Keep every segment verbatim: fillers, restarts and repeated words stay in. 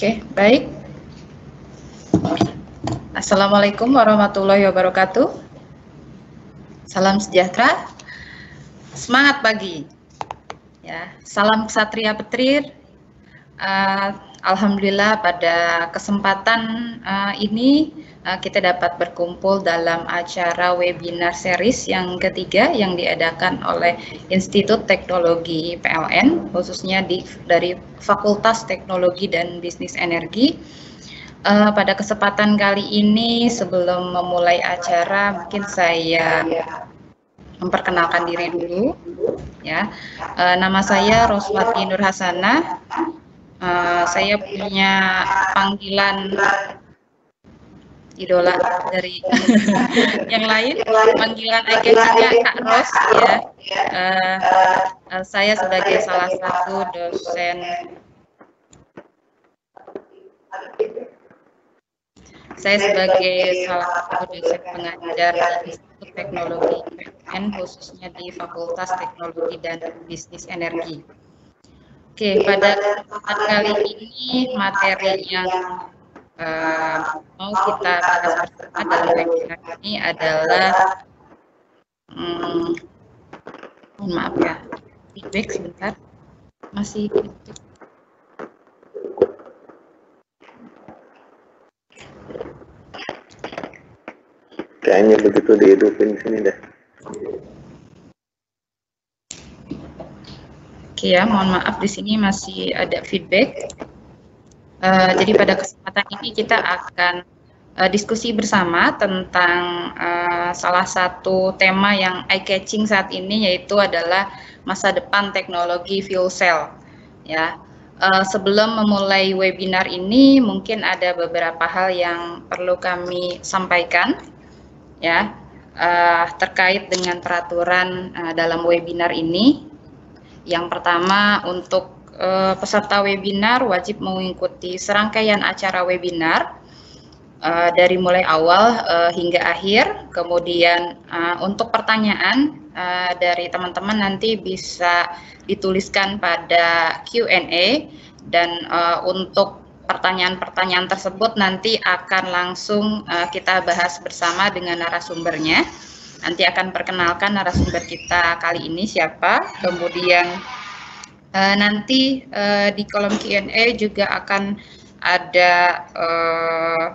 Oke, baik. Assalamualaikum warahmatullahi wabarakatuh. Salam sejahtera. Semangat pagi. Ya, salam Ksatria Petrir. Uh, Alhamdulillah pada kesempatan uh, ini uh, kita dapat berkumpul dalam acara webinar series yang ketiga yang diadakan oleh Institut Teknologi P L N, khususnya di, dari Fakultas Teknologi dan Bisnis Energi. Uh, pada kesempatan kali ini, sebelum memulai acara, mungkin saya memperkenalkan diri dulu. Ya, uh, nama saya Roswati Nur Hasanah. Uh, saya punya panggilan idola dari yang lain, panggilan eye-catching-nya Kak Ros. Ya, uh, uh, saya sebagai salah satu dosen. Saya sebagai salah satu dosen pengajar di Institut Teknologi P L N, khususnya di Fakultas Teknologi dan Bisnis Energi. Oke, pada kesempatan kali ini materi yang uh, mau kita bahas bersama dalam webinar ini adalah, hmm, mohon maaf ya, feedback sebentar, masih feedback. Kayaknya begitu dihidupin di sini deh. Oke ya, mohon maaf di sini masih ada feedback. Uh, jadi pada kesempatan ini kita akan uh, diskusi bersama tentang uh, salah satu tema yang eye-catching saat ini, yaitu adalah masa depan teknologi fuel cell. Ya, uh, sebelum memulai webinar ini, mungkin ada beberapa hal yang perlu kami sampaikan. Ya, uh, terkait dengan peraturan uh, dalam webinar ini. Yang pertama, untuk uh, peserta webinar wajib mengikuti serangkaian acara webinar uh, dari mulai awal uh, hingga akhir. Kemudian uh, untuk pertanyaan uh, dari teman-teman nanti bisa dituliskan pada Q and A, dan uh, untuk pertanyaan-pertanyaan tersebut nanti akan langsung uh, kita bahas bersama dengan narasumbernya. Nanti akan perkenalkan narasumber kita kali ini siapa. Kemudian uh, nanti uh, di kolom Q and A juga akan ada uh,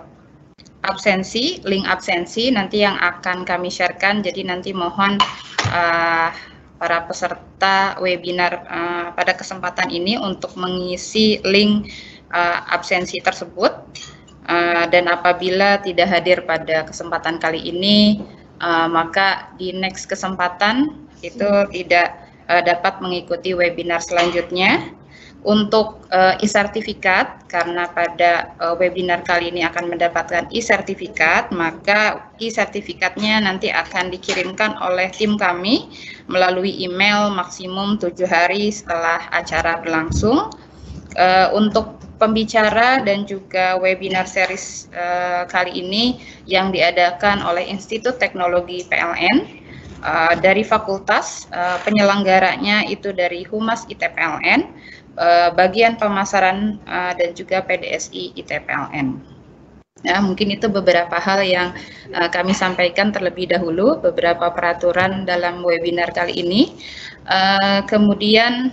absensi, link absensi nanti yang akan kami sharekan. Jadi nanti mohon uh, para peserta webinar uh, pada kesempatan ini untuk mengisi link Uh, absensi tersebut, uh, dan apabila tidak hadir pada kesempatan kali ini, uh, maka di next kesempatan itu tidak uh, dapat mengikuti webinar selanjutnya. Untuk uh, e-sertifikat, karena pada uh, webinar kali ini akan mendapatkan e-sertifikat, maka e-sertifikatnya nanti akan dikirimkan oleh tim kami melalui email maksimum tujuh hari setelah acara berlangsung. Uh, untuk pembicara dan juga webinar series uh, kali ini yang diadakan oleh Institut Teknologi P L N uh, dari fakultas, uh, penyelenggaranya itu dari Humas I T P L N, uh, bagian pemasaran uh, dan juga P D S I I T P L N. Ya, mungkin itu beberapa hal yang uh, kami sampaikan terlebih dahulu, beberapa peraturan dalam webinar kali ini. Uh, kemudian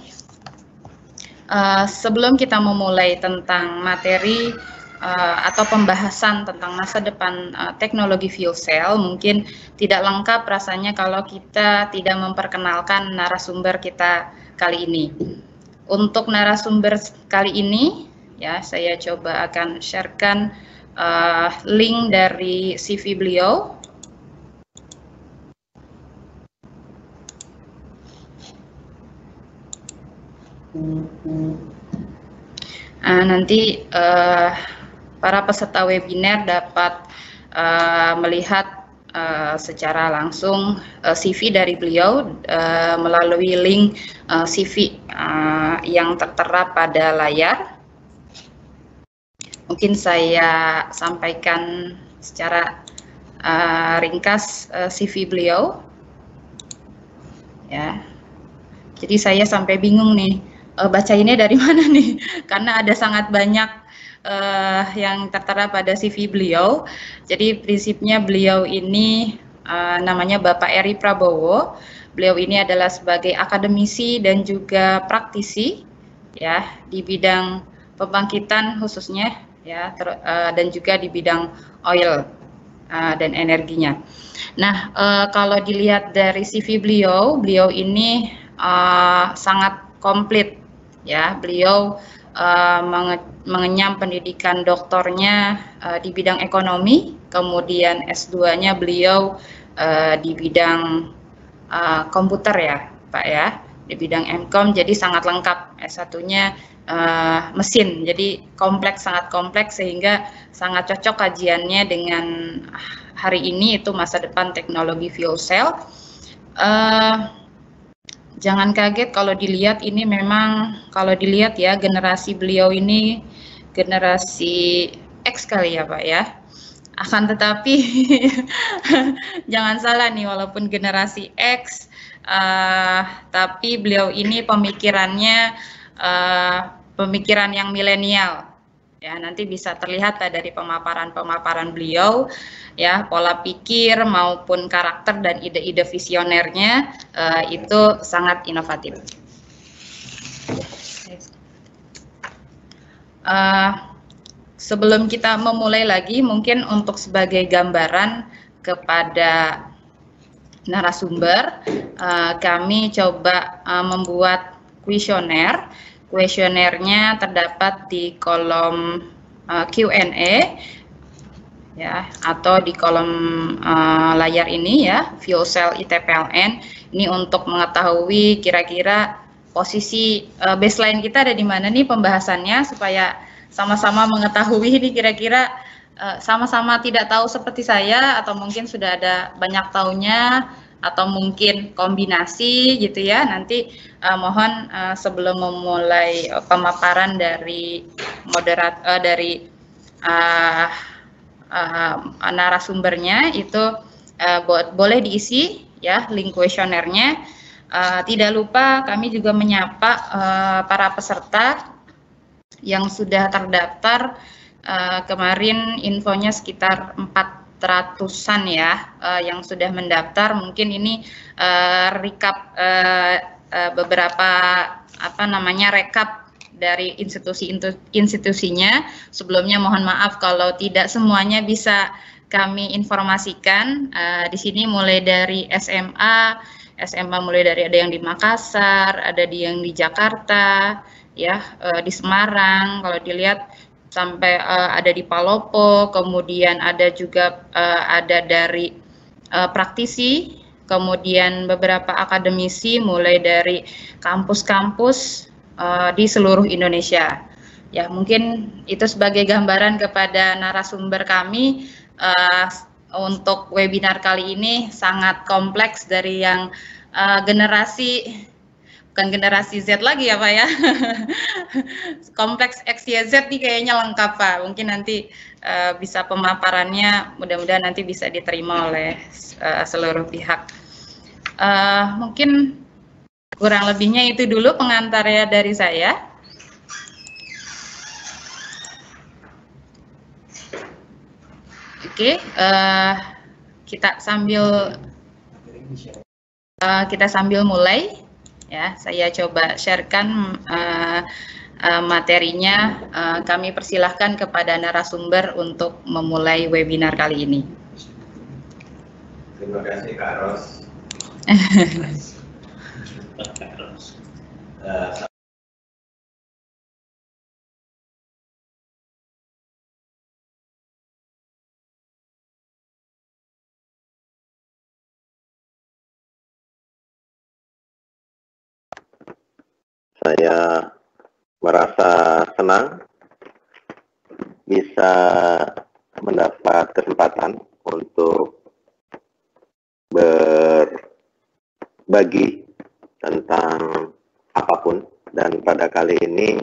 Uh, sebelum kita memulai tentang materi uh, atau pembahasan tentang masa depan uh, teknologi fuel cell, mungkin tidak lengkap rasanya kalau kita tidak memperkenalkan narasumber kita kali ini. Untuk narasumber kali ini, ya saya coba akan sharekan uh, link dari C V beliau. Nah, nanti uh, para peserta webinar dapat uh, melihat uh, secara langsung uh, C V dari beliau uh, melalui link uh, C V uh, yang tertera pada layar. Mungkin saya sampaikan secara uh, ringkas uh, C V beliau. Ya, jadi saya sampai bingung nih. Uh, baca ini dari mana nih, karena ada sangat banyak uh, yang tertera pada C V beliau. Jadi prinsipnya beliau ini uh, namanya Bapak Eri Prabowo. Beliau ini adalah sebagai akademisi dan juga praktisi ya di bidang pembangkitan khususnya ya ter, uh, dan juga di bidang oil uh, dan energinya. Nah, uh, kalau dilihat dari C V beliau, beliau ini uh, sangat komplit ya. Beliau uh, menge mengenyam pendidikan doktornya uh, di bidang ekonomi, kemudian S dua-nya beliau uh, di bidang uh, komputer ya, Pak ya, di bidang M Com, jadi sangat lengkap. S satunya uh, mesin, jadi kompleks, sangat kompleks sehingga sangat cocok kajiannya dengan hari ini itu masa depan teknologi fuel cell. Uh, jangan kaget kalau dilihat ini memang, kalau dilihat ya generasi beliau ini generasi X kali ya Pak ya. Akan tetapi jangan salah nih, walaupun generasi X, uh, tapi beliau ini pemikirannya uh, pemikiran yang milenial. Ya, nanti bisa terlihat dari pemaparan-pemaparan beliau, ya pola pikir maupun karakter dan ide-ide visionernya uh, itu sangat inovatif. Uh, sebelum kita memulai lagi, mungkin untuk sebagai gambaran kepada narasumber, uh, kami coba uh, membuat kuesioner. Kuesionernya terdapat di kolom uh, Q and A ya, atau di kolom uh, layar ini ya, fuel cell I T P L N. Ini untuk mengetahui kira-kira posisi uh, baseline kita ada di mana nih pembahasannya, supaya sama-sama mengetahui ini kira-kira sama-sama uh, tidak tahu seperti saya, atau mungkin sudah ada banyak tahunya, atau mungkin kombinasi gitu ya. Nanti uh, mohon uh, sebelum memulai uh, pemaparan dari moderat uh, dari uh, uh, narasumbernya itu uh, bo boleh diisi ya link kuesionernya. Uh, tidak lupa kami juga menyapa uh, para peserta yang sudah terdaftar. Uh, kemarin infonya sekitar empat ratusan ya uh, yang sudah mendaftar. Mungkin ini uh, recap uh, uh, beberapa apa namanya rekap dari institusi-institusinya. Sebelumnya mohon maaf kalau tidak semuanya bisa kami informasikan. Uh, di sini mulai dari S M A, S M A mulai dari ada yang di Makassar, ada di yang di Jakarta, ya uh, di Semarang. Kalau dilihat sampai uh, ada di Palopo, kemudian ada juga uh, ada dari uh, praktisi, kemudian beberapa akademisi mulai dari kampus-kampus uh, di seluruh Indonesia. Ya, mungkin itu sebagai gambaran kepada narasumber kami. Uh, untuk webinar kali ini sangat kompleks, dari yang uh, generasi bukan generasi Z lagi ya Pak ya, kompleks X Y Z nih kayaknya lengkap Pak. Mungkin nanti uh, bisa pemaparannya, mudah-mudahan nanti bisa diterima oleh uh, seluruh pihak. Uh, mungkin kurang lebihnya itu dulu pengantarnya dari saya. Oke, okay, uh, kita sambil uh, kita sambil mulai. Ya, saya coba sharekan uh, uh, materinya. Uh, kami persilahkan kepada narasumber untuk memulai webinar kali ini. Terima kasih Kak Ros. uh, Saya merasa senang bisa mendapat kesempatan untuk berbagi tentang apapun, dan pada kali ini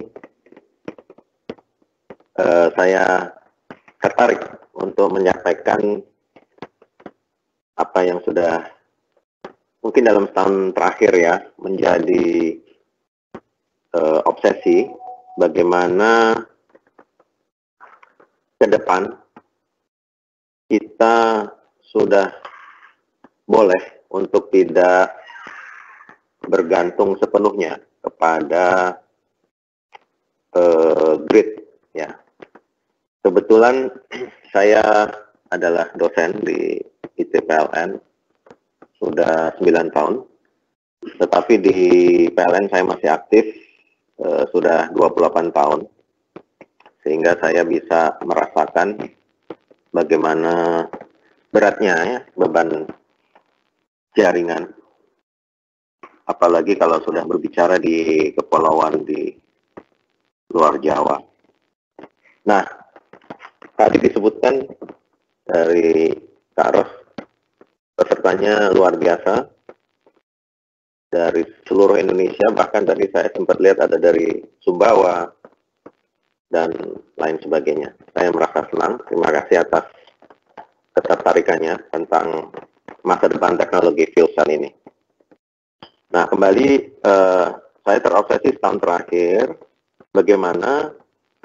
eh, saya tertarik untuk menyampaikan apa yang sudah mungkin dalam setahun terakhir ya menjadi Uh, obsesi, bagaimana ke depan kita sudah boleh untuk tidak bergantung sepenuhnya kepada uh, grid ya. Kebetulan saya adalah dosen di I T P L N sudah sembilan tahun, tetapi di P L N saya masih aktif uh, sudah dua puluh delapan tahun, sehingga saya bisa merasakan bagaimana beratnya ya beban jaringan, apalagi kalau sudah berbicara di kepulauan di luar Jawa. Nah, tadi disebutkan dari Kak Ros, pesertanya luar biasa dari seluruh Indonesia, bahkan tadi saya sempat lihat ada dari Sumbawa dan lain sebagainya. Saya merasa senang, terima kasih atas ketertarikannya tentang masa depan teknologi fuel cell ini. Nah, kembali eh, saya terobsesi setahun terakhir bagaimana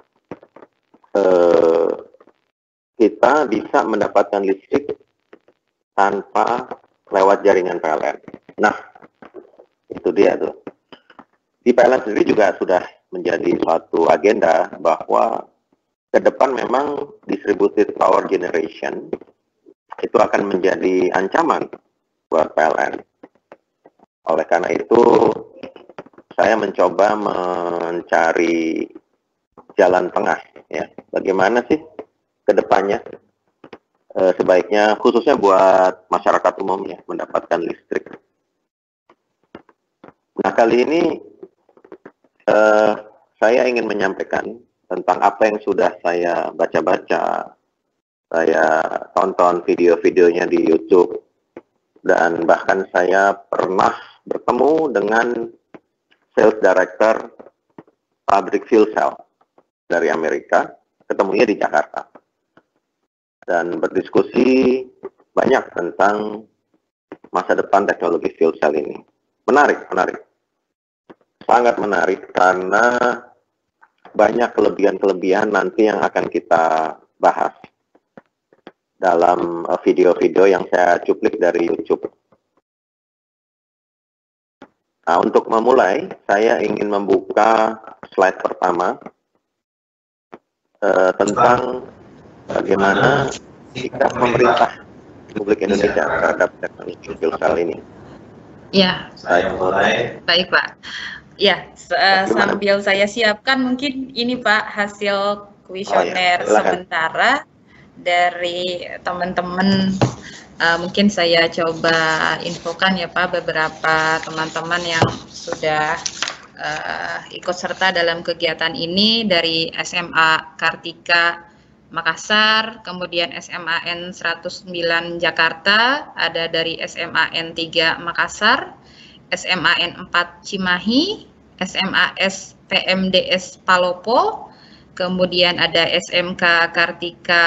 eh, kita bisa mendapatkan listrik tanpa lewat jaringan P L N. Nah, itu dia tuh. Di P L N sendiri juga sudah menjadi suatu agenda bahwa ke depan memang distributed power generation itu akan menjadi ancaman buat P L N. Oleh karena itu, saya mencoba mencari jalan tengah, ya. Bagaimana sih ke depannya e, sebaiknya, khususnya buat masyarakat umum ya, mendapatkan listrik. Nah, kali ini e, saya ingin menyampaikan tentang apa yang sudah saya baca-baca, saya tonton video-videonya di YouTube, dan bahkan saya pernah bertemu dengan sales director pabrik fuel cell dari Amerika, ketemunya di Jakarta, dan berdiskusi banyak tentang masa depan teknologi fuel cell ini. Menarik, menarik, sangat menarik, karena banyak kelebihan-kelebihan nanti yang akan kita bahas dalam video-video yang saya cuplik dari YouTube. Nah, untuk memulai, saya ingin membuka slide pertama eh, tentang bagaimana sikap pemerintah Republik Indonesia terhadap teknologi fuel cell ini. Ya, saya mulai. Baik, Pak. Ya, sambil saya siapkan mungkin ini Pak hasil kuesioner oh, ya. sementara dari teman-teman. Uh, mungkin saya coba infokan ya Pak beberapa teman-teman yang sudah uh, ikut serta dalam kegiatan ini dari S M A Kartika Makassar, kemudian S M A N seratus sembilan Jakarta, ada dari S M A N tiga Makassar, S M A N empat Cimahi, S M A S P M D S Palopo, kemudian ada S M K Kartika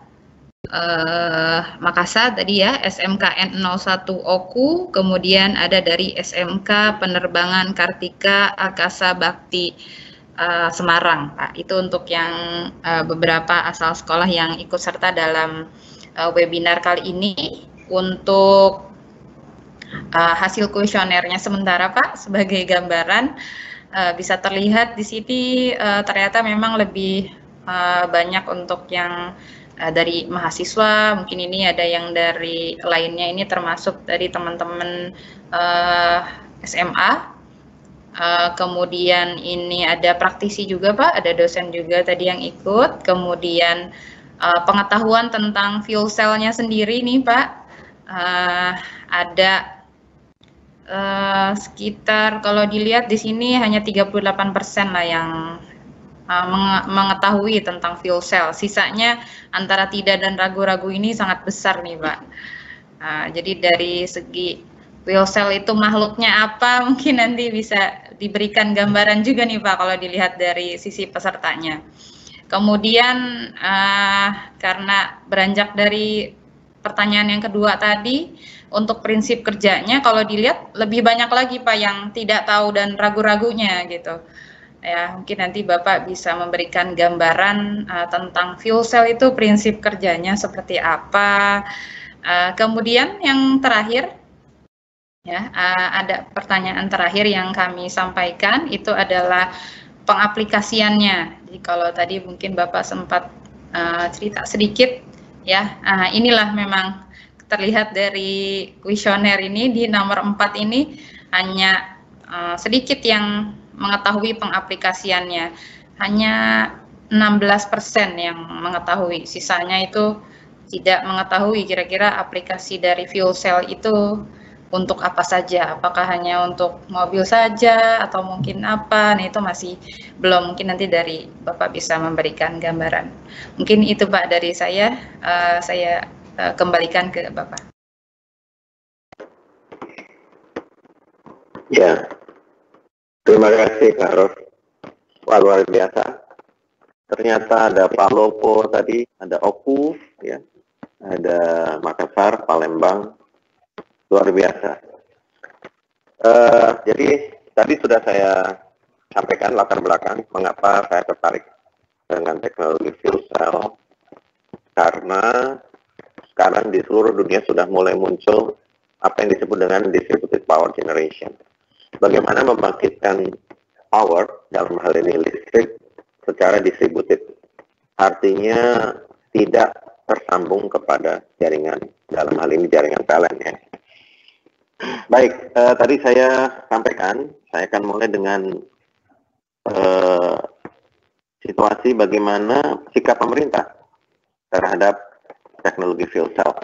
Uh, Makassar tadi ya, S M K N nol satu Oku, kemudian ada dari S M K Penerbangan Kartika Akasa Bakti uh, Semarang, Pak. Itu untuk yang uh, beberapa asal sekolah yang ikut serta dalam uh, webinar kali ini. Untuk uh, hasil kuesionernya sementara, Pak, sebagai gambaran uh, bisa terlihat di sini uh, ternyata memang lebih uh, banyak untuk yang dari mahasiswa, mungkin ini ada yang dari lainnya, ini termasuk dari teman-teman uh, S M A, uh, kemudian ini ada praktisi juga Pak, ada dosen juga tadi yang ikut, kemudian uh, pengetahuan tentang fuel cell-nya sendiri nih Pak, uh, ada uh, sekitar kalau dilihat di sini hanya tiga puluh delapan persen lah yang mengetahui tentang fuel cell. Sisanya antara tidak dan ragu-ragu ini sangat besar nih Pak. Nah, jadi dari segi fuel cell itu makhluknya apa, mungkin nanti bisa diberikan gambaran juga nih Pak kalau dilihat dari sisi pesertanya. Kemudian uh, karena beranjak dari pertanyaan yang kedua tadi, untuk prinsip kerjanya kalau dilihat lebih banyak lagi Pak yang tidak tahu dan ragu-ragunya gitu. ya mungkin nanti Bapak bisa memberikan gambaran uh, tentang fuel cell itu prinsip kerjanya seperti apa. Uh, kemudian yang terakhir, ya uh, ada pertanyaan terakhir yang kami sampaikan itu adalah pengaplikasiannya. Jadi kalau tadi mungkin Bapak sempat uh, cerita sedikit, ya uh, inilah memang terlihat dari kuesioner ini di nomor empat ini hanya uh, sedikit yang mengetahui pengaplikasiannya, hanya enam belas persen yang mengetahui, sisanya itu tidak mengetahui kira-kira aplikasi dari fuel cell itu untuk apa saja, apakah hanya untuk mobil saja atau mungkin apa, nah itu masih belum, mungkin nanti dari Bapak bisa memberikan gambaran. Mungkin itu Pak dari saya, uh, saya uh, kembalikan ke Bapak. Ya, terima kasih Kak Ros. Wah, luar biasa. Ternyata ada Palopo tadi, ada Oku, ya, ada Makassar, Palembang, luar biasa. Uh, jadi tadi sudah saya sampaikan latar belakang mengapa saya tertarik dengan teknologi fuel cell, karena sekarang di seluruh dunia sudah mulai muncul apa yang disebut dengan distributed power generation. Bagaimana membangkitkan power, dalam hal ini listrik, secara distributed. Artinya tidak tersambung kepada jaringan, dalam hal ini jaringan P L N ya. Baik, eh, tadi saya sampaikan, saya akan mulai dengan eh, situasi bagaimana sikap pemerintah terhadap teknologi fuel cell.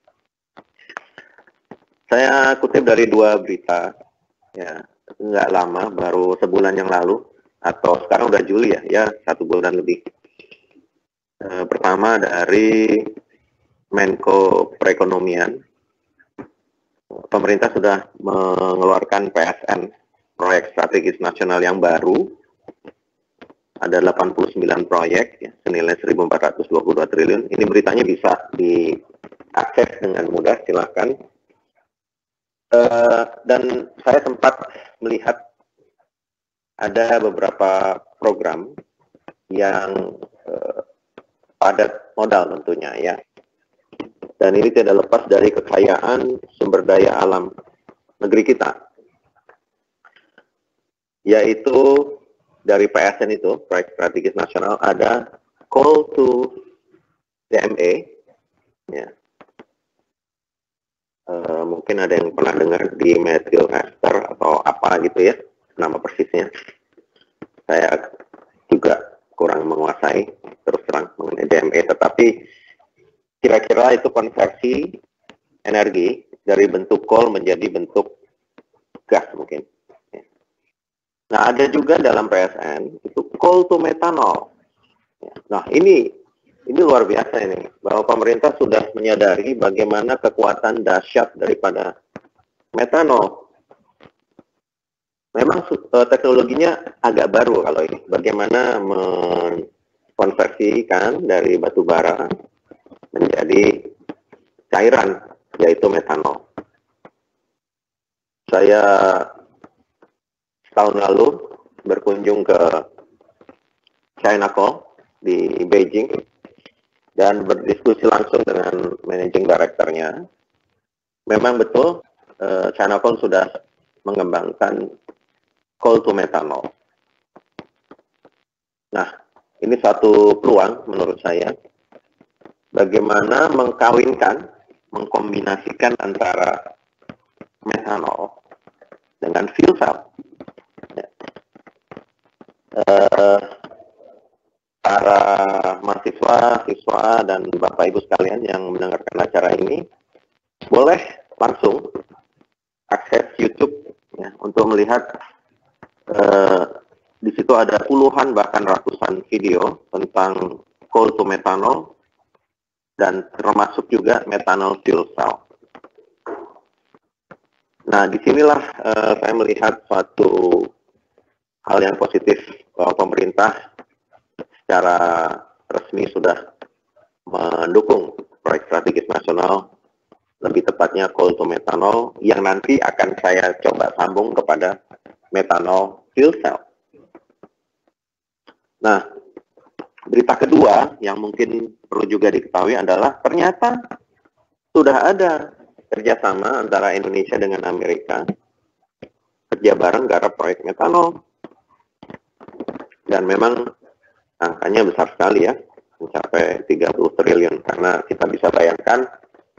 Saya kutip dari dua berita, ya, nggak lama, baru sebulan yang lalu, atau sekarang udah Juli ya, ya satu bulan lebih. E, pertama dari Menko Perekonomian, pemerintah sudah mengeluarkan P S N, proyek strategis nasional yang baru, ada delapan puluh sembilan proyek, ya, senilai seribu empat ratus dua puluh dua triliun. Ini beritanya bisa diakses dengan mudah, silahkan. Uh, dan saya sempat melihat ada beberapa program yang uh, padat modal tentunya ya, dan ini tidak lepas dari kekayaan sumber daya alam negeri kita, yaitu dari P S N itu, proyek strategis nasional, ada Coal to D M A ya. Uh, mungkin ada yang pernah dengar di methyl ester atau apa gitu ya, nama persisnya. Saya juga kurang menguasai terus terang mengenai D M A, tetapi kira-kira itu konversi energi dari bentuk coal menjadi bentuk gas mungkin. Nah, ada juga dalam P S N itu coal to methanol. Nah, ini Ini luar biasa ini, bahwa pemerintah sudah menyadari bagaimana kekuatan dahsyat daripada metanol. Memang uh, teknologinya agak baru kalau ini, bagaimana mengkonversikan dari batu bara menjadi cairan, yaitu metanol. Saya tahun lalu berkunjung ke China Coal di Beijing, dan berdiskusi langsung dengan managing director-nya. Memang betul, uh, China Coal sudah mengembangkan coal to methanol. Nah, ini satu peluang menurut saya, bagaimana mengkawinkan, mengkombinasikan antara methanol dengan fuel cell. Ya. Uh, para mahasiswa, siswa, dan Bapak Ibu sekalian yang mendengarkan acara ini, boleh langsung akses YouTube ya, untuk melihat eh, di situ ada puluhan bahkan ratusan video tentang coal to methanol dan termasuk juga methanol fuel cell. Nah, disinilah eh, saya melihat suatu hal yang positif bahwa pemerintah secara resmi sudah mendukung proyek strategis nasional, lebih tepatnya coal to methanol, yang nanti akan saya coba sambung kepada methanol fuel cell. Nah, berita kedua yang mungkin perlu juga diketahui adalah ternyata sudah ada kerjasama antara Indonesia dengan Amerika kerja bareng garap proyek metanol. Dan memang angkanya besar sekali ya, mencapai tiga puluh triliun, karena kita bisa bayangkan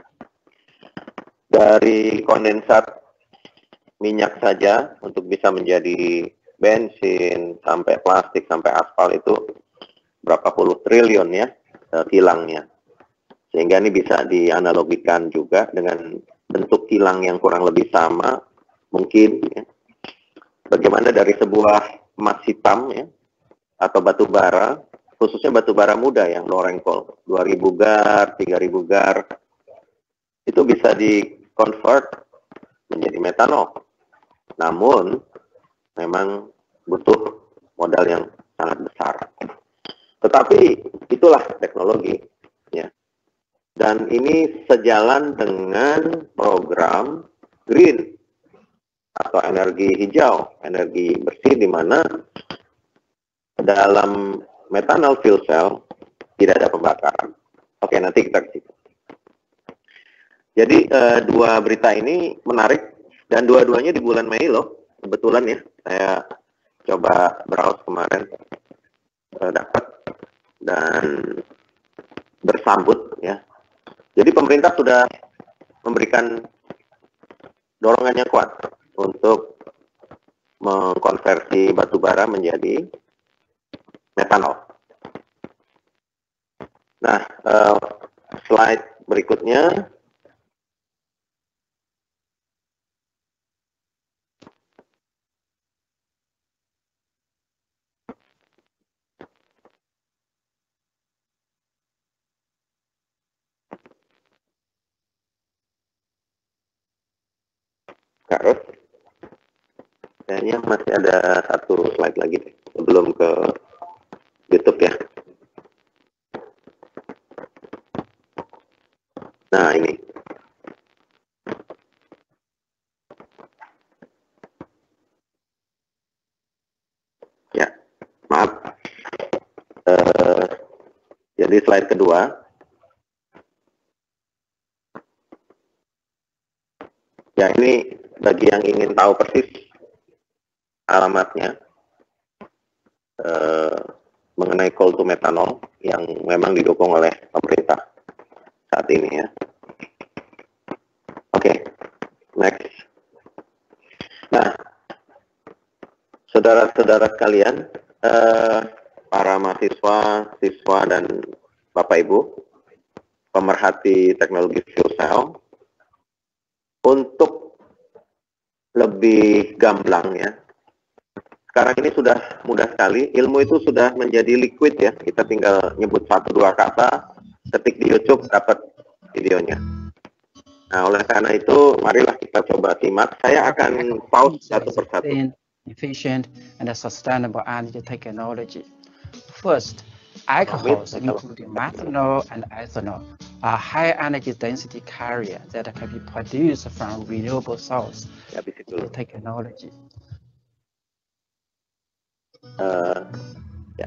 dari kondensat minyak saja untuk bisa menjadi bensin, sampai plastik, sampai aspal itu berapa puluh triliun ya kilangnya. Sehingga ini bisa dianalogikan juga dengan bentuk kilang yang kurang lebih sama, mungkin ya. Bagaimana dari sebuah emas hitam ya, atau batu bara, khususnya batu bara muda yang low rank coal, dua ribu gar, tiga ribu gar, itu bisa di-convert menjadi metanol. Namun, memang butuh modal yang sangat besar. Tetapi, itulah teknologi. Ya. Dan ini sejalan dengan program green, atau energi hijau, energi bersih, di mana dalam metanol fuel cell tidak ada pembakaran. Oke, nanti kita ke situ. Jadi eh, dua berita ini menarik dan dua-duanya di bulan Mei loh. Kebetulan ya, saya coba browse kemarin eh, dapat dan bersambut ya. Jadi pemerintah sudah memberikan dorongannya kuat untuk mengkonversi batu bara menjadi metanol. Nah, uh, slide berikutnya. Harus. Kayaknya masih ada satu slide lagi deh, sebelum ke YouTube ya. Nah, ini. Ya, maaf. Uh, jadi slide kedua. Ya, ini bagi yang ingin tahu persis alamatnya uh, mengenai coal to methanol yang memang didukung oleh pemerintah saat ini ya. Oke, okay, next. Nah, saudara-saudara sekalian, eh, para mahasiswa, siswa, dan Bapak Ibu, pemerhati teknologi fuel cell, untuk lebih gamblang ya. Sekarang ini sudah mudah sekali, ilmu itu sudah menjadi liquid ya. Kita tinggal nyebut satu dua kata, ketik di YouTube, dapat videonya. Nah, oleh karena itu, marilah kita coba simak. Saya akan pause satu persatu. Efficient and sustainable energy technology. First, alcohols, including methanol and ethanol, are high energy density carrier that can be produced from renewable source technology. Uh, ya.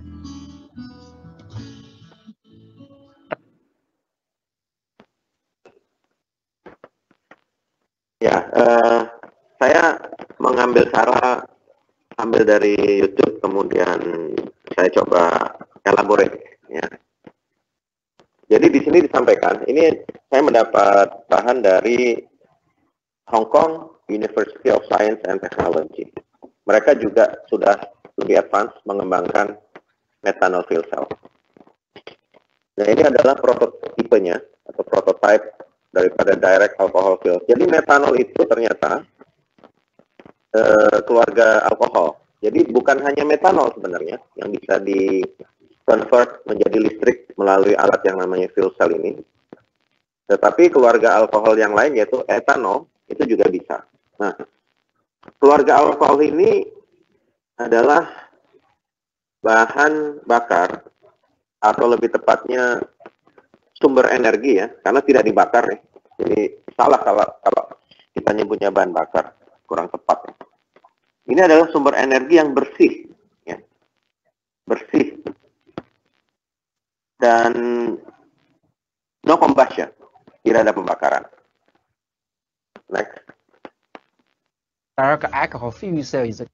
Ya, uh, saya mengambil cara ambil dari YouTube, kemudian saya coba elaborate ya. Jadi di sini disampaikan, ini saya mendapat bahan dari Hong Kong University of Science and Technology. Mereka juga sudah lebih advance mengembangkan methanol fuel cell. Nah, ini adalah prototipenya atau prototype daripada direct alcohol fuel. Jadi metanol itu ternyata eh, keluarga alkohol. Jadi bukan hanya metanol sebenarnya yang bisa di convert menjadi listrik melalui alat yang namanya fuel cell ini. Tetapi keluarga alkohol yang lain yaitu etanol itu juga bisa. Nah, keluarga alkohol ini adalah bahan bakar atau lebih tepatnya sumber energi ya, karena tidak dibakar ya. Jadi salah kalau, kalau kita nyebutnya bahan bakar, kurang tepat ya. Ini adalah sumber energi yang bersih ya. bersih, dan no combustion, tidak ada pembakaran. Next. Direct alcohol fuel cell is a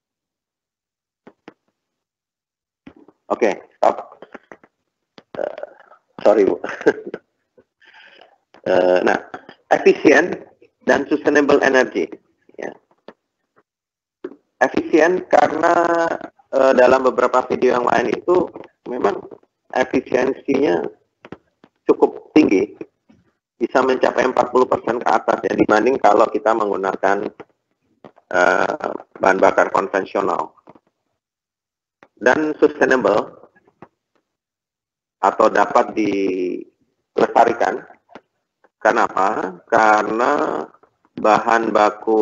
Oke, okay, stop. Uh, sorry, Bu. uh, nah, efisien dan sustainable energy. Ya. Efisien karena uh, dalam beberapa video yang lain itu memang efisiensinya cukup tinggi, bisa mencapai empat puluh persen ke atas ya, dibanding kalau kita menggunakan uh, bahan bakar konvensional. Dan sustainable atau dapat dilestarikan. Kenapa? Karena bahan baku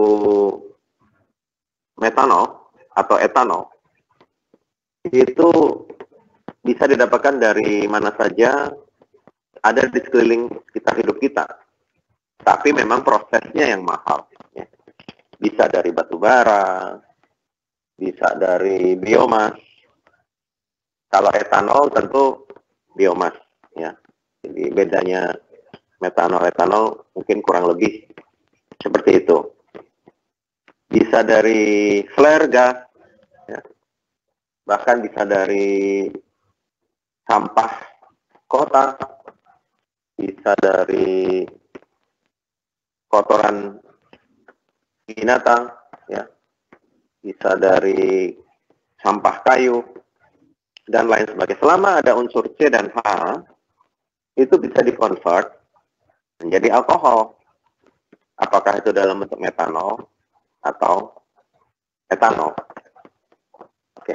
metanol atau etanol itu bisa didapatkan dari mana saja, ada di sekeliling sekitar hidup kita. Tapi memang prosesnya yang mahal. Ya. Bisa dari batu bara, bisa dari biomas. Kalau etanol tentu biomas, ya. Jadi bedanya metanol-etanol mungkin kurang lebih seperti itu. Bisa dari flare gas, ya. Bahkan bisa dari sampah kota, bisa dari kotoran binatang, ya. Bisa dari sampah kayu, dan lain sebagainya. Selama ada unsur C dan H, itu bisa dikonvert menjadi alkohol. Apakah itu dalam bentuk metanol atau etanol. Oke.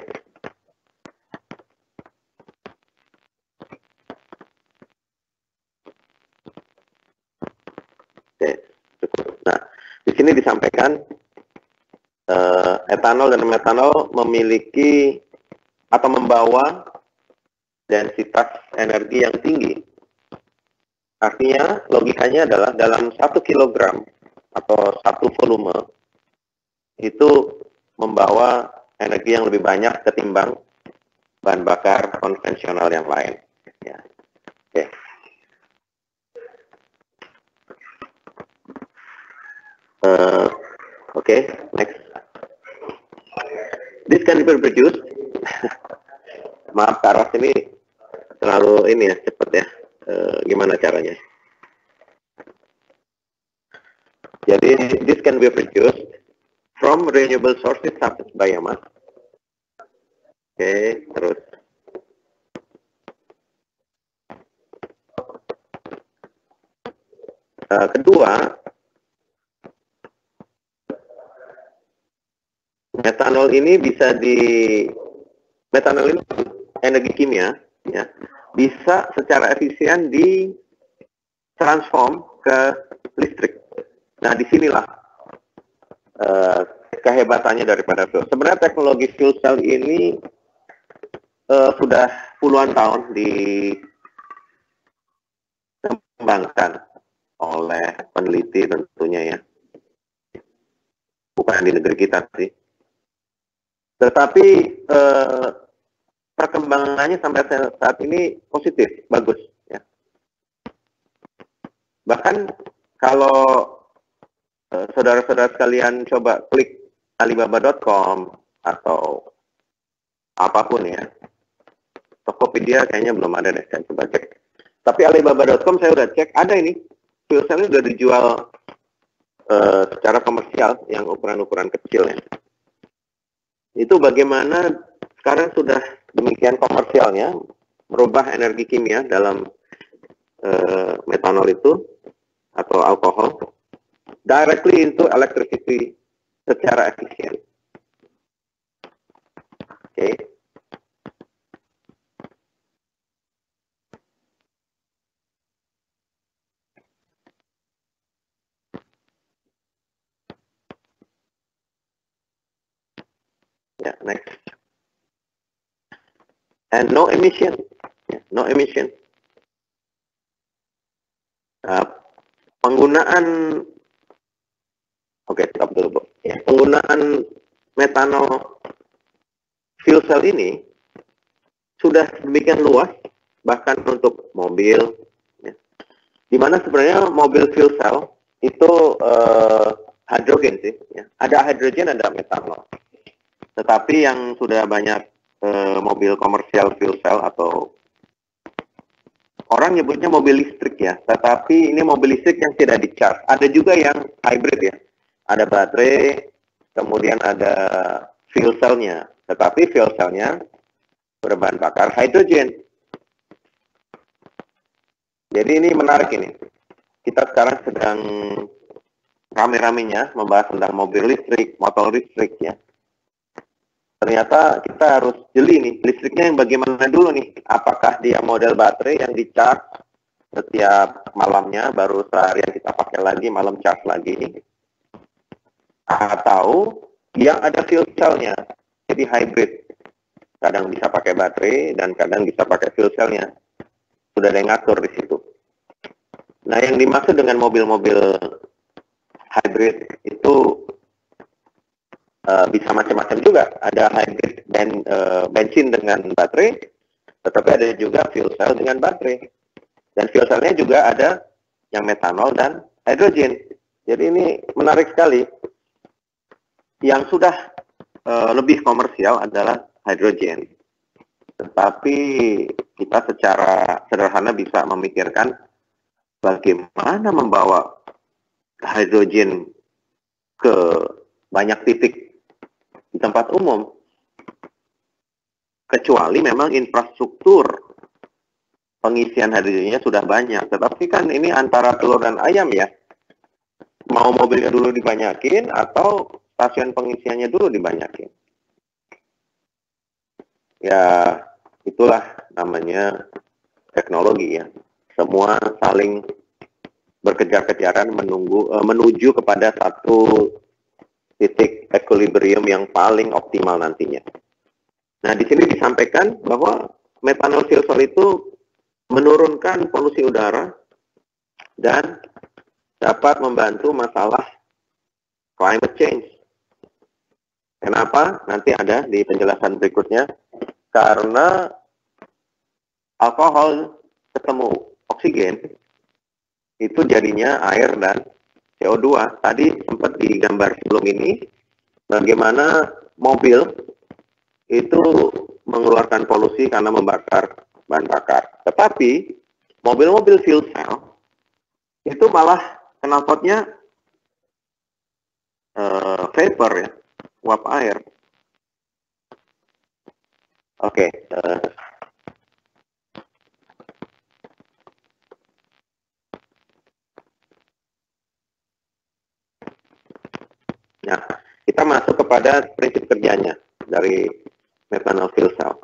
Oke, cukup. Nah, di sini disampaikan uh, etanol dan metanol memiliki atau membawa densitas energi yang tinggi. Artinya, logikanya adalah dalam satu kilogram atau satu volume itu membawa energi yang lebih banyak ketimbang bahan bakar konvensional yang lain. Ya. Oke. Uh, Oke, okay. Next. This can be produced. Maaf, Karas ini terlalu ini ya, cepat ya. E, gimana caranya? Jadi, this can be produced from renewable sources such as biomass. Oke, okay, terus. E, kedua, metanol ini bisa di metanol ini energi kimia, ya, bisa secara efisien ditransform ke listrik. Nah, disinilah uh, kehebatannya daripada fuel. Sebenarnya teknologi fuel cell ini uh, sudah puluhan tahun dikembangkan oleh peneliti tentunya ya. Bukan di negeri kita sih. Tetapi uh, perkembangannya sampai saat ini positif, bagus. Ya. Bahkan kalau saudara-saudara uh, sekalian coba klik alibaba dot com atau apapun ya, Tokopedia kayaknya belum ada deh, saya coba cek. Tapi alibaba dot com saya udah cek, ada ini, fuel cell ini udah dijual uh, secara komersial, yang ukuran-ukuran kecil ya. Itu bagaimana sekarang sudah demikian komersialnya, merubah energi kimia dalam uh, metanol itu atau alkohol directly into electricity secara efisien. Oke. Okay. Ya, yeah, next. And no emission, yeah, no emission. Uh, penggunaan, oke, okay, stop dulu, Bu. Ya, penggunaan metanol fuel cell ini sudah demikian luas, bahkan untuk mobil, ya. Di mana sebenarnya mobil fuel cell itu uh, hidrogen sih, ya. Ada hidrogen, ada metanol. Tetapi yang sudah banyak uh, mobil komersial fuel cell atau orang nyebutnya mobil listrik ya, tetapi ini mobil listrik yang tidak di-charge. Ada juga yang hybrid ya, ada baterai, kemudian ada fuel cell-nya, tetapi fuel cell-nya berbahan bakar hidrogen. Jadi ini menarik ini. Kita sekarang sedang rame-ramenya membahas tentang mobil listrik, motor listrik ya. Ternyata kita harus jeli nih, listriknya yang bagaimana dulu nih. Apakah dia model baterai yang di-charge setiap malamnya, baru seharian kita pakai lagi, malam charge lagi. Atau yang ada fuel cell-nya, jadi hybrid. Kadang bisa pakai baterai dan kadang bisa pakai fuel cell-nya. Sudah ada yang ngatur di situ. Nah, yang dimaksud dengan mobil-mobil hybrid itu uh, bisa macam-macam juga. Ada hybrid ben, uh, bensin dengan baterai, tetapi ada juga fuel cell dengan baterai. Dan fuel cell-nya juga ada yang metanol dan hidrogen. Jadi ini menarik sekali. Yang sudah uh, lebih komersial adalah hidrogen. Tetapi kita secara sederhana bisa memikirkan bagaimana membawa hidrogen ke banyak titik di tempat umum. Kecuali memang infrastruktur pengisian hidrogennya sudah banyak. Tetapi kan ini antara telur dan ayam ya. Mau mobilnya dulu dibanyakin atau stasiun pengisiannya dulu dibanyakin. Ya, itulah namanya teknologi ya. Semua saling berkejar-kejaran menunggu uh, menuju kepada satu titik equilibrium yang paling optimal nantinya. Nah, di sini disampaikan bahwa metanol fuel cell itu menurunkan polusi udara dan dapat membantu masalah climate change. Kenapa? Nanti ada di penjelasan berikutnya. Karena alkohol ketemu oksigen, itu jadinya air dan C O dua. Tadi sempat digambar sebelum ini, bagaimana mobil itu mengeluarkan polusi karena membakar bahan bakar. Tetapi, mobil-mobil fuel cell, itu malah knalpotnya uh, vapor ya, uap air. Oke, okay, uh, nah, kita masuk kepada prinsip kerjanya dari metanol fuel cell.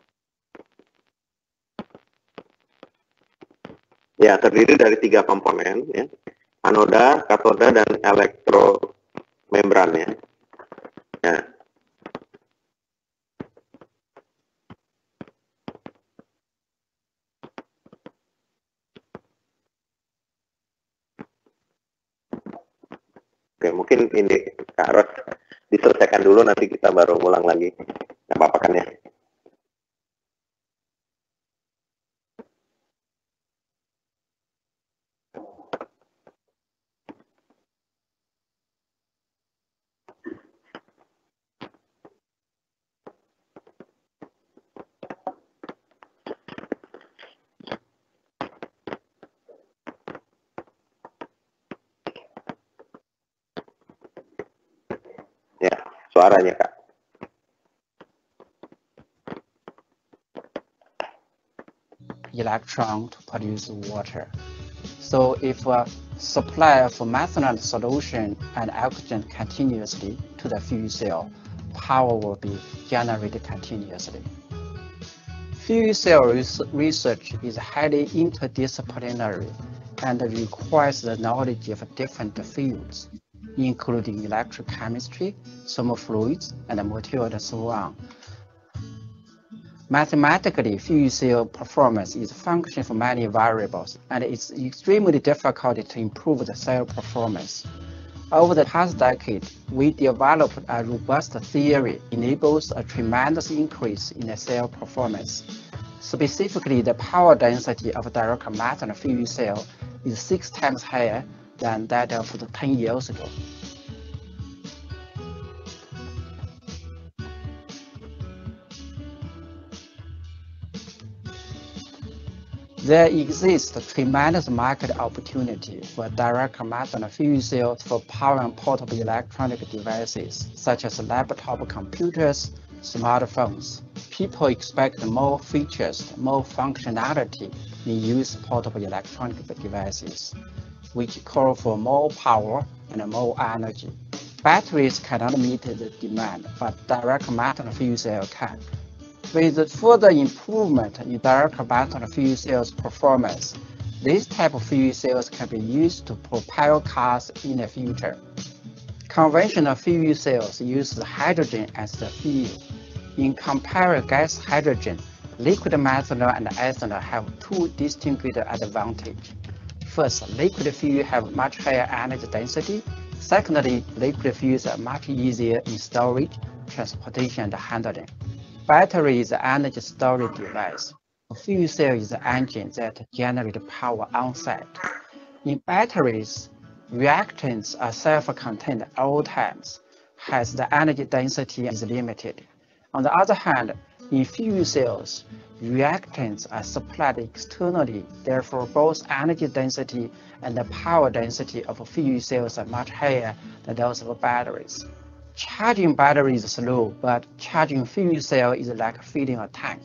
Ya, terdiri dari tiga komponen, ya, anoda, katoda, dan elektromembran ya. Nah, oke, mungkin ini harus diselesaikan dulu, nanti kita baru ulang lagi. Nggak apa-apa kan ya? Ya, suaranya Kak. Electron to produce water. So if a supply of methanol solution and oxygen continuously to the fuel cell, power will be generated continuously. Fuel cell research is highly interdisciplinary and requires the knowledge of different fields, including electrochemistry, thermofluids, and material and so on. Mathematically, fuel cell performance is a function of many variables, and it's extremely difficult to improve the cell performance. Over the past decade, we developed a robust theory that enables a tremendous increase in the cell performance. Specifically, the power density of a direct matter fuel cell is six times higher than that of the ten years ago. There exists a tremendous market opportunity for direct matter fuel cells for powering portable electronic devices, such as laptop computers, smartphones. People expect more features, more functionality in use portable electronic devices, which call for more power and more energy. Batteries cannot meet the demand, but direct matter fuel cell can. With further improvement in direct matter fuel cells performance, this type of fuel cells can be used to propel cars in the future. Conventional fuel cells use hydrogen as the fuel. In comparing gas hydrogen, liquid methanol and ethanol have two distinct advantages. First, liquid fuel have much higher energy density. Secondly, liquid fuels are much easier in storage, transportation, and handling. Battery is an energy storage device. A fuel cell is an engine that generates power on-site. In batteries, reactants are self-contained at all times, hence the energy density is limited. On the other hand, in fuel cells, reactants are supplied externally, therefore both energy density and the power density of fuel cells are much higher than those of batteries. Charging battery is slow, but charging fuel cell is like filling a tank.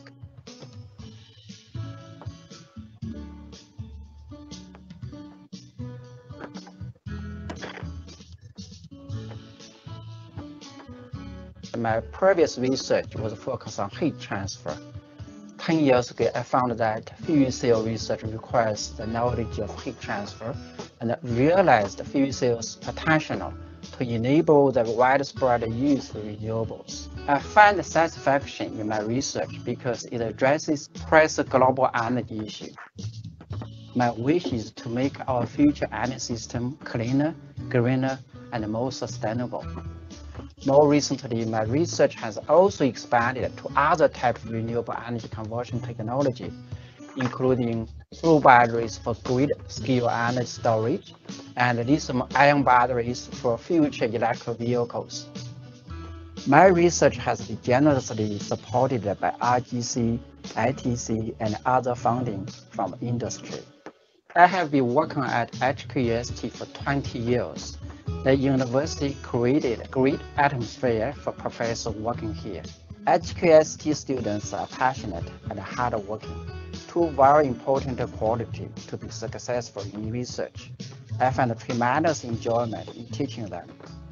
My previous research was focused on heat transfer. Ten years ago, I found that fuel cell research requires the knowledge of heat transfer, and realized fuel cells' potential to enable the widespread use of renewables. I find satisfaction in my research because it addresses pressing global energy issues. My wish is to make our future energy system cleaner, greener, and more sustainable. More recently, my research has also expanded to other types of renewable energy conversion technology, including flow batteries for grid-scale energy storage and lithium-ion batteries for future electric vehicles. My research has been generously supported by R G C, I T C, and other funding from industry. I have been working at H Q S T for twenty years. The university created a great atmosphere for professors working here. H Q S T students are passionate and hardworking, two very important qualities to be successful in research. I find tremendous enjoyment in teaching them.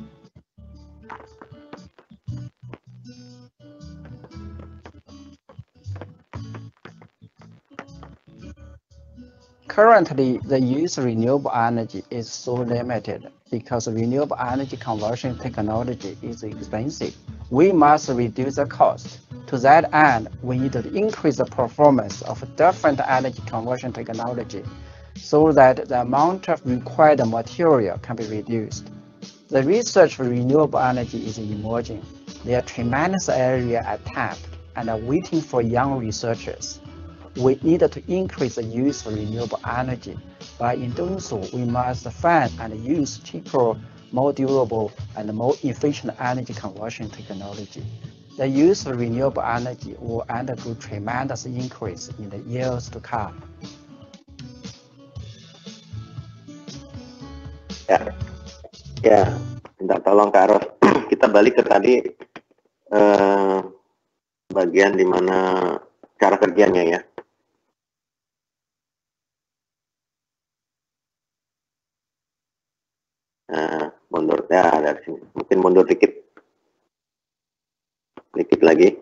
Currently, the use of renewable energy is so limited because renewable energy conversion technology is expensive. We must reduce the cost. To that end, we need to increase the performance of different energy conversion technology so that the amount of required material can be reduced. The research for renewable energy is emerging. There are tremendous areas untapped and are waiting for young researchers. We need to increase the use of renewable energy. By in doing so, we must find and use cheaper, more durable, and more efficient energy conversion technology. The use of renewable energy will undergo tremendous increase in the years to come. Ya, ya, minta tolong Kak Ros. Kita balik ke tadi eh, bagian di mana cara kerjanya ya. Nah, mundur ya dari sini. Mungkin mundur dikit, dikit lagi.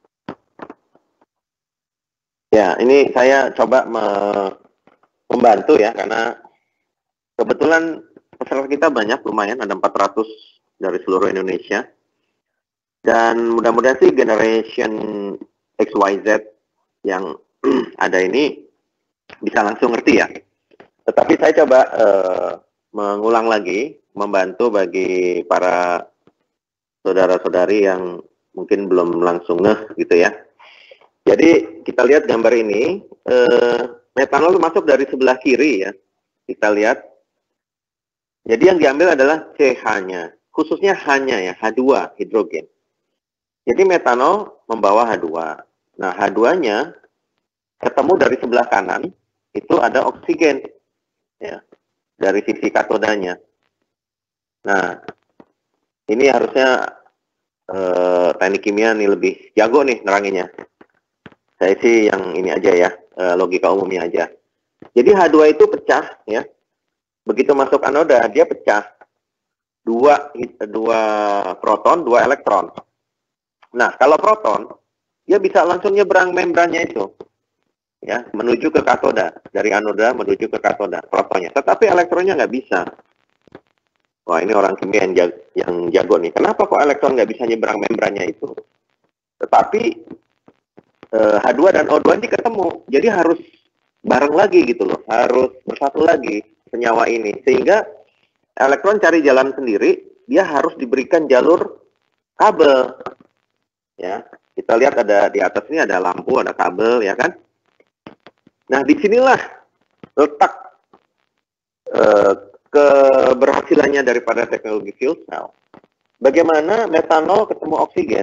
Ya, ini saya coba me membantu ya, karena kebetulan peserta kita banyak, lumayan ada empat ratus dari seluruh Indonesia. Dan mudah-mudahan sih generation X Y Z yang ada ini bisa langsung ngerti ya. Tetapi saya coba uh, mengulang lagi, membantu bagi para saudara-saudari yang mungkin belum langsung ngeh gitu ya. Jadi kita lihat gambar ini, eh, metanol masuk dari sebelah kiri ya. Kita lihat. Jadi yang diambil adalah C H-nya, khususnya H-nya ya, H dua, hidrogen. Jadi metanol membawa H dua. Nah, H dua-nya ketemu dari sebelah kanan, itu ada oksigen ya, dari sisi katodanya. Nah, ini harusnya eh, teknik kimia nih lebih jago nih neranginnya. Saya sih yang ini aja ya, eh, logika umumnya aja. Jadi H dua itu pecah ya. Begitu masuk anoda, dia pecah. Dua, dua proton, dua elektron. Nah, kalau proton, dia bisa langsung nyebrang membrannya itu. Ya, menuju ke katoda. Dari anoda menuju ke katoda, protonnya. Tetapi elektronnya nggak bisa. Wah, ini orang kimia yang jago, yang jago nih. Kenapa kok elektron nggak bisa nyebrang membrannya itu? Tetapi eh, H dua dan O dua ini ketemu. Jadi harus bareng lagi gitu loh. Harus bersatu lagi senyawa ini. Sehingga elektron cari jalan sendiri, dia harus diberikan jalur kabel. Ya, kita lihat ada di atas ini ada lampu, ada kabel, ya kan? Nah, disinilah letak eh, keberhasilannya daripada teknologi fuel cell. Bagaimana metanol ketemu oksigen,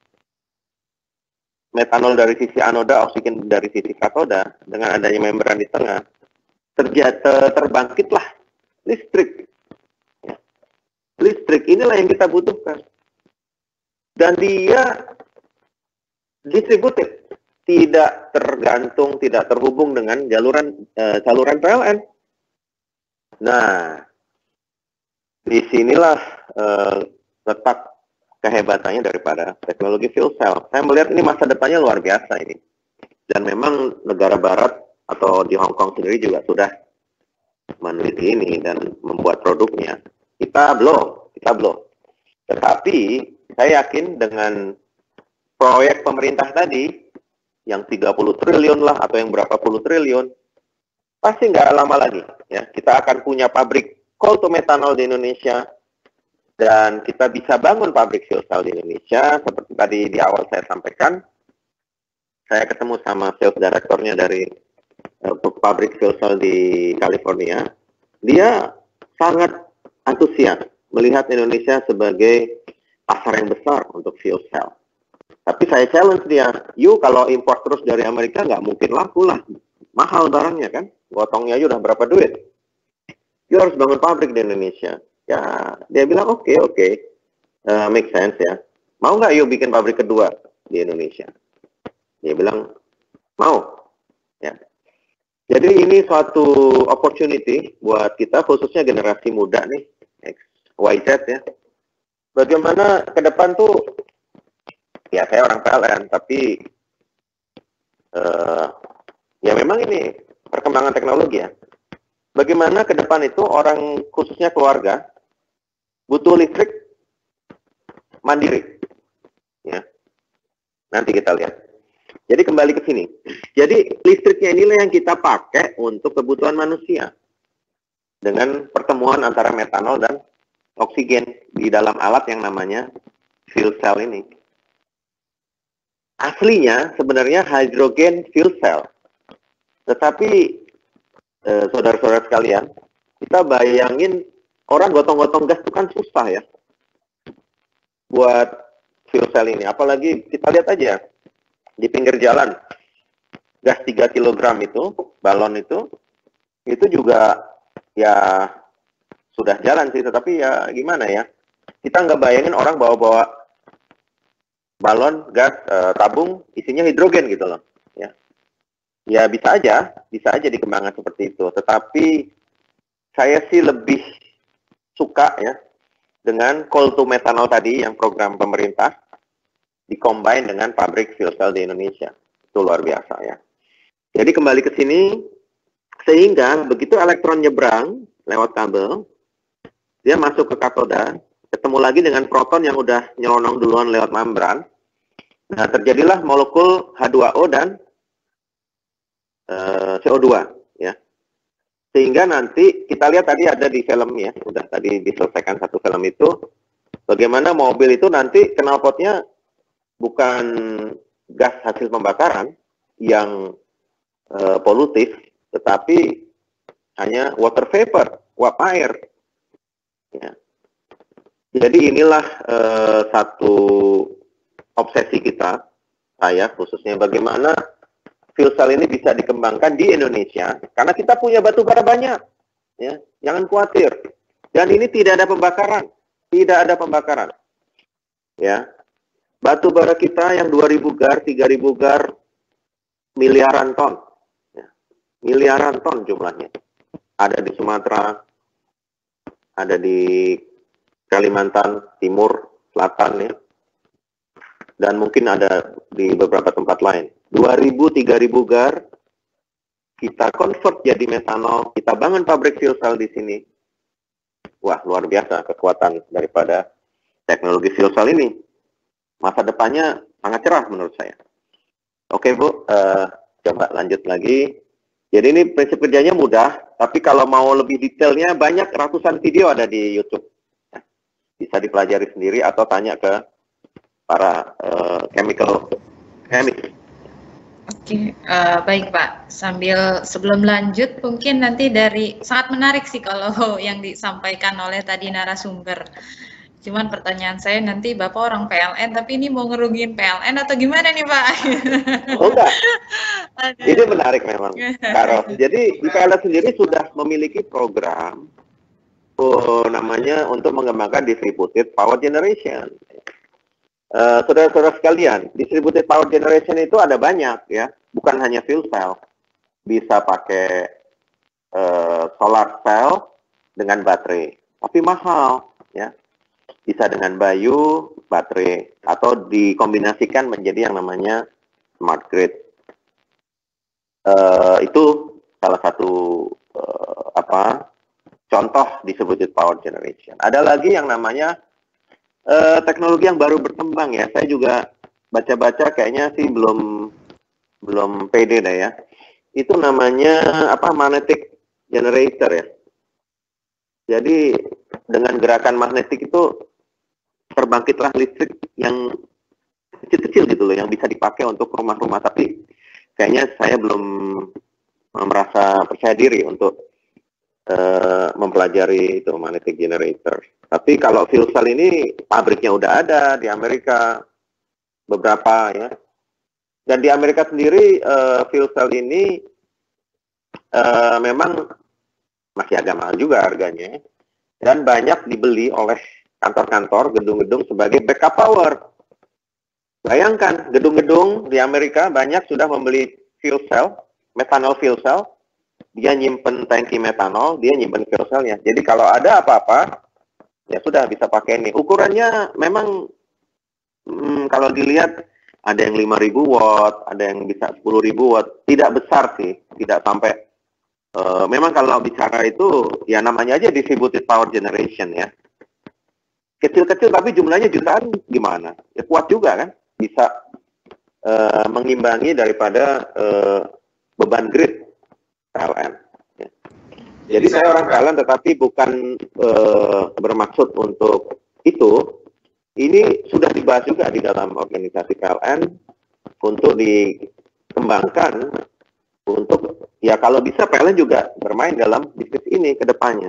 metanol dari sisi anoda, oksigen dari sisi katoda, dengan adanya membran di tengah, terjadi terbangkitlah listrik. Ya. Listrik inilah yang kita butuhkan. Dan dia distributif, tidak tergantung, tidak terhubung dengan jaluran uh, saluran P L N. Nah, disinilah uh, letak kehebatannya daripada teknologi fuel cell. Saya melihat ini masa depannya luar biasa ini. Dan memang negara barat atau di Hong Kong sendiri juga sudah meneliti ini dan membuat produknya. Kita belum, kita belum. Tetapi saya yakin dengan proyek pemerintah tadi, yang tiga puluh triliun lah, atau yang berapa puluh triliun, pasti nggak lama lagi. Ya, kita akan punya pabrik coal to methanol di Indonesia, dan kita bisa bangun pabrik fuel cell di Indonesia. Seperti tadi di awal saya sampaikan, saya ketemu sama sales directornya dari uh, pabrik fuel cell di California. Dia sangat antusias melihat Indonesia sebagai pasar yang besar untuk fuel cell. Tapi saya challenge dia, you kalau impor terus dari Amerika nggak mungkin laku lah. Mahal barangnya kan, gotongnya aja udah berapa duit. You harus bangun pabrik di Indonesia. Ya, dia bilang oke, okay, oke, okay. uh, make sense ya. Mau nggak you bikin pabrik kedua di Indonesia? Dia bilang, mau. Ya. Jadi ini suatu opportunity buat kita, khususnya generasi muda nih, X, Y, Z ya. Bagaimana ke depan tuh, ya saya orang P L N, tapi uh, ya memang ini perkembangan teknologi ya. Bagaimana ke depan itu orang, khususnya keluarga, butuh listrik mandiri. Ya. Nanti kita lihat. Jadi kembali ke sini. Jadi listriknya inilah yang kita pakai untuk kebutuhan manusia. Dengan pertemuan antara metanol dan oksigen di dalam alat yang namanya fuel cell ini. Aslinya sebenarnya hydrogen fuel cell. Tetapi eh, saudara-saudara sekalian, kita bayangin orang gotong-gotong gas itu kan susah ya buat fuel cell ini. Apalagi kita lihat aja di pinggir jalan, gas tiga kilogram itu, balon itu, itu juga ya sudah jalan sih, tetapi ya gimana ya, kita nggak bayangin orang bawa-bawa balon gas e, tabung isinya hidrogen gitu loh, ya. Ya bisa aja, bisa aja dikembangkan seperti itu. Tetapi saya sih lebih suka ya dengan coal to methanol tadi yang program pemerintah dikombin dengan pabrik fuel cell di Indonesia. Itu luar biasa ya. Jadi kembali ke sini, sehingga begitu elektron nyebrang lewat kabel, dia masuk ke katoda, ketemu lagi dengan proton yang udah nyelonong duluan lewat membran. Nah, terjadilah molekul H dua O dan uh, C O dua, ya. Sehingga nanti kita lihat tadi ada di film ya, udah tadi diselesaikan satu film itu, bagaimana mobil itu nanti knalpotnya bukan gas hasil pembakaran yang uh, polutif, tetapi hanya water vapor, uap air. Ya. Jadi inilah uh, satu obsesi kita, saya khususnya, bagaimana fuel cell ini bisa dikembangkan di Indonesia, karena kita punya batu bara banyak. Ya, jangan khawatir. Dan ini tidak ada pembakaran, tidak ada pembakaran. Ya, batu bara kita yang dua ribu gar, tiga ribu gar, miliaran ton, ya. Miliaran ton jumlahnya. Ada di Sumatera, ada di Kalimantan Timur, Selatan, ya. Dan mungkin ada di beberapa tempat lain. dua ribu, tiga ribu gar, kita convert jadi metanol, kita bangun pabrik fuel cell di sini. Wah, luar biasa kekuatan daripada teknologi fuel cell ini. Masa depannya sangat cerah menurut saya. Oke Bu, uh, coba lanjut lagi. Jadi ini prinsip kerjanya mudah, tapi kalau mau lebih detailnya banyak, ratusan video ada di YouTube. Bisa dipelajari sendiri atau tanya ke para uh, chemical chemist. Oke, uh, baik Pak. Sambil sebelum lanjut, mungkin nanti dari sangat menarik sih kalau yang disampaikan oleh tadi narasumber. Cuman pertanyaan saya nanti Bapak orang P L N, tapi ini mau ngerugiin P L N atau gimana nih Pak? Oh enggak, ini menarik memang. Karol. Jadi di P L N sendiri sudah memiliki program oh, namanya untuk mengembangkan distributed power generation. Saudara-saudara uh, sekalian, distributed power generation itu ada banyak ya, bukan hanya fuel cell, bisa pakai uh, solar cell dengan baterai, tapi mahal ya, bisa dengan bayu, baterai, atau dikombinasikan menjadi yang namanya smart grid. Uh, itu salah satu uh, apa contoh distributed power generation. Ada lagi yang namanya Uh, teknologi yang baru berkembang ya, saya juga baca-baca kayaknya sih belum belum pede dah ya. Itu namanya apa, magnetic generator ya. Jadi dengan gerakan magnetik itu terbangkitlah listrik yang kecil-kecil gitu loh, yang bisa dipakai untuk rumah-rumah. Tapi kayaknya saya belum merasa percaya diri untuk uh, mempelajari itu magnetic generator. Tapi kalau fuel cell ini pabriknya udah ada di Amerika beberapa ya. Dan di Amerika sendiri uh, fuel cell ini uh, memang masih agak mahal juga harganya. Dan banyak dibeli oleh kantor-kantor, gedung-gedung sebagai backup power. Bayangkan, gedung-gedung di Amerika banyak sudah membeli fuel cell, methanol fuel cell. Dia nyimpen tangki metanol, dia nyimpen fuel cellnya. Jadi kalau ada apa-apa, ya sudah bisa pakai ini. Ukurannya memang hmm, kalau dilihat ada yang lima ribu watt, ada yang bisa sepuluh ribu watt. Tidak besar sih, tidak sampai. Uh, memang kalau bicara itu, ya namanya aja distributed power generation ya. Kecil-kecil tapi jumlahnya jutaan gimana? Ya kuat juga kan, bisa uh, mengimbangi daripada uh, beban grid P L N. Ya. Jadi saya orang P L N tetapi bukan uh, bermaksud untuk itu. Ini sudah dibahas juga di dalam organisasi P L N untuk dikembangkan untuk ya kalau bisa P L N juga bermain dalam bisnis ini ke depannya.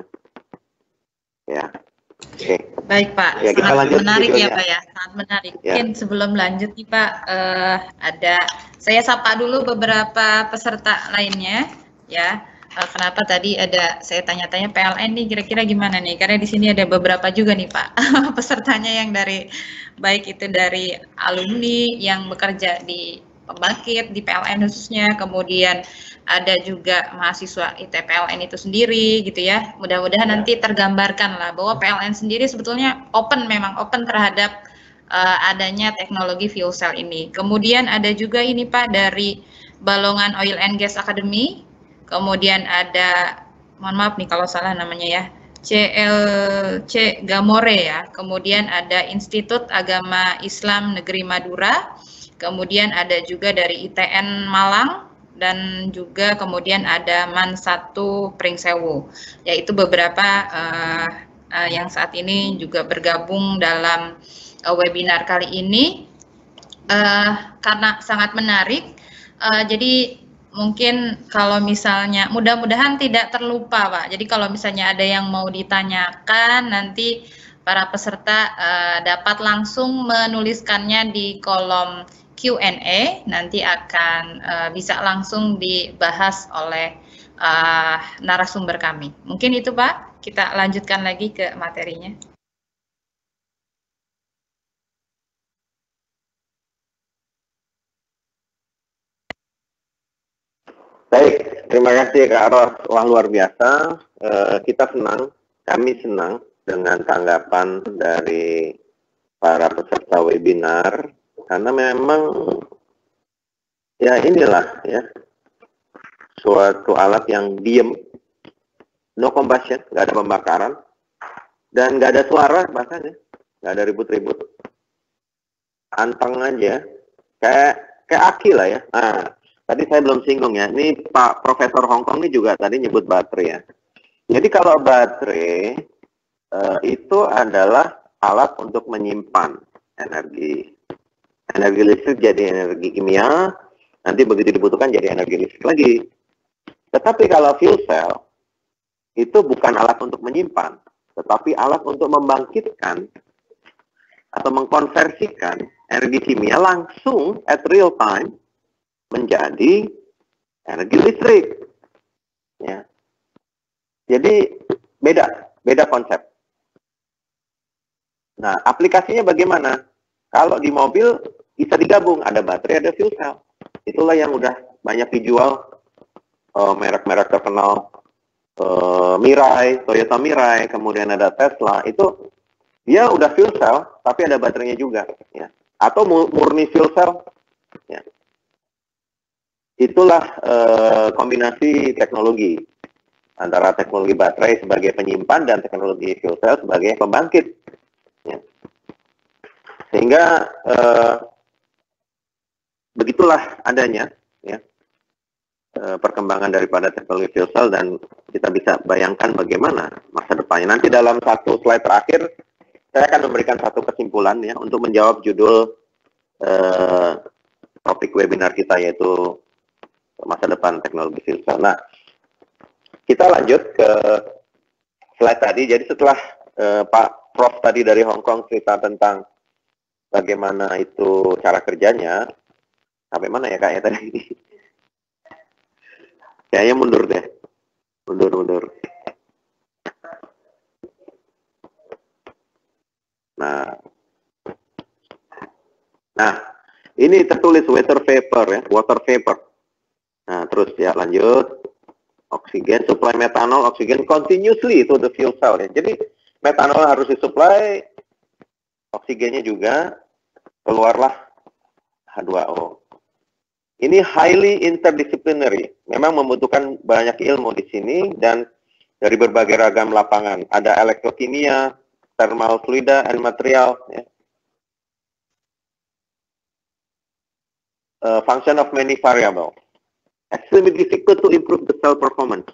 Ya. Oke. Okay. Baik Pak, ya, sangat menarik videonya. Ya Pak ya, sangat menarik. Ya. Mungkin sebelum lanjut nih Pak, uh, ada saya sapa dulu beberapa peserta lainnya ya. Kenapa tadi ada saya tanya-tanya P L N nih kira-kira gimana nih? Karena di sini ada beberapa juga nih Pak pesertanya yang dari baik itu dari alumni yang bekerja di pembangkit di P L N khususnya, kemudian ada juga mahasiswa I T P L N itu sendiri gitu ya. Mudah-mudahan nanti tergambarkan lah bahwa P L N sendiri sebetulnya open, memang open terhadap uh, adanya teknologi fuel cell ini. Kemudian ada juga ini Pak dari Balongan Oil and Gas Academy. Kemudian ada, mohon maaf nih kalau salah namanya ya, C L C Gamore ya. Kemudian ada Institut Agama Islam Negeri Madura. Kemudian ada juga dari I T N Malang dan juga kemudian ada Man satu Pringsewu. Yaitu beberapa uh, uh, yang saat ini juga bergabung dalam uh, webinar kali ini. uh, karena sangat menarik. Uh, jadi mungkin kalau misalnya mudah-mudahan tidak terlupa, Pak. Jadi kalau misalnya ada yang mau ditanyakan, nanti para peserta uh, dapat langsung menuliskannya di kolom Q and A. Nanti akan uh, bisa langsung dibahas oleh uh, narasumber kami. Mungkin itu, Pak. Kita lanjutkan lagi ke materinya. Baik, terima kasih Kak Ros. Wah, luar biasa. Uh, kita senang, kami senang dengan tanggapan dari para peserta webinar, karena memang ya inilah ya suatu alat yang diem, no combustion, nggak ada pembakaran, dan nggak ada suara bahkan ya, nggak ada ribut-ribut, anteng aja, kayak kayak aki lah ya. Nah, tadi saya belum singgung ya, ini Pak Profesor Hongkong ini juga tadi nyebut baterai ya. Jadi kalau baterai uh, itu adalah alat untuk menyimpan energi. Energi listrik jadi energi kimia, nanti begitu dibutuhkan jadi energi listrik lagi. Tetapi kalau fuel cell, itu bukan alat untuk menyimpan, tetapi alat untuk membangkitkan atau mengkonversikan energi kimia langsung at real time menjadi energi listrik. Ya. Jadi beda, beda konsep. Nah, aplikasinya bagaimana? Kalau di mobil bisa digabung, ada baterai, ada fuel cell. Itulah yang udah banyak dijual merek-merek uh, terkenal, uh, Mirai, Toyota Mirai, kemudian ada Tesla. Itu dia udah fuel cell, tapi ada baterainya juga. Ya. Atau murni fuel cell. Ya. Itulah uh, kombinasi teknologi antara teknologi baterai sebagai penyimpan dan teknologi fuel cell sebagai pembangkit. Ya. Sehingga uh, begitulah adanya ya uh, perkembangan daripada teknologi fuel cell, dan kita bisa bayangkan bagaimana masa depannya. Nanti dalam satu slide terakhir saya akan memberikan satu kesimpulan ya untuk menjawab judul uh, topik webinar kita, yaitu masa depan teknologi fuel cell. Nah, kita lanjut ke slide tadi. Jadi setelah uh, Pak Prof tadi dari Hong Kong cerita tentang bagaimana itu cara kerjanya, sampai mana ya Kak ya tadi? Kayaknya mundur deh, mundur mundur. Nah, nah ini tertulis water vapor ya, water vapor. Nah, terus ya lanjut. Oksigen, supply metanol, oksigen continuously to the fuel cell ya. Jadi metanol harus disuplai, oksigennya juga, keluarlah H dua O. Ini highly interdisciplinary, memang membutuhkan banyak ilmu di sini dan dari berbagai ragam lapangan. Ada elektrokimia, thermal fluida and material, ya. Uh, function of many variables. Extremely difficult to improve the cell performance.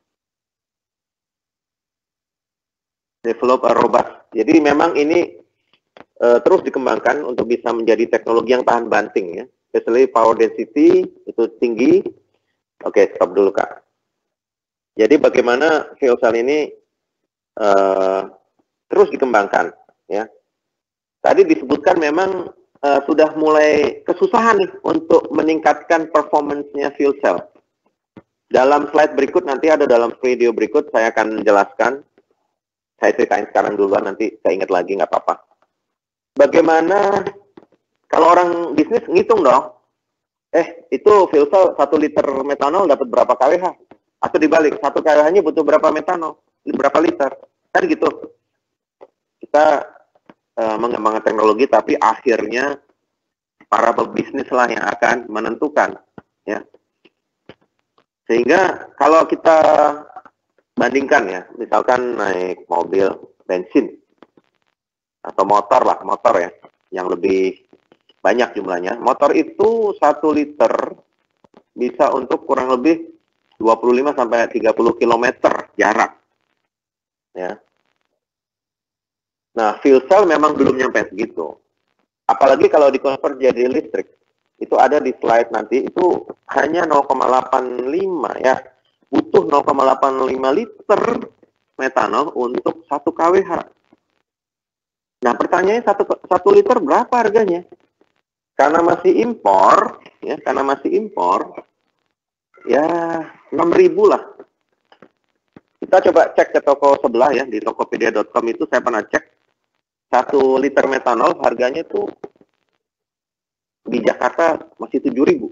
Develop a robust. Jadi memang ini uh, terus dikembangkan untuk bisa menjadi teknologi yang tahan banting ya. Especially power density itu tinggi. Oke, okay, stop dulu Kak. Jadi bagaimana fuel cell ini uh, terus dikembangkan ya. Tadi disebutkan memang uh, sudah mulai kesusahan nih untuk meningkatkan performance-nya fuel cell. Dalam slide berikut, nanti ada dalam video berikut saya akan menjelaskan. Saya ceritain sekarang duluan, nanti saya ingat lagi nggak apa-apa. Bagaimana kalau orang bisnis ngitung dong, eh itu fuel cell satu liter metanol dapat berapa kWh? Atau dibalik, satu kWh-nya butuh berapa metanol? Berapa liter? Kan gitu. Kita uh, mengembangkan teknologi, tapi akhirnya para pebisnis lah yang akan menentukan. Ya. Sehingga kalau kita bandingkan ya, misalkan naik mobil bensin, atau motor lah, motor ya, yang lebih banyak jumlahnya. Motor itu satu liter bisa untuk kurang lebih dua puluh lima sampai tiga puluh kilometer jarak. Ya. Nah, fuel cell memang belum nyampe segitu. Apalagi kalau dikonvert jadi listrik, itu ada di slide nanti, itu hanya nol koma delapan lima ya, butuh nol koma delapan lima liter metanol untuk satu kilowatt. Nah, pertanyaannya satu, satu liter berapa harganya? Karena masih impor, ya, karena masih impor, ya enam ribu lah. Kita coba cek ke toko sebelah ya, di tokopedia dot com itu saya pernah cek, satu liter metanol harganya tuh di Jakarta masih tujuh ribu.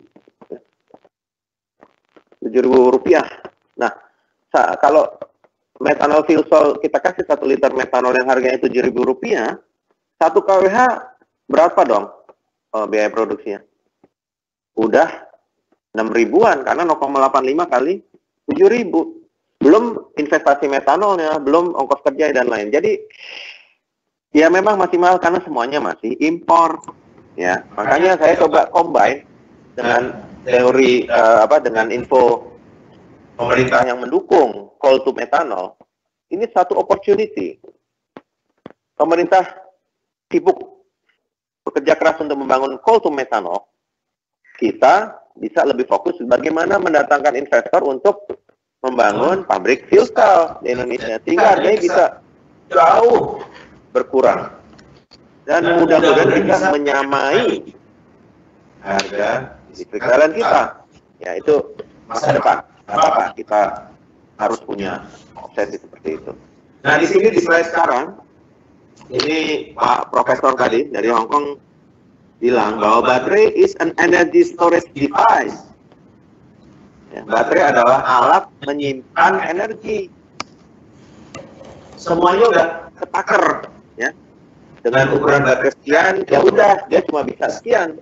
tujuh ribu rupiah. Nah, kalau metanol fuel cell kita kasih satu liter metanol yang harganya tujuh ribu rupiah, satu kilowatt berapa dong oh, biaya produksinya? Udah enam ribuan, karena nol koma delapan lima kali tujuh ribu. Belum investasi metanolnya, belum ongkos kerja dan lain. Jadi, ya memang masih mahal karena semuanya masih impor. Ya, makanya saya coba combine dengan teori uh, apa dengan info pemerintah yang mendukung coal to methanol. Ini satu opportunity. Pemerintah sibuk bekerja keras untuk membangun coal to methanol. Kita bisa lebih fokus bagaimana mendatangkan investor untuk membangun pabrik fuel cell di Indonesia, sehingga harganya bisa jauh berkurang dan mudah-mudahan bisa menyamai harga listrik P L N kita. Ya, itu masa depan. Apa kita harus punya obsesi seperti itu. Nah, di sini di slide sekarang ini Pak Profesor tadi dari Hong Kong bilang bahwa baterai is an energy storage device. Ya, baterai adalah alat menyimpan energi. Semuanya udah ketaker, ya. Dengan ukuran baterai sekian, ya udah, dia cuma bisa sekian.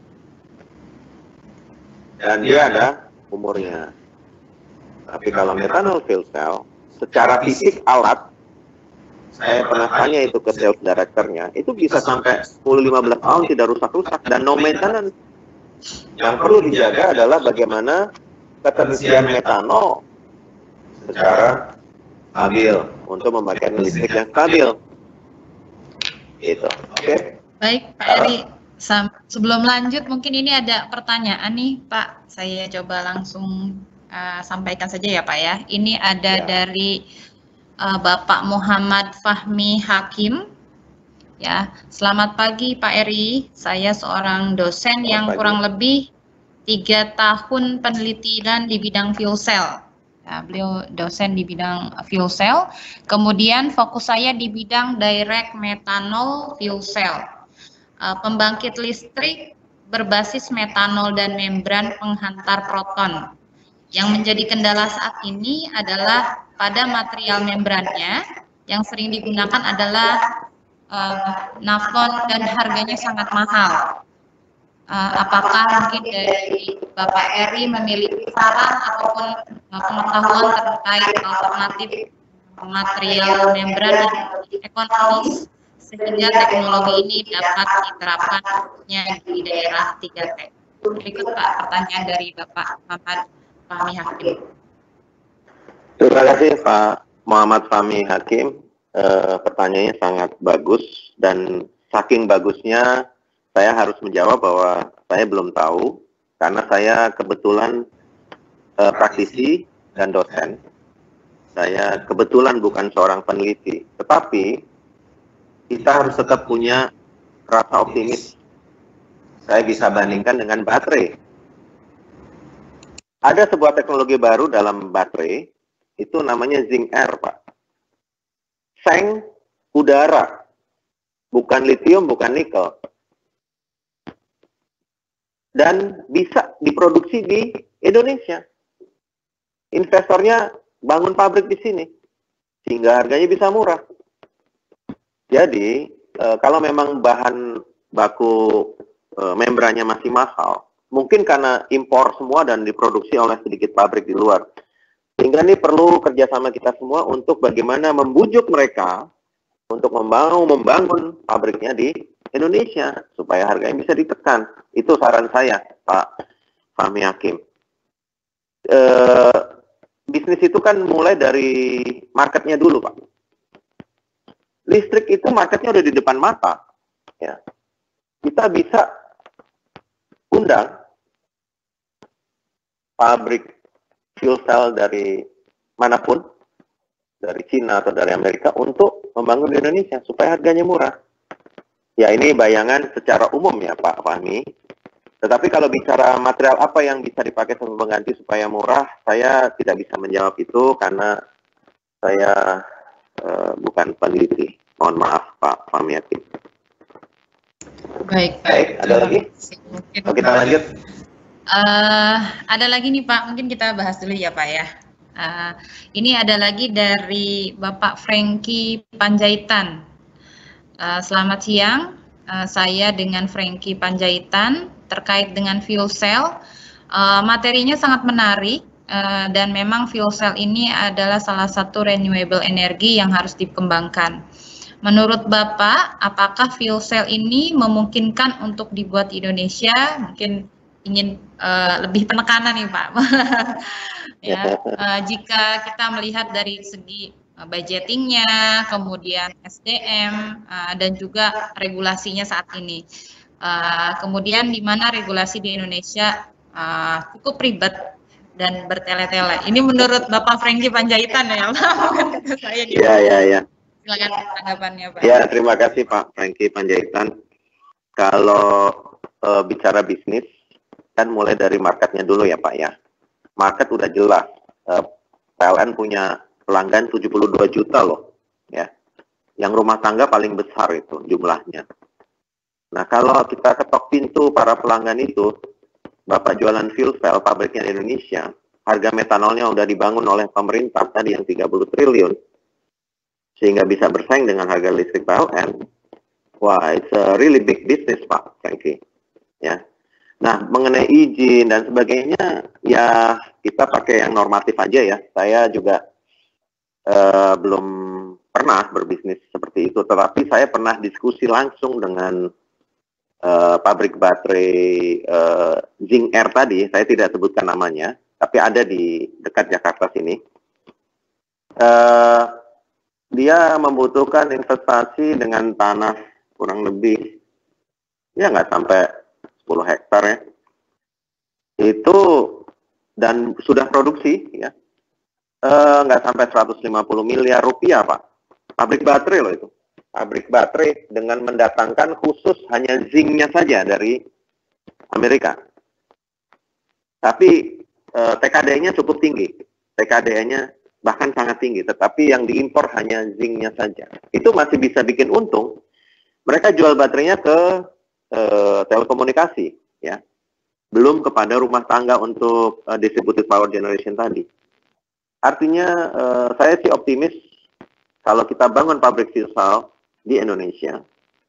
Dan dia ada umurnya. Tapi kalau metanol fuel cell, secara fisik alat, saya pernah tanya itu ke sales directornya, itu bisa sampai sepuluh sampai lima belas tahun tidak rusak-rusak dan no maintenance. Yang perlu dijaga adalah bagaimana keterisian metanol secara stabil untuk memberikan listrik yang stabil. Itu. Oke. Okay. Baik, Pak Eri. Sebelum lanjut, mungkin ini ada pertanyaan nih, Pak. Saya coba langsung uh, sampaikan saja ya, Pak ya. Ini ada ya. dari uh, Bapak Muhammad Fahmi Hakim. Ya, selamat pagi Pak Eri. Saya seorang dosen yang kurang lebih tiga tahun penelitian di bidang fuel cell. Ya, beliau dosen di bidang fuel cell. Kemudian fokus saya di bidang direct methanol fuel cell. Uh, pembangkit listrik berbasis metanol dan membran penghantar proton. Yang menjadi kendala saat ini adalah pada material membrannya yang sering digunakan adalah uh, naflon dan harganya sangat mahal. Uh, apakah mungkin dari Bapak Eri memiliki saran ataupun uh, pengetahuan terkait alternatif material membran yang ekonomis sehingga teknologi ini dapat diterapkannya di daerah tiga T? Berikut Pak pertanyaan dari Bapak Muhammad Fahmi Hakim. Terima kasih Pak Muhammad Fahmi Hakim. Uh, pertanyaannya sangat bagus dan saking bagusnya saya harus menjawab bahwa saya belum tahu karena saya kebetulan uh, praktisi dan dosen. Saya kebetulan bukan seorang peneliti, tetapi kita harus tetap punya rasa optimis. Saya bisa bandingkan dengan baterai. Ada sebuah teknologi baru dalam baterai, itu namanya zinc air, Pak. Seng udara, bukan lithium, bukan nikel. Dan bisa diproduksi di Indonesia. Investornya bangun pabrik di sini, sehingga harganya bisa murah. Jadi, e, kalau memang bahan baku e, membrannya masih mahal, mungkin karena impor semua dan diproduksi oleh sedikit pabrik di luar. Sehingga ini perlu kerjasama kita semua untuk bagaimana membujuk mereka untuk membangun, membangun pabriknya di Indonesia supaya harganya bisa ditekan. Itu saran saya, Pak Fahmi Hakim. E, bisnis itu kan mulai dari marketnya dulu, Pak. Listrik itu marketnya udah di depan mata. Ya. kita bisa undang pabrik fuel cell dari manapun, dari Cina atau dari Amerika untuk membangun di Indonesia supaya harganya murah. Ya ini bayangan secara umum ya Pak Fahmi. Tetapi kalau bicara material apa yang bisa dipakai sebagai pengganti supaya murah, saya tidak bisa menjawab itu karena saya uh, bukan peneliti. Mohon maaf Pak Fahmi Yakin. Baik, Pak. Baik, ada lagi? Mungkin, Oke, kita lanjut. Uh, ada lagi nih Pak, mungkin kita bahas dulu ya Pak ya. Uh, ini ada lagi dari Bapak Franky Panjaitan. Uh, selamat siang, uh, saya dengan Franky Panjaitan terkait dengan fuel cell. Uh, materinya sangat menarik uh, dan memang fuel cell ini adalah salah satu renewable energy yang harus dikembangkan. Menurut Bapak, apakah fuel cell ini memungkinkan untuk dibuat di Indonesia? Mungkin ingin uh, lebih penekanan nih Pak. Ya, uh, jika kita melihat dari segi uh, budgetingnya, kemudian S D M uh, dan juga regulasinya saat ini. Uh, kemudian di mana regulasi di Indonesia uh, cukup ribet dan bertele-tele. Ini menurut Bapak Franky Panjaitan ya, Pak. Saya gitu. Iya, iya, iya. Silakan tanggapannya, Pak. Ya, terima kasih Pak Franky Panjaitan. Kalau uh, bicara bisnis, kan mulai dari marketnya dulu ya Pak ya. Market udah jelas. Uh, P L N punya pelanggan tujuh puluh dua juta loh, ya. Yang rumah tangga paling besar itu jumlahnya. Nah, kalau kita ketok pintu para pelanggan itu, Bapak jualan fuel cell, pabriknya di Indonesia, harga metanolnya udah dibangun oleh pemerintah tadi yang tiga puluh triliun, sehingga bisa bersaing dengan harga listrik P L N. Wah, it's a really big business, Pak Franky. Ya. Nah, mengenai izin dan sebagainya, ya kita pakai yang normatif aja ya. Saya juga uh, belum pernah berbisnis seperti itu, tetapi saya pernah diskusi langsung dengan Uh, pabrik baterai uh, Zing Air tadi, saya tidak sebutkan namanya, tapi ada di dekat Jakarta sini. Uh, dia membutuhkan investasi dengan tanah kurang lebih, ya nggak sampai sepuluh hektar ya. Itu, dan sudah produksi, ya, uh, nggak sampai seratus lima puluh miliar rupiah, Pak. Pabrik baterai loh itu. Pabrik baterai dengan mendatangkan khusus hanya zinc-nya saja dari Amerika. Tapi eh, T K D-nya cukup tinggi. T K D-nya bahkan sangat tinggi. Tetapi yang diimpor hanya zinc-nya saja. Itu masih bisa bikin untung. Mereka jual baterainya ke eh, telekomunikasi, ya. Belum kepada rumah tangga untuk eh, distributed power generation tadi. Artinya eh, saya sih optimis kalau kita bangun pabrik fuel cell di Indonesia,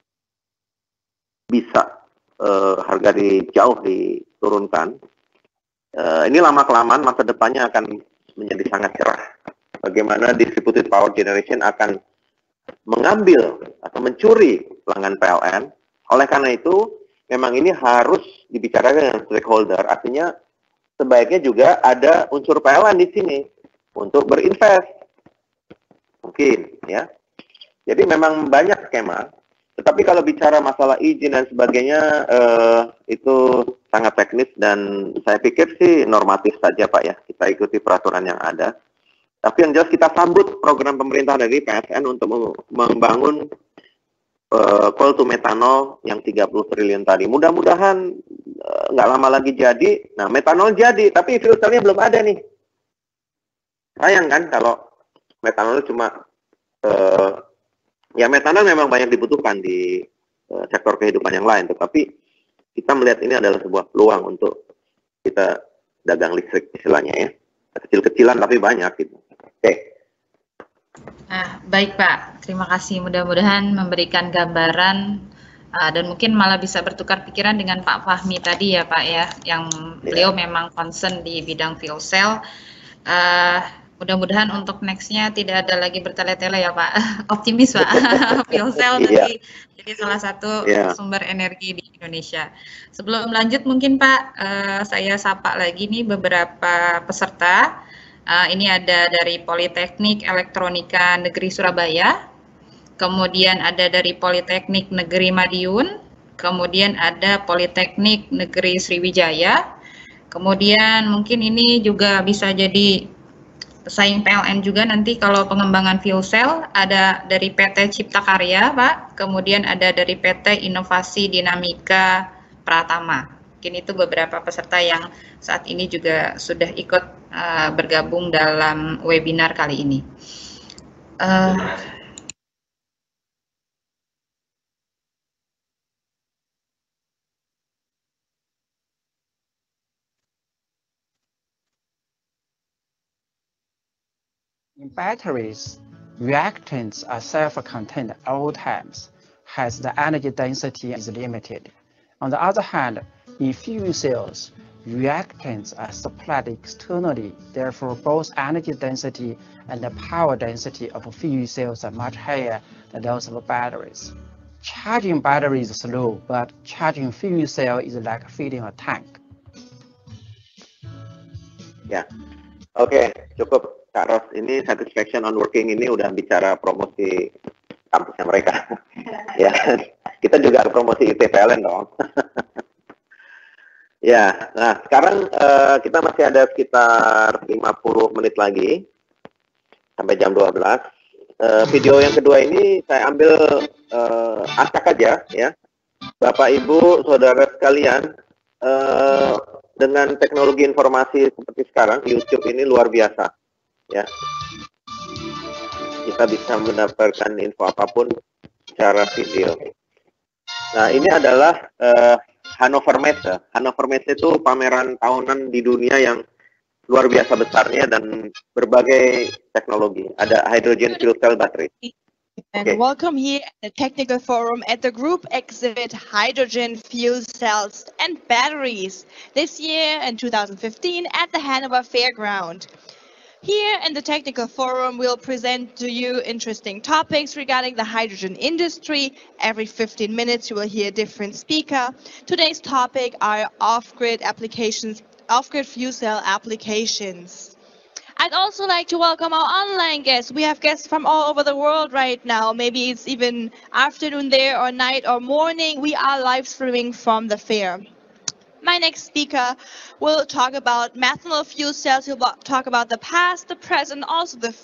bisa uh, harga di jauh diturunkan. Uh, ini lama-kelamaan masa depannya akan menjadi sangat cerah. Bagaimana distributed power generation akan mengambil atau mencuri pelanggan P L N. Oleh karena itu, memang ini harus dibicarakan dengan stakeholder. Artinya, sebaiknya juga ada unsur P L N di sini untuk berinvest. Mungkin, ya. Jadi memang banyak skema, tetapi kalau bicara masalah izin dan sebagainya, eh, itu sangat teknis dan saya pikir sih normatif saja Pak ya, kita ikuti peraturan yang ada. Tapi yang jelas kita sambut program pemerintah dari P S N untuk membangun eh, coal to metanol yang tiga puluh triliun tadi. Mudah-mudahan eh, nggak lama lagi jadi. Nah, metanol jadi, tapi fuel cell-nya belum ada nih. Sayang kan kalau metanol cuma eh, ya metanol memang banyak dibutuhkan di uh, sektor kehidupan yang lain, tetapi kita melihat ini adalah sebuah peluang untuk kita dagang listrik istilahnya ya, kecil-kecilan tapi banyak gitu. Oke. Okay. Nah, baik Pak, terima kasih. Mudah-mudahan memberikan gambaran uh, dan mungkin malah bisa bertukar pikiran dengan Pak Fahmi tadi ya Pak ya, yang yeah. Beliau memang concern di bidang fuel cell. Uh, Mudah-mudahan untuk next-nya tidak ada lagi bertele-tele ya Pak. Optimis Pak. Fuel cell nanti yeah. jadi salah satu yeah. sumber energi di Indonesia. Sebelum lanjut mungkin Pak, uh, saya sapa lagi nih beberapa peserta. Uh, ini ada dari Politeknik Elektronika Negeri Surabaya. Kemudian ada dari Politeknik Negeri Madiun. kemudian ada Politeknik Negeri Sriwijaya, kemudian mungkin ini juga bisa jadi pesaing P L N juga nanti kalau pengembangan fuel cell, ada dari P T Cipta Karya, Pak, kemudian ada dari P T Inovasi Dinamika Pratama. Mungkin itu beberapa peserta yang saat ini juga sudah ikut uh, bergabung dalam webinar kali ini. Uh, In batteries, reactants are self-contained at all times, as the energy density is limited. On the other hand, in fuel cells, reactants are supplied externally, therefore both energy density and the power density of fuel cells are much higher than those of batteries. Charging batteries is slow, but charging fuel cell is like filling a tank. Ya, oke, okay, cukup. Kak Ros, ini Satisfaction on Working ini udah bicara promosi kampusnya mereka. Ya, kita juga promosi I T P L N dong. Ya, nah sekarang uh, kita masih ada sekitar lima puluh menit lagi sampai jam dua belas. Uh, video yang kedua ini saya ambil uh, acak aja ya. Bapak, Ibu, Saudara sekalian, uh, dengan teknologi informasi seperti sekarang, YouTube ini luar biasa. Ya, kita bisa mendapatkan info apapun secara video. Nah, ini adalah uh, Hannover Messe. Hannover Messe itu pameran tahunan di dunia yang luar biasa besarnya dan berbagai teknologi. Ada hydrogen fuel cell battery. And Okay. welcome here at the technical forum at the group exhibit Hydrogen Fuel Cells and Batteries this year in two thousand fifteen at the Hanover Fairground. Here in the technical forum, we'll present to you interesting topics regarding the hydrogen industry. Every fifteen minutes, you will hear a different speaker. Today's topic are off-grid applications, off-grid fuel cell applications. I'd also like to welcome our online guests. We have guests from all over the world right now. Maybe it's even afternoon there or night or morning. We are live streaming from the fair. My next speaker will talk about methanol fuel cells. He'll talk about the past, the present, also the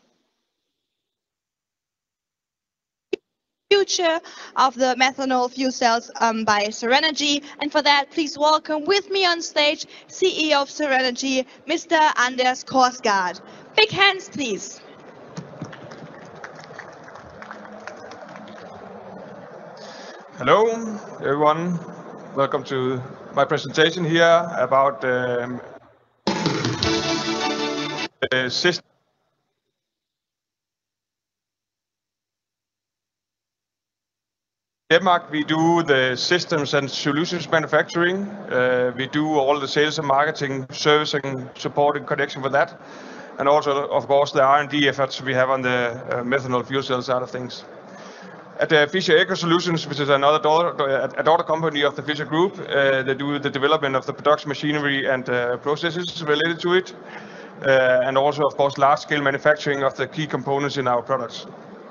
future of the methanol fuel cells um, by Serenergy. And for that, please welcome with me on stage C E O of Serenergy, Mister Anders Korsgaard. Big hands, please. Hello, everyone. Welcome to my presentation here about um, the system. In Denmark, we do the systems and solutions manufacturing. Uh, we do all the sales and marketing, servicing, support in connection with that. And also, of course, the R and D efforts we have on the uh, methanol fuel cell side of things. At uh, Fischer Eco Solutions, which is another daughter, a daughter company of the Fischer Group, uh, they do the development of the production machinery and uh, processes related to it, uh, and also, of course, large-scale manufacturing of the key components in our products.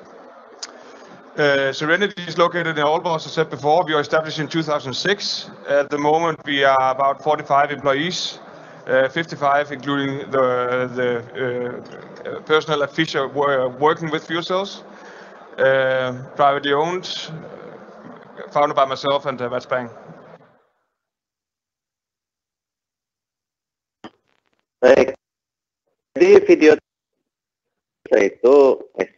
Uh, Serenergy is located in Aalborg, as I said before. We were established in two thousand six. At the moment, we are about forty-five employees, uh, fifty-five including the, the uh, personnel at Fischer were working with fuel cells. Uh, privately owned, founded by myself and uh, Mats Bang. Baik, jadi video itu eh,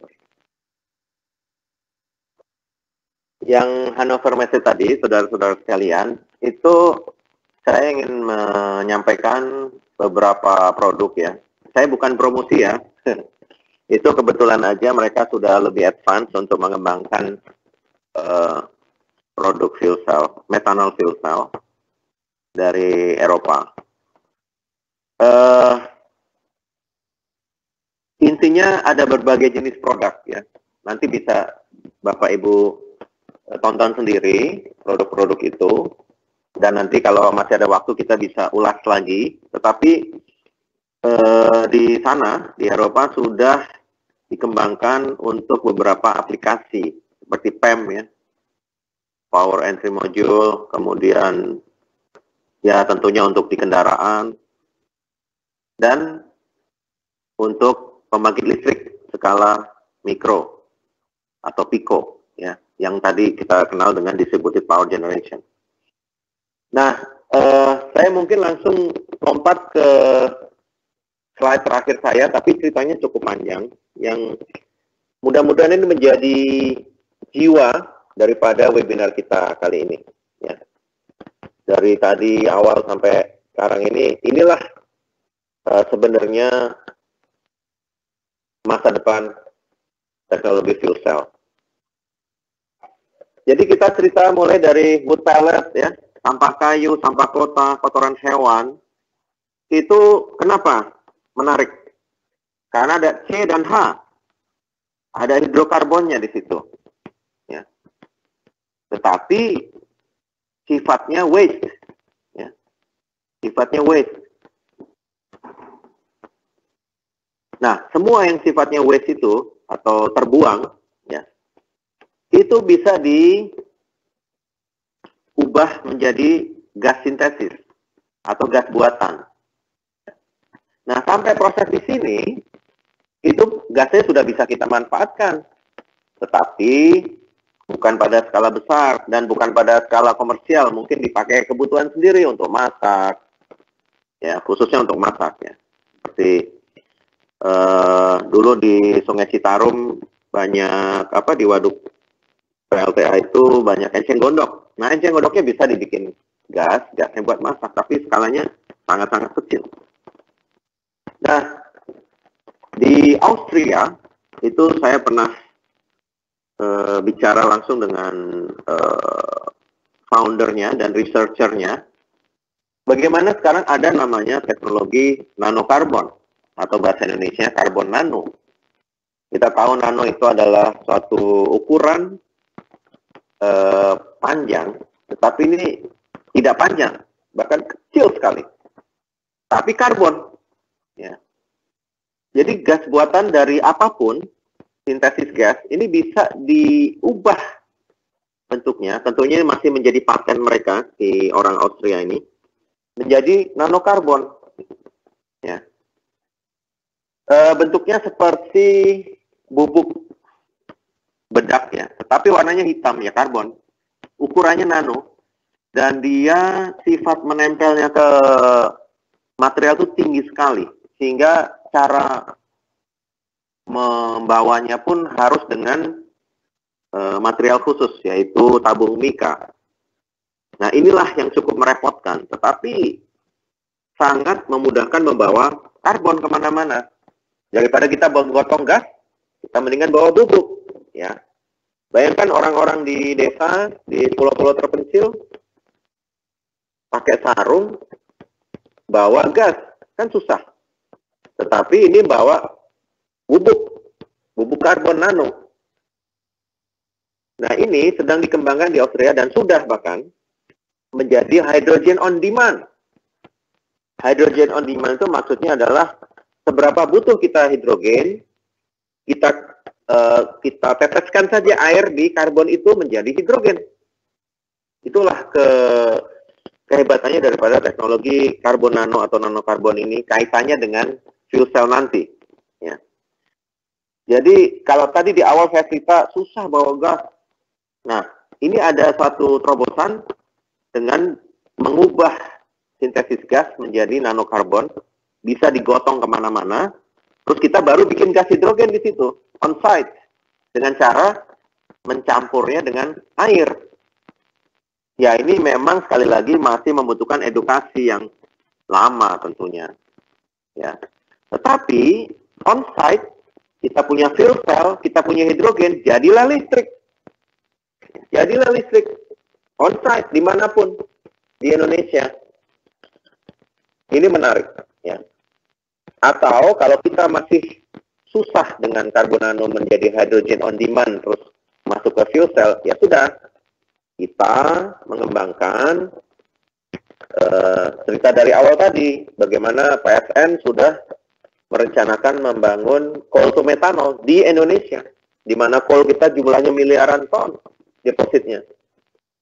yang Hannover Messe tadi, saudara-saudara sekalian, itu saya ingin menyampaikan beberapa produk ya. Saya bukan promosi ya. Itu kebetulan aja mereka sudah lebih advance untuk mengembangkan uh, produk fuel cell, methanol fuel cell dari Eropa. Uh, intinya ada berbagai jenis produk ya. Nanti bisa Bapak Ibu uh, tonton sendiri produk-produk itu. Dan nanti kalau masih ada waktu kita bisa ulas lagi. Tetapi uh, di sana, di Eropa sudah dikembangkan untuk beberapa aplikasi seperti P E M ya. power entry module, kemudian ya tentunya untuk di kendaraan, dan untuk pembangkit listrik skala mikro atau pico, ya, yang tadi kita kenal dengan distributed power generation. Nah, eh, saya mungkin langsung lompat ke slide terakhir saya, tapi ceritanya cukup panjang, yang mudah-mudahan ini menjadi jiwa daripada webinar kita kali ini. Ya. Dari tadi awal sampai sekarang ini, inilah uh, sebenarnya masa depan teknologi fuel cell. Jadi kita cerita mulai dari wood pellet, ya, sampah kayu, sampah kota, kotoran hewan. Itu kenapa menarik? Karena ada C dan H, ada hidrokarbonnya di situ. Ya. Tetapi sifatnya waste, ya. Sifatnya waste. Nah, semua yang sifatnya waste itu atau terbuang, ya, itu bisa diubah menjadi gas sintesis atau gas buatan. Nah, sampai proses di sini, itu gasnya sudah bisa kita manfaatkan. Tetapi bukan pada skala besar dan bukan pada skala komersial, mungkin dipakai kebutuhan sendiri untuk masak, ya, khususnya untuk masak, ya. Seperti uh, dulu di Sungai Citarum banyak apa di waduk P L T A itu banyak enceng gondok. Nah, enceng gondoknya bisa dibikin gas, gasnya buat masak, tapi skalanya sangat-sangat kecil. Nah, di Austria itu saya pernah uh, bicara langsung dengan uh, foundernya dan researchernya. Bagaimana sekarang ada namanya teknologi nanokarbon atau bahasa Indonesia karbon nano. Kita tahu nano itu adalah suatu ukuran uh, panjang, tetapi ini tidak panjang, bahkan kecil sekali. Tapi karbon. Ya. Jadi gas buatan dari apapun, sintesis gas, ini bisa diubah bentuknya, tentunya masih menjadi paten mereka, di orang Austria ini, menjadi nanokarbon. Ya. E, bentuknya seperti bubuk bedak, ya, tetapi warnanya hitam, ya, karbon. Ukurannya nano, dan dia sifat menempelnya ke material itu tinggi sekali. Sehingga cara membawanya pun harus dengan e, material khusus, yaitu tabung mika. Nah, inilah yang cukup merepotkan, tetapi sangat memudahkan membawa karbon kemana-mana. Daripada kita gotong gas, kita mendingan bawa bubuk. Ya. Bayangkan orang-orang di desa, di pulau-pulau terpencil, pakai sarung, bawa gas, kan susah. Tetapi ini bawa bubuk, bubuk karbon nano. Nah, ini sedang dikembangkan di Austria dan sudah bahkan menjadi hydrogen on demand. Hydrogen on demand itu maksudnya adalah seberapa butuh kita hidrogen, kita uh, kita teteskan saja air di karbon itu menjadi hidrogen. Itulah ke kehebatannya daripada teknologi karbon nano atau nanokarbon ini, kaitannya dengan fuel cell nanti. Ya. Jadi kalau tadi di awal saya cerita susah bawa gas. Nah, ini ada suatu terobosan dengan mengubah sintesis gas menjadi nanokarbon, bisa digotong kemana-mana, terus kita baru bikin gas hidrogen di situ, on site, dengan cara mencampurnya dengan air. Ya, ini memang sekali lagi masih membutuhkan edukasi yang lama tentunya. Ya. Tetapi on-site kita punya fuel cell, kita punya hidrogen, jadilah listrik. Jadilah listrik on-site dimanapun di Indonesia. Ini menarik. Ya. Atau kalau kita masih susah dengan karbon nano menjadi hydrogen on demand terus masuk ke fuel cell, ya sudah. Kita mengembangkan uh, cerita dari awal tadi, bagaimana P S N sudah merencanakan membangun coal to methanol di Indonesia, di mana coal kita jumlahnya miliaran ton depositnya.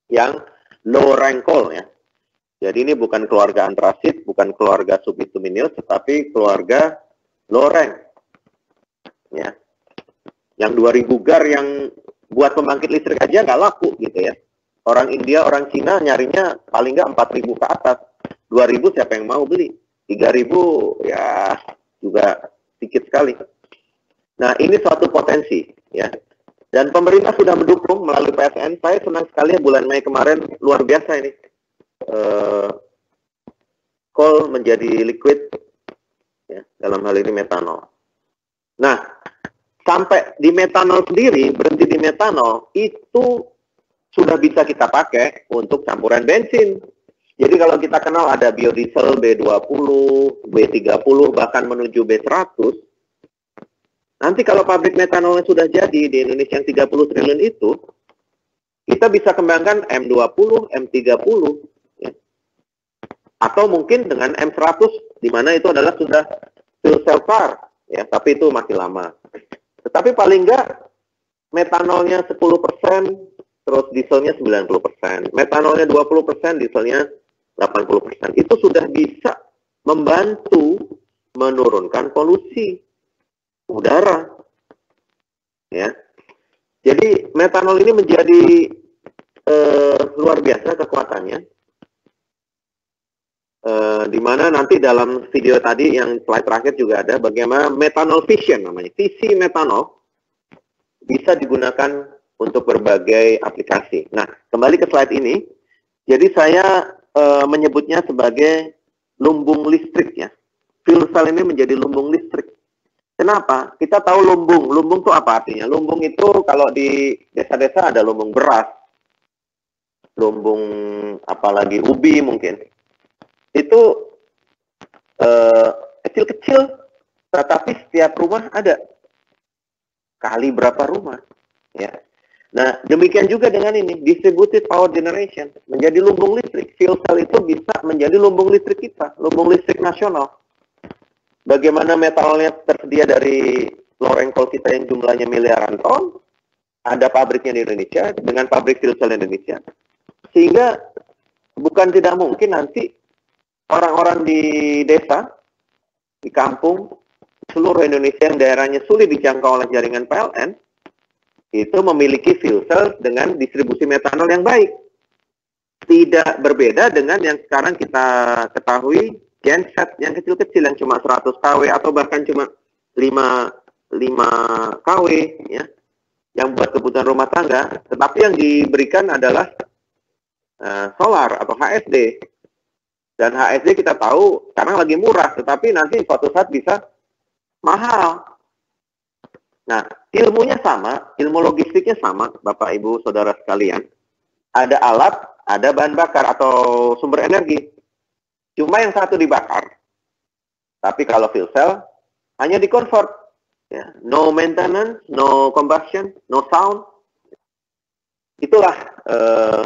yang low rankle ya. Jadi ini bukan keluarga antrasit, bukan keluarga subbituminil, tetapi keluarga low rank. Ya. Yang dua ribu gar yang buat pembangkit listrik aja nggak laku gitu ya. Orang India, orang Cina nyarinya paling nggak empat ribu ke atas. dua ribu siapa yang mau beli? tiga ribu ya juga sedikit sekali. Nah, ini suatu potensi ya. Dan pemerintah sudah mendukung melalui P S N. Saya senang sekali ya, bulan Mei kemarin luar biasa ini. Uh, coal menjadi liquid ya, dalam hal ini metanol. Nah, sampai di metanol sendiri, berhenti di metanol, itu sudah bisa kita pakai untuk campuran bensin. Jadi kalau kita kenal ada biodiesel B dua puluh, B tiga puluh, bahkan menuju B seratus, nanti kalau pabrik metanolnya sudah jadi di Indonesia yang tiga puluh triliun itu, kita bisa kembangkan M dua puluh, M tiga puluh, ya. Atau mungkin dengan M seratus, di mana itu adalah sudah fuel cell car, ya, tapi itu masih lama. Tetapi paling enggak metanolnya sepuluh persen, terus dieselnya sembilan puluh persen. Metanolnya dua puluh persen, dieselnya delapan puluh persen. Itu sudah bisa membantu menurunkan polusi udara. Ya. Jadi metanol ini menjadi eh, luar biasa kekuatannya. Uh, di mana nanti dalam video tadi yang slide terakhir juga ada bagaimana metanol fission namanya, fisi metanol bisa digunakan untuk berbagai aplikasi. Nah, kembali ke slide ini, jadi saya uh, menyebutnya sebagai lumbung listrik ya. Fuel cell ini menjadi lumbung listrik. Kenapa? Kita tahu lumbung. Lumbung itu apa artinya? Lumbung itu kalau di desa-desa ada lumbung beras, lumbung apalagi ubi mungkin. Itu kecil-kecil, uh, tetapi setiap rumah ada. Kali berapa rumah? Ya. Nah, demikian juga dengan ini, distributed power generation, menjadi lumbung listrik. Fuel cell itu bisa menjadi lumbung listrik kita, lumbung listrik nasional. Bagaimana metanolnya tersedia dari low rankle kita yang jumlahnya miliaran ton, ada pabriknya di Indonesia, dengan pabrik fuel cell Indonesia. Sehingga bukan tidak mungkin nanti orang-orang di desa, di kampung, seluruh Indonesia yang daerahnya sulit dijangkau oleh jaringan P L N, itu memiliki fuel cell dengan distribusi metanol yang baik. Tidak berbeda dengan yang sekarang kita ketahui, genset yang kecil-kecil, yang cuma seratus kilowatt atau bahkan cuma lima kilowatt, ya, yang buat kebutuhan rumah tangga, tetapi yang diberikan adalah uh, solar atau H S D. Dan H S D kita tahu sekarang lagi murah, tetapi nanti suatu saat bisa mahal. Nah, ilmunya sama, ilmu logistiknya sama, Bapak, Ibu, Saudara sekalian. Ada alat, ada bahan bakar atau sumber energi. Cuma yang satu dibakar. Tapi kalau fuel cell, hanya di-convert. Ya, no maintenance, no combustion, no sound. Itulah uh,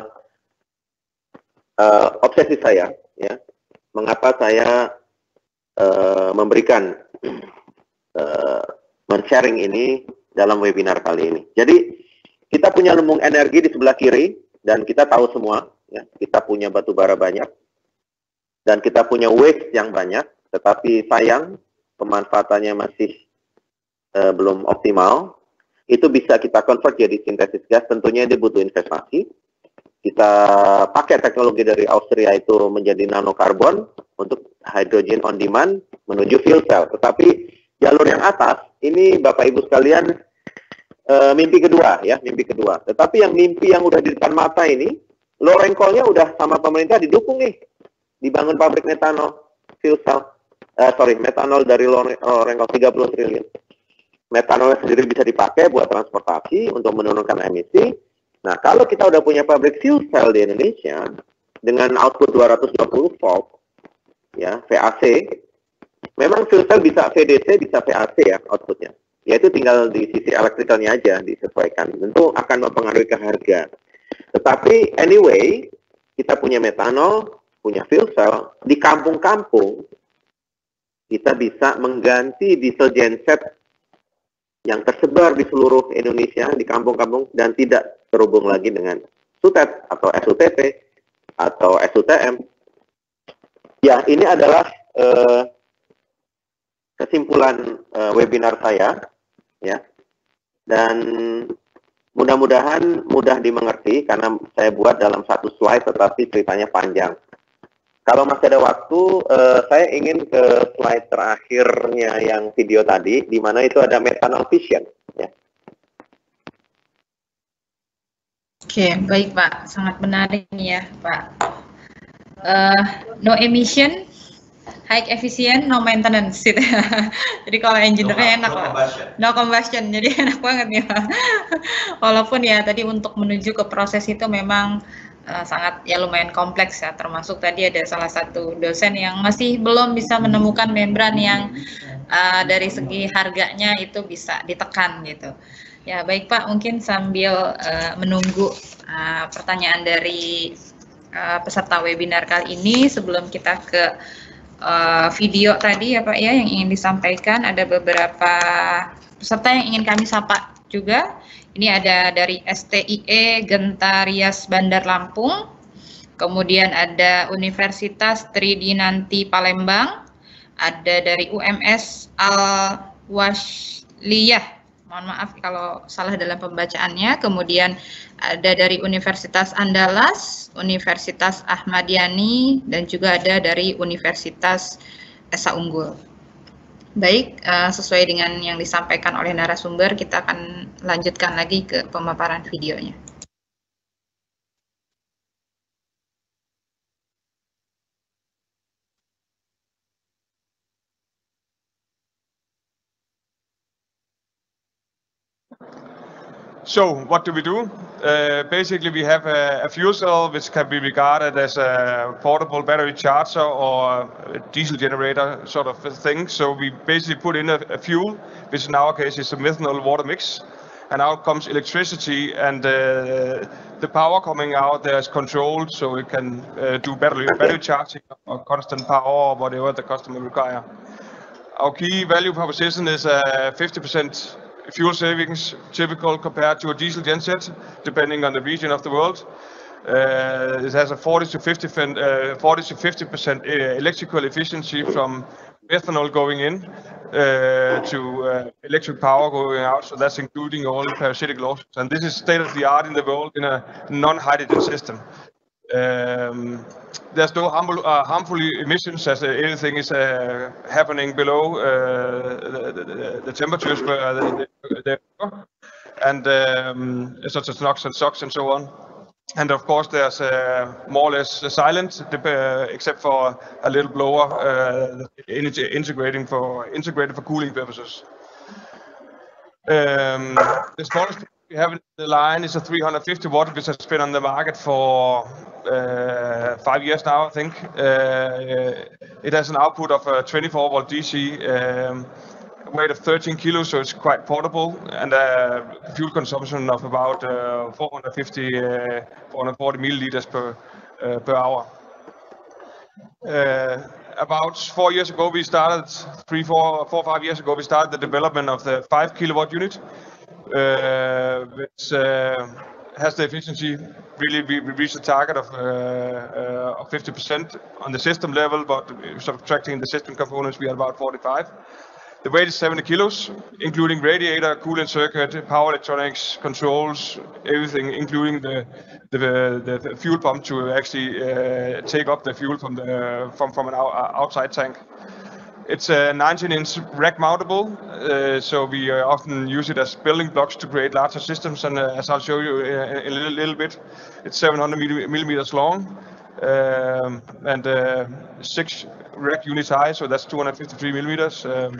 uh, obsesi saya. Ya, mengapa saya uh, memberikan uh, men-sharing ini dalam webinar kali ini. Jadi kita punya lumbung energi di sebelah kiri dan kita tahu semua, ya, kita punya batu bara banyak dan kita punya waste yang banyak, tetapi sayang pemanfaatannya masih uh, belum optimal. Itu bisa kita convert jadi sintesis gas, tentunya dia butuh investasi. Kita pakai teknologi dari Austria itu menjadi nanokarbon untuk hydrogen on demand menuju fuel cell. Tetapi jalur yang atas, ini Bapak Ibu sekalian, e, mimpi kedua ya, mimpi kedua. Tetapi yang mimpi yang udah di depan mata ini, low rankle-nya udah sama pemerintah didukung nih. Dibangun pabrik metanol, fuel cell, e, sorry, metanol dari low rankle tiga puluh triliun. Metanolnya sendiri bisa dipakai buat transportasi untuk menurunkan emisi. Nah, kalau kita udah punya pabrik fuel cell di Indonesia dengan output dua ratus dua puluh volt, ya, V A C, memang fuel cell bisa V D C, bisa V A C ya outputnya. Yaitu tinggal di sisi elektrikalnya aja disesuaikan. Tentu akan mempengaruhi ke harga. Tetapi anyway, kita punya metanol, punya fuel cell, di kampung-kampung kita bisa mengganti diesel genset yang tersebar di seluruh Indonesia, di kampung-kampung, dan tidak terhubung lagi dengan SUTET atau S U T T atau S U T M. Ya, ini adalah uh, kesimpulan uh, webinar saya, ya. Dan mudah-mudahan mudah dimengerti karena saya buat dalam satu slide tetapi ceritanya panjang. Kalau masih ada waktu, uh, saya ingin ke slide terakhirnya yang video tadi, di mana itu ada methanol fission, ya. Oke, baik Pak. Sangat menarik ya Pak. Uh, no emission, high efficient, no maintenance. Gitu. Jadi kalau engineer-nya enak, no combustion. No combustion, jadi enak banget ya. Walaupun ya tadi untuk menuju ke proses itu memang uh, sangat ya lumayan kompleks ya. Termasuk tadi ada salah satu dosen yang masih belum bisa menemukan membran yang uh, dari segi harganya itu bisa ditekan gitu. Ya baik Pak, mungkin sambil uh, menunggu uh, pertanyaan dari uh, peserta webinar kali ini sebelum kita ke uh, video tadi ya Pak ya yang ingin disampaikan, ada beberapa peserta yang ingin kami sapa juga. Ini ada dari S T I E Gentarias Bandar Lampung, kemudian ada Universitas Tridinanti Palembang, ada dari U M S Al-Wasliyah. Mohon maaf kalau salah dalam pembacaannya. Kemudian ada dari Universitas Andalas, Universitas Ahmadiyani, dan juga ada dari Universitas Esa Unggul. Baik, sesuai dengan yang disampaikan oleh narasumber, kita akan lanjutkan lagi ke pemaparan videonya. So what do we do? Uh, basically, we have a, a fuel cell which can be regarded as a portable battery charger or a diesel generator sort of thing. So we basically put in a, a fuel, which in our case is a methanol water mix, and out comes electricity, and uh, the power coming out there is controlled, so it can uh, do battery, battery charging or constant power or whatever the customer require. Our key value proposition is a fifty percent fuel savings, typical compared to a diesel genset, depending on the region of the world. Uh, it has a forty to fifty percent electrical efficiency from methanol going in uh, to uh, electric power going out, so that's including all parasitic losses. And this is state of the art in the world in a non-hydrogen system. Um, there's no harmful, uh, harmful emissions as uh, anything is uh, happening below uh, the, the, the temperatures where they, they are, and um, such as NOx and SOx and so on. And of course, there's uh, more or less silent, uh, except for a little blower uh, integrating for integrated for cooling purposes. Um, the smallest we have in the line is a three hundred fifty watt, which has been on the market for uh, five years now, I think. Uh, it has an output of a twenty-four volt D C, um, weight of thirteen kilos, so it's quite portable, and a fuel consumption of about uh, four hundred fifty, uh, four hundred forty milliliters per uh, per hour. Uh, about four years ago, we started three, four, four, five years ago, we started the development of the five kilowatt unit. Uh, which uh, has the efficiency. Really, we, we reached the target of, uh, uh, of fifty percent on the system level, but subtracting the system components, we are about forty-five. The weight is seventy kilos, including radiator, coolant circuit, power electronics, controls, everything, including the the, the fuel pump to actually uh, take up the fuel from the from from an outside tank. It's a nineteen inch rack mountable, uh, so we uh, often use it as building blocks to create larger systems, and uh, as I'll show you in a little, little bit, it's seven hundred millimeters long, um, and uh, six rack units high, so that's two hundred fifty-three millimeters. Um,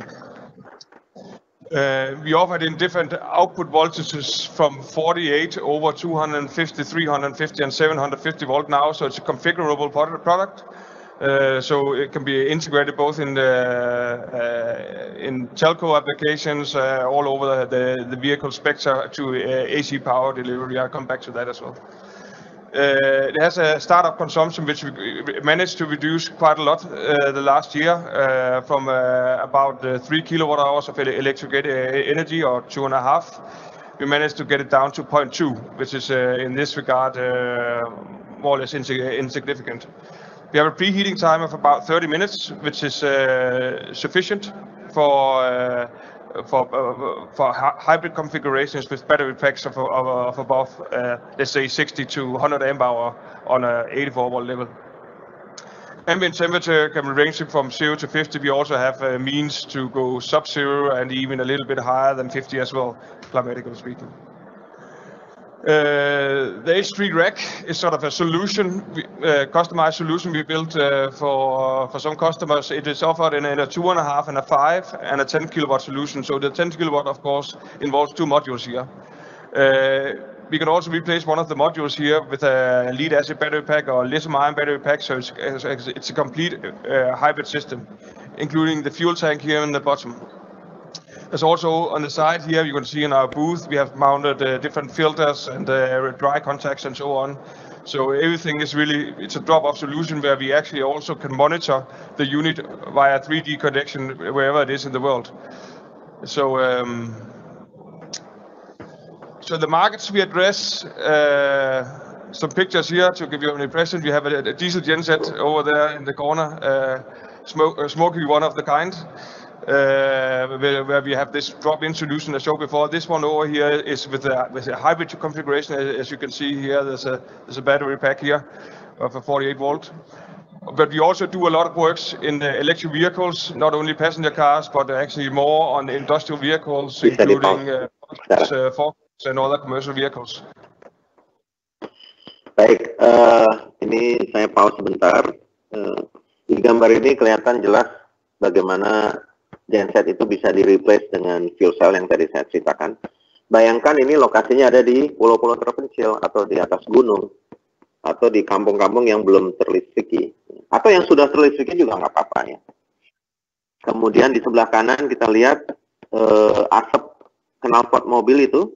uh, we offer it in different output voltages from forty-eight over two hundred fifty, three hundred fifty, and seven hundred fifty volt now, so it's a configurable product. Uh, so it can be integrated both in the uh, in telco applications uh, all over the, the vehicle spectra to uh, A C power delivery. I'll come back to that as well. Uh, it has a startup consumption which we managed to reduce quite a lot uh, the last year uh, from uh, about uh, three kilowatt hours of electric energy, or two and a half, we managed to get it down to zero point two, which is uh, in this regard uh, more or less insig insignificant. We have a preheating time of about thirty minutes, which is uh, sufficient for uh, for uh, for hybrid configurations with battery packs of, of, of above, uh, let's say, sixty to one hundred amp hour on a eighty-four volt level. Ambient temperature can range from zero to fifty. We also have uh, means to go sub-zero and even a little bit higher than fifty as well, climatically speaking. Uh, the H three rack is sort of a solution, uh, customized solution we built uh, for for some customers. It is offered in, in a two and a half and a five and a ten kilowatt solution. So the ten kilowatt, of course, involves two modules here. Uh, we can also replace one of the modules here with a lead acid battery pack or lithium-ion battery pack. So it's it's a complete uh, hybrid system, including the fuel tank here in the bottom. There's also on the side here, you can see in our booth, we have mounted uh, different filters and uh, dry contacts and so on. So everything is really, it's a drop-off solution where we actually also can monitor the unit via three D connection wherever it is in the world. So, um, so the markets we address, uh, some pictures here to give you an impression. We have a, a diesel genset over there in the corner, uh, smoke, uh, smoky one of the kind. Uh, where, where we have this drop-in solution I showed before. This one over here is with a, with a hybrid configuration. As you can see here, there's a, there's a battery pack here of a forty-eight volt. But we also do a lot of works in the electric vehicles, not only passenger cars, but actually more on industrial vehicles, including uh, uh, forklifts and other commercial vehicles. Baik, uh, ini saya pause sebentar. Uh, di gambar ini kelihatan jelas bagaimana genset itu bisa di-replace dengan fuel cell yang tadi saya ceritakan. Bayangkan ini lokasinya ada di pulau-pulau terpencil atau di atas gunung atau di kampung-kampung yang belum terlistriki atau yang sudah terlistriki juga nggak apa-apa ya. Kemudian di sebelah kanan kita lihat eh, asap knalpot mobil itu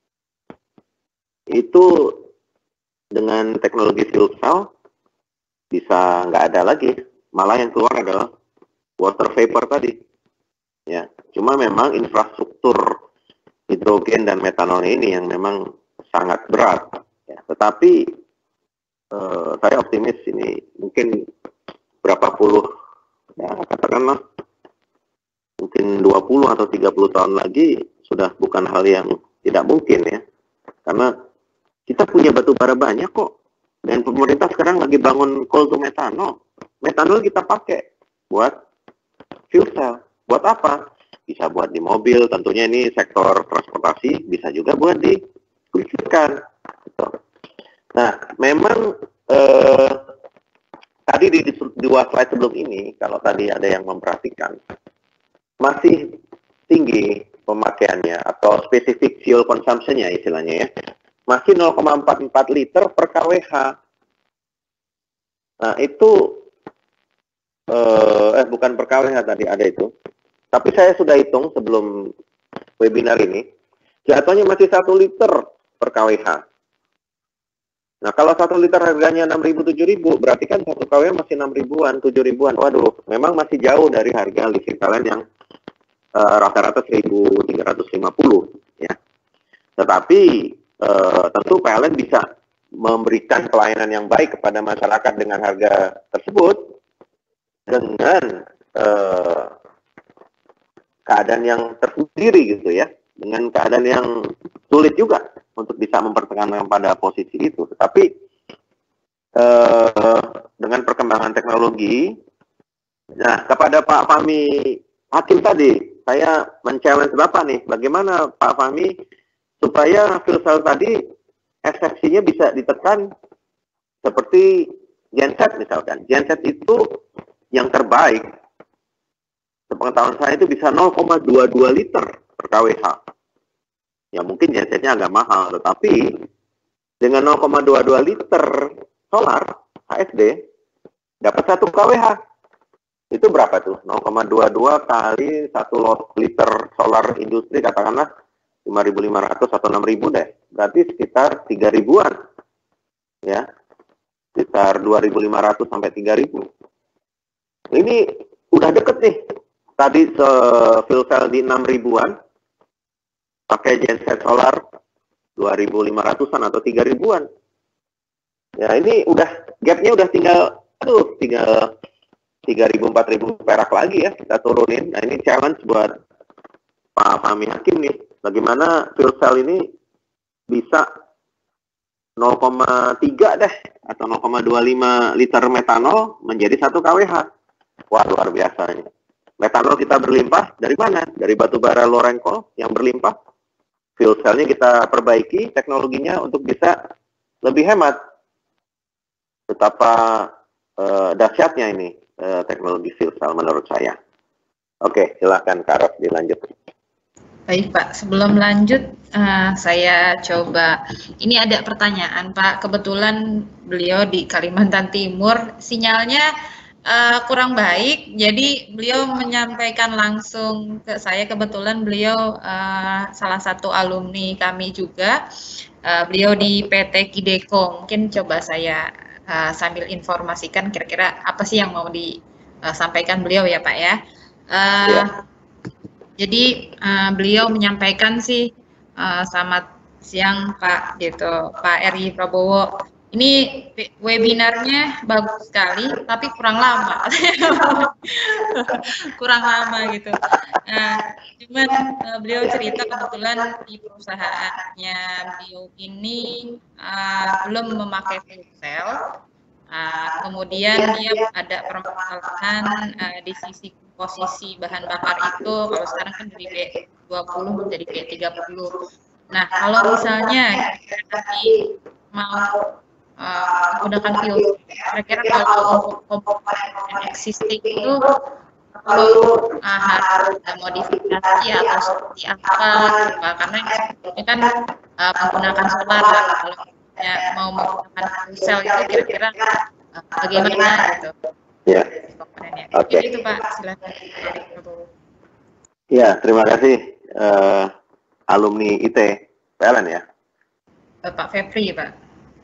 itu dengan teknologi fuel cell bisa nggak ada lagi, malah yang keluar adalah water vapor tadi. Ya, cuma memang infrastruktur hidrogen dan metanol ini yang memang sangat berat. Ya, tetapi eh, saya optimis ini mungkin berapa puluh, ya katakanlah mungkin dua puluh atau tiga puluh tahun lagi sudah bukan hal yang tidak mungkin ya. Karena kita punya batu bara banyak kok. Dan pemerintah sekarang lagi bangun coal to metanol. Metanol kita pakai buat fuel cell. Buat apa? Bisa buat di mobil, tentunya ini sektor transportasi, bisa juga buat di listrikkan. Nah, memang eh, tadi di dua slide sebelum ini, kalau tadi ada yang memperhatikan, masih tinggi pemakaiannya atau spesifik fuel consumption-nya istilahnya ya, masih nol koma empat empat liter per kWh. Nah, itu eh, eh bukan per kWh tadi ada itu. Tapi saya sudah hitung sebelum webinar ini, jatuhnya masih satu liter per kWh. Nah, kalau satu liter harganya enam ribu, tujuh ribu, berarti kan satu kWh masih enam ribuan, tujuh ribuan. Waduh, memang masih jauh dari harga listrik kalian yang rata-rata uh, seribu tiga ratus lima puluh. Ya. Tetapi uh, tentu P L N bisa memberikan pelayanan yang baik kepada masyarakat dengan harga tersebut, dengan uh, keadaan yang tersendiri gitu ya, dengan keadaan yang sulit juga untuk bisa mempertahankan pada posisi itu. Tetapi eh, dengan perkembangan teknologi, nah kepada Pak Fahmi Hakim tadi, saya men-challenge Bapak nih, bagaimana Pak Fahmi supaya fuel cell tadi eksepsinya bisa ditekan seperti genset misalkan. Genset itu yang terbaik, sepengetahuan saya itu bisa nol koma dua dua liter per kWh. Ya mungkin gensetnya agak mahal, tetapi dengan nol koma dua dua liter solar H S D dapat satu kWh. Itu berapa tuh? nol koma dua dua kali satu liter solar industri, katakanlah lima ribu lima ratus atau enam ribu deh. Berarti sekitar tiga ribuan. Ya. Sekitar dua ribu lima ratus sampai tiga ribu. Ini udah deket nih. Tadi fuel cell di enam ribuan, pakai genset solar dua ribu lima ratusan atau tiga ribuan. Ya ini udah gapnya udah tinggal, aduh tinggal tiga ribu empat ribu perak lagi ya kita turunin. Nah ini challenge buat Pak Fahmi Hakim nih, bagaimana fuel cell ini bisa nol koma tiga deh atau nol koma dua lima liter metanol menjadi satu kilowatt hour. Wah luar biasa ini. Metanol kita berlimpah dari mana? Dari batu bara Lorenco yang berlimpah. Fuel cell-nya kita perbaiki teknologinya untuk bisa lebih hemat. Betapa uh, dahsyatnya ini uh, teknologi fuel cell menurut saya. Oke, silakan Kak Ros dilanjut. Baik Pak, sebelum lanjut uh, saya coba, ini ada pertanyaan Pak, kebetulan beliau di Kalimantan Timur, sinyalnya uh, kurang baik, jadi beliau menyampaikan langsung ke saya, kebetulan beliau uh, salah satu alumni kami juga, uh, beliau di P T Kideko, mungkin coba saya uh, sambil informasikan kira-kira apa sih yang mau disampaikan beliau ya Pak ya. Uh, ya. Jadi uh, beliau menyampaikan sih uh, selamat siang Pak gitu, Pak Eri Prabowo. Ini webinarnya bagus sekali, tapi kurang lama, kurang lama gitu. Nah, cuman uh, beliau cerita kebetulan di perusahaannya beliau ini uh, belum memakai fuel cell. Uh, kemudian dia ada permasalahan uh, di sisi posisi bahan bakar itu, kalau sekarang kan dari B dua puluh menjadi B tiga puluh. Nah, kalau misalnya nanti mau uh, menggunakan fuel, kira-kira kalau untuk komponen existing itu perlu uh, harus ada modifikasi atau seperti apa, gitu, karena ini kan uh, menggunakan solar, kalau ya, mau menggunakan fuel cell itu kira-kira uh, bagaimana gitu. Ya. Oke. Okay. Itu Pak, silakan. Ya, terima kasih uh, alumni I T P L N ya. Pak Febri, Pak.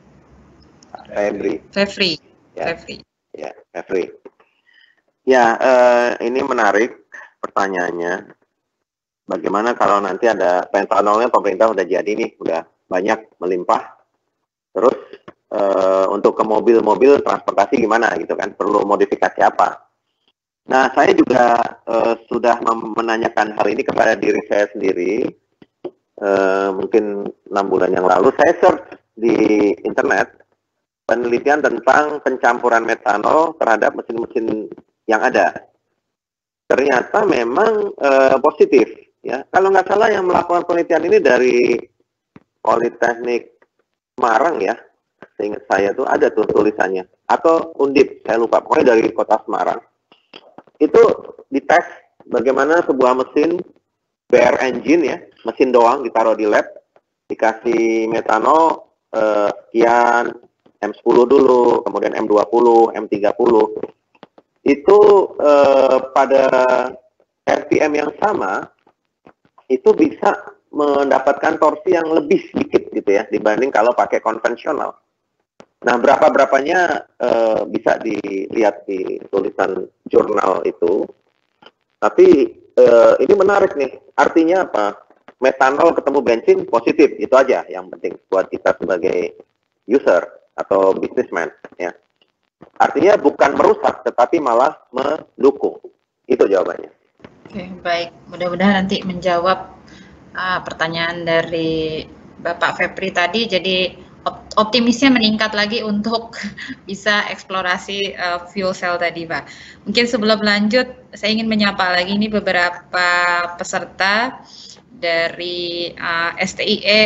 Febri. Febri. Ya. Febri. Ya, Febri. Ya, uh, ini menarik pertanyaannya. Bagaimana kalau nanti ada metanolnya pemerintah udah jadi nih, udah banyak melimpah. Terus Uh, untuk ke mobil-mobil transportasi gimana gitu kan, perlu modifikasi apa. Nah, saya juga uh, sudah menanyakan hal ini kepada diri saya sendiri, uh, mungkin enam bulan yang lalu, saya search di internet penelitian tentang pencampuran metanol terhadap mesin-mesin yang ada. Ternyata memang uh, positif, ya. Kalau nggak salah yang melakukan penelitian ini dari Politeknik Semarang ya, seingat saya tuh ada tuh tulisannya, atau Undip, saya lupa, pokoknya dari kota Semarang. Itu dites bagaimana sebuah mesin bare engine ya, mesin doang ditaruh di lab, dikasih metanol eh, sekian, M sepuluh dulu, kemudian M dua puluh, M tiga puluh. Itu eh, pada R P M yang sama, itu bisa mendapatkan torsi yang lebih sedikit gitu ya, dibanding kalau pakai konvensional. Nah, berapa-berapanya uh, bisa dilihat di tulisan jurnal itu. Tapi uh, ini menarik nih. Artinya apa? Metanol ketemu bensin positif, itu aja yang penting buat kita sebagai user atau businessman. Ya. Artinya bukan merusak, tetapi malah mendukung. Itu jawabannya. Oke, baik. Mudah-mudahan nanti menjawab uh, pertanyaan dari Bapak Febri tadi. Jadi optimisnya meningkat lagi untuk bisa eksplorasi uh, fuel cell tadi, Pak. Mungkin sebelum lanjut, saya ingin menyapa lagi ini beberapa peserta dari uh, S T I E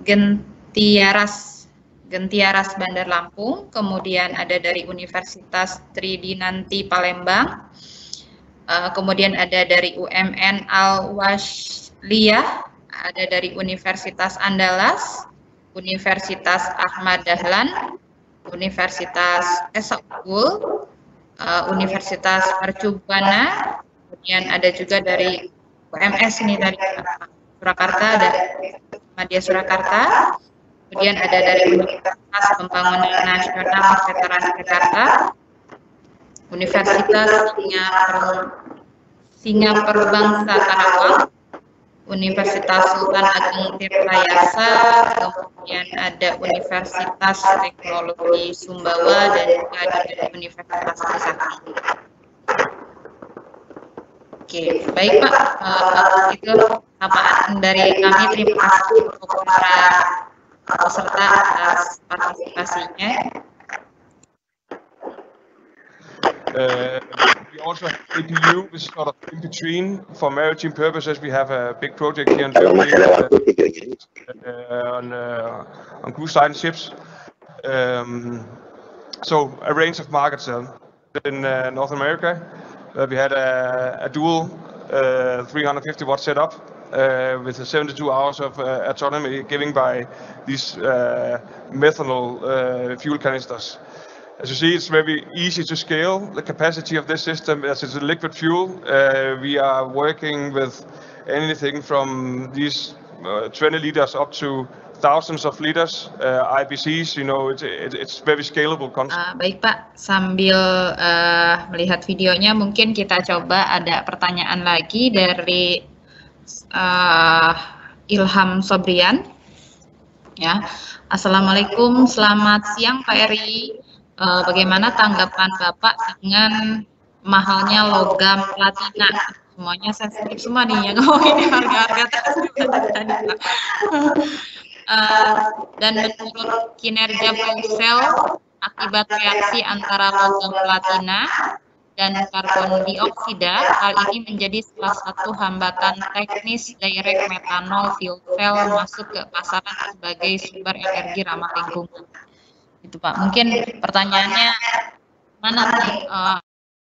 Gentiaras, Gentiaras Bandar Lampung, kemudian ada dari Universitas Tridinanti Palembang, uh, kemudian ada dari U M N Al-Wasliyah, ada dari Universitas Andalas, Universitas Ahmad Dahlan, Universitas Esa Unggul, uh, Universitas Mercubuana, kemudian ada juga dari U M S ini dari Surakarta, ada Madya Surakarta, kemudian ada dari Universitas Pembangunan Nasional Veteran Jakarta, Universitas Singapura Singapura Bangsa Karawang, Universitas Sultan Ageng Tirtayasa, kemudian ada Universitas Teknologi Sumbawa, dan juga ada Universitas Trisakti. Oke, baik Pak. Uh, itu sapaan dari kami. Terima kasih untuk para peserta atas partisipasinya. Uh, we also have A P U, which is sort of in between. For maritime purposes, we have a big project here in Germany uh, uh, on, uh, on cruise line ships. Um, so a range of markets uh, in uh, North America. Uh, we had a, a dual uh, three hundred fifty watt setup uh, with seventy-two hours of uh, autonomy given by these uh, methanol uh, fuel canisters. As you see, it's very easy to scale the capacity of this system as it's a liquid fuel. Uh, we are working with anything from these uh, twenty liters up to thousands of liters, uh, I B Cs. You know, it, it, it's very scalable concept. Uh, baik Pak, sambil uh, melihat videonya, mungkin kita coba ada pertanyaan lagi dari uh, Ilham Sobrian. Ya, Assalamualaikum, selamat siang Pak Eri. Uh, bagaimana tanggapan Bapak dengan mahalnya logam platina? Semuanya sensitif semua nih yang ngomongin harga-harga tadi. uh, dan menurut kinerja fuel cell akibat reaksi antara logam platina dan karbon dioksida, hal ini menjadi salah satu hambatan teknis direct metanol fuel cell masuk ke pasaran sebagai sumber energi ramah lingkungan. Itu Pak, mungkin pertanyaannya mana nih? Uh,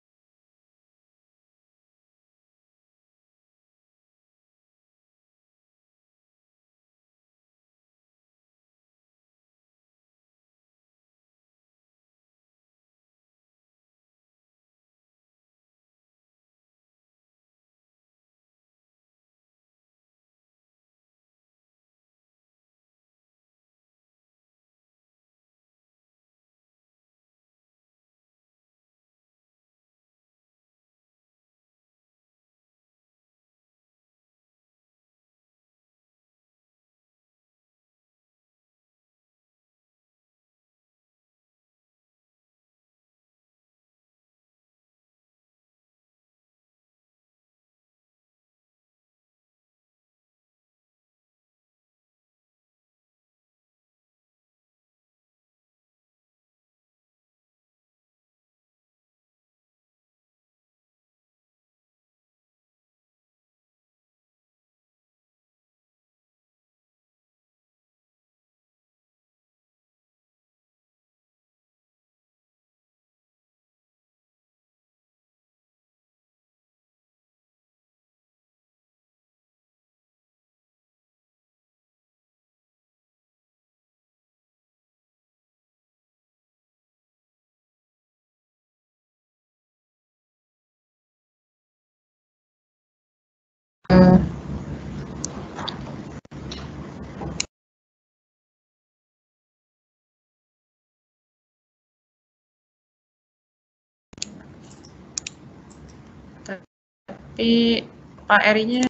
tapi Pak Erinya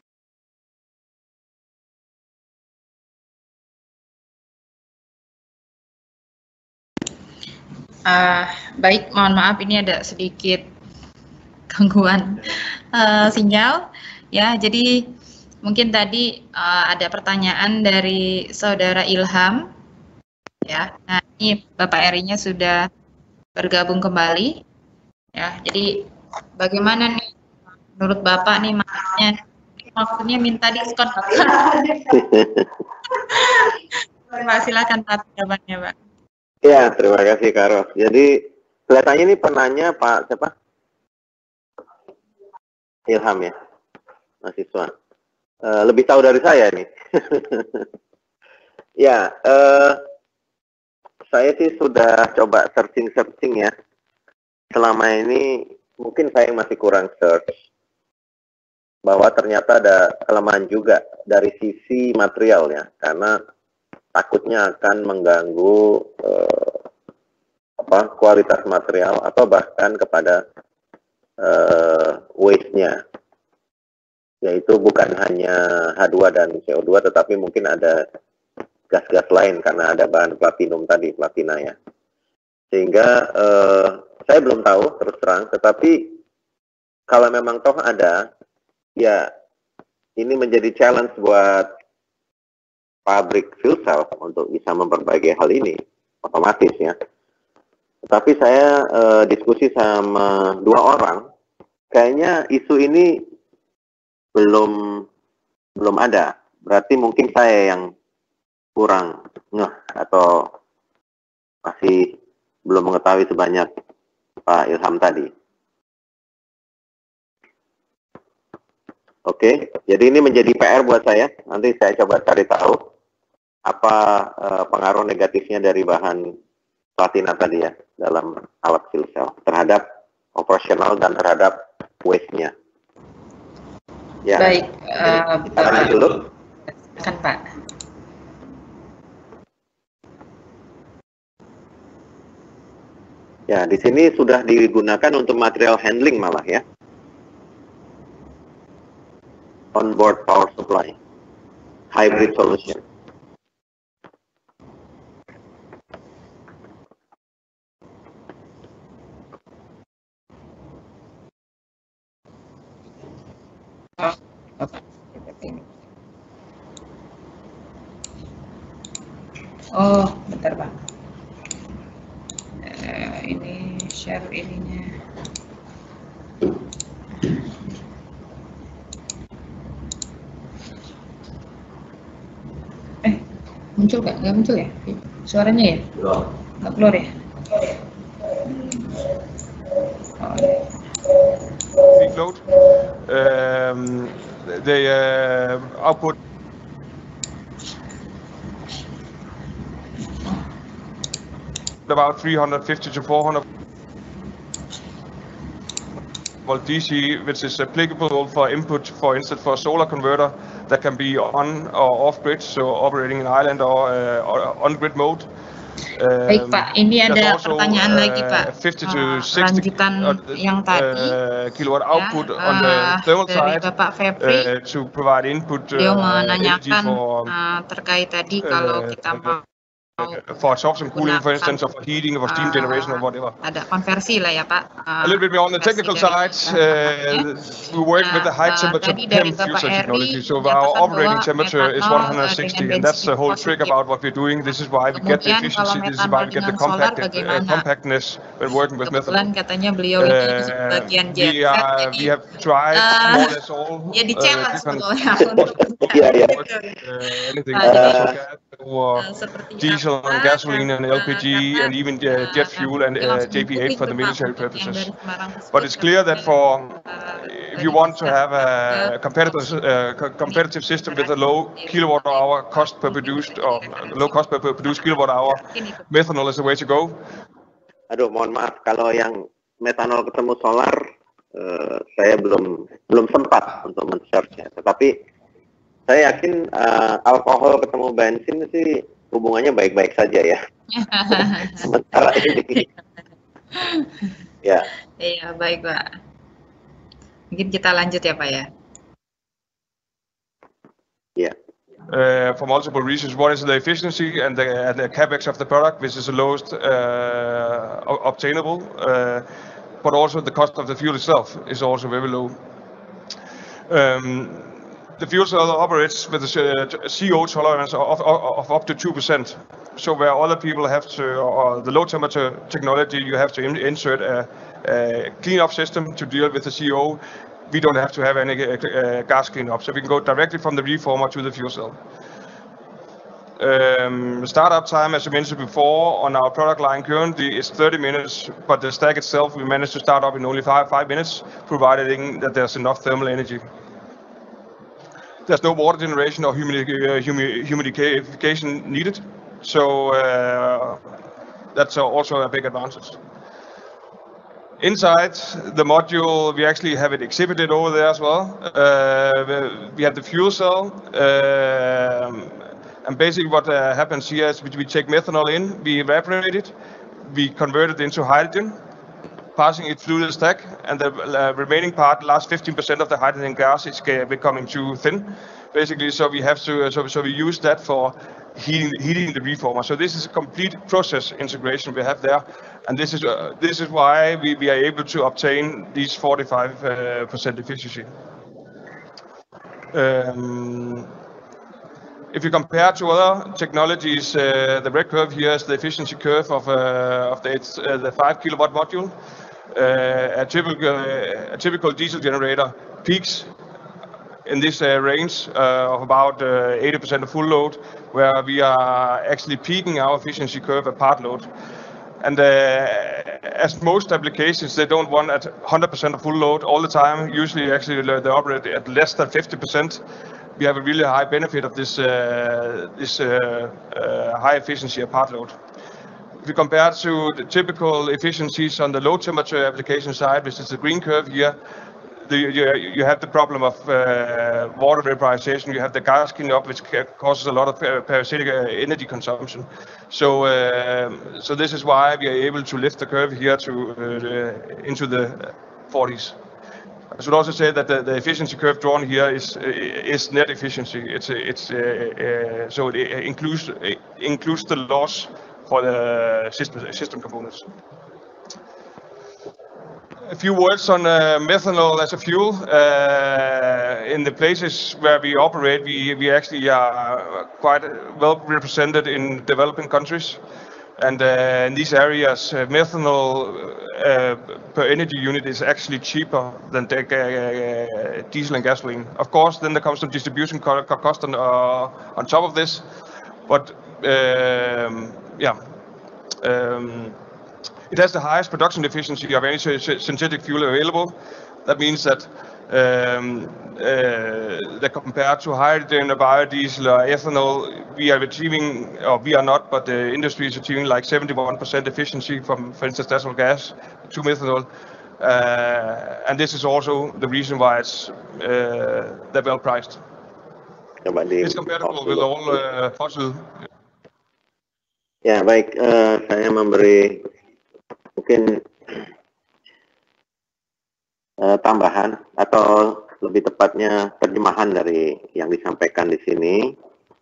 uh, baik, mohon maaf ini ada sedikit gangguan uh, sinyal ya. Jadi mungkin tadi uh, ada pertanyaan dari saudara Ilham ya. Nah, ini Bapak Erinya sudah bergabung kembali ya. Jadi bagaimana nih menurut Bapak nih makanya maksudnya minta diskon Pak? Silakan Pak jawabannya Pak. Ya, terima kasih Karo. Jadi kelihatannya ini penanya Pak siapa? Ilham ya, mahasiswa. Uh, lebih tahu dari saya nih. Ya, uh, saya sih sudah coba searching-searching ya. Selama ini mungkin saya masih kurang search bahwa ternyata ada kelemahan juga dari sisi material ya, karena takutnya akan mengganggu uh, apa kualitas material atau bahkan kepada uh, weight-nya. yaitu bukan hanya H dua dan C O dua, tetapi mungkin ada gas-gas lain karena ada bahan platinum tadi, platina ya. Sehingga eh, saya belum tahu terus terang, tetapi kalau memang toh ada, ya ini menjadi challenge buat pabrik fuel cell untuk bisa memperbaiki hal ini, otomatis ya. Tetapi saya eh, diskusi sama dua orang, kayaknya isu ini belum belum ada. Berarti mungkin saya yang kurang ngeh atau masih belum mengetahui sebanyak Pak Ilham tadi. Oke, jadi ini menjadi P R buat saya. Nanti saya coba cari tahu apa uh, pengaruh negatifnya dari bahan platina tadi ya dalam alat fuel cell terhadap operasional dan terhadap waste-nya. Ya. Baik, uh, Bapak dulu. Silakan Pak. Ya, di sini sudah digunakan untuk material handling malah ya. Onboard power supply, hybrid solution. Oh, bentar Pak. Uh, ini share ininya. Eh, muncul nggak? Nggak muncul ya? Suaranya ya? Nggak keluar ya? Oh, ya. Peak load. Um, the uh, output about three hundred fifty to four hundred volt D C, which is applicable for input, for instance, for a solar converter that can be on or off grid, so operating in island or, uh, or on grid mode. Baik Pak, ini ada also, pertanyaan uh, lagi Pak. fifty to Uh, sixty lanjutan uh, yang tadi uh, kilowatt output ya, on the uh, thermal dari side Bapak Febri. uh, to provide input Beliau uh, energy menanyakan for uh, terkait tadi kalau uh, kita mau for absorption cooling, for gunakan, instance, of heating, of steam uh, generation, or whatever. Ada konversi lah ya Pak. Uh, A little bit more on the technical side, uh, we work with the high temperature uh, P E M fuel cell technology. So our operating temperature is one hundred sixty, and that's the whole trick about what we're doing. This is why we get the efficiency. This is why we get the compact, uh, compactness when working with methanol. Katanya beliau ini Uh, bagian we, are, we have tried more or less all ya di challenge uh, yeah, yeah. uh, anything Uh, or diesel and gasoline and L P G and even uh, jet fuel and uh, J P eight for the military purposes. But it's clear that for if you want to have a competitive uh, competitive system with a low kilowatt hour cost per produced or low cost per produced kilowatt hour, methanol is the way to go. Aduh, mohon maaf kalau yang metanol ketemu solar, uh, saya belum belum sempat untuk men-search-nya. Tetapi saya yakin uh, alkohol ketemu bensin sih hubungannya baik-baik saja ya. Sementara ini. Ya. Iya, baik Pak. Mungkin kita lanjut ya Pak ya. Ya. Uh, for multiple reasons. One is the efficiency and the, and the capex of the product, which is the lowest uh, obtainable, uh, but also the cost of the fuel itself is also very low. Um, The fuel cell operates with a C O tolerance of, of, of up to two percent. So where other people have to, or the low temperature technology, you have to in, insert a, a cleanup system to deal with the C O. We don't have to have any uh, gas cleanup. So we can go directly from the reformer to the fuel cell. Um, startup time, as I mentioned before, on our product line currently is thirty minutes, but the stack itself, we managed to start up in only five, five minutes, providing that there's enough thermal energy. There's no water generation or humidi uh, humi humidification needed, so uh, that's also a big advantage. Inside the module, we actually have it exhibited over there as well. Uh, we have the fuel cell, uh, and basically what uh, happens here is we take methanol in, we evaporate it, we convert it into hydrogen, passing it through the stack, and the uh, remaining part, last fifteen percent of the hydrogen gas, is becoming too thin, basically. So we have to, so, so we use that for heating, heating the reformer. So this is a complete process integration we have there, and this is uh, this is why we, we are able to obtain these forty-five percent uh, efficiency. Um, If you compare to other technologies, uh, the red curve here is the efficiency curve of, uh, of the, uh, the five kilowatt module. Uh, a, typical, uh, a typical diesel generator peaks in this uh, range uh, of about uh, eighty percent of full load, where we are actually peaking our efficiency curve at part load. And uh, as most applications, they don't run at one hundred percent of full load all the time. Usually, actually, they operate at less than fifty percent. We have a really high benefit of this uh, this uh, uh, high efficiency at part load. If you compare to the typical efficiencies on the low temperature application side, which is the green curve here, the, you, you have the problem of uh, water vaporization. You have the gas cleaning up, which causes a lot of parasitic energy consumption. So, uh, so this is why we are able to lift the curve here to uh, into the forties. I should also say that the, the efficiency curve drawn here is is net efficiency. It's it's uh, uh, so it includes it includes the loss for the system system components. A few words on uh, methanol as a fuel. Uh, in the places where we operate, we we actually are quite well represented in developing countries. And uh, in these areas, uh, methanol uh, per energy unit is actually cheaper than the, uh, diesel and gasoline. Of course, then there comes some distribution cost on, uh, on top of this. But um, yeah, um, it has the highest production efficiency of any synthetic fuel available. That means that um, uh, that compared to hydrogen, or biodiesel, or ethanol, we are achieving, or we are not, but the industry is achieving like seventy-one percent efficiency from, for instance, natural gas to methanol. Uh, and this is also the reason why it's uh, they're well priced. It's comparable with all uh, fossil. Ya, baik, uh, saya memberi mungkin uh, tambahan atau lebih tepatnya terjemahan dari yang disampaikan di sini.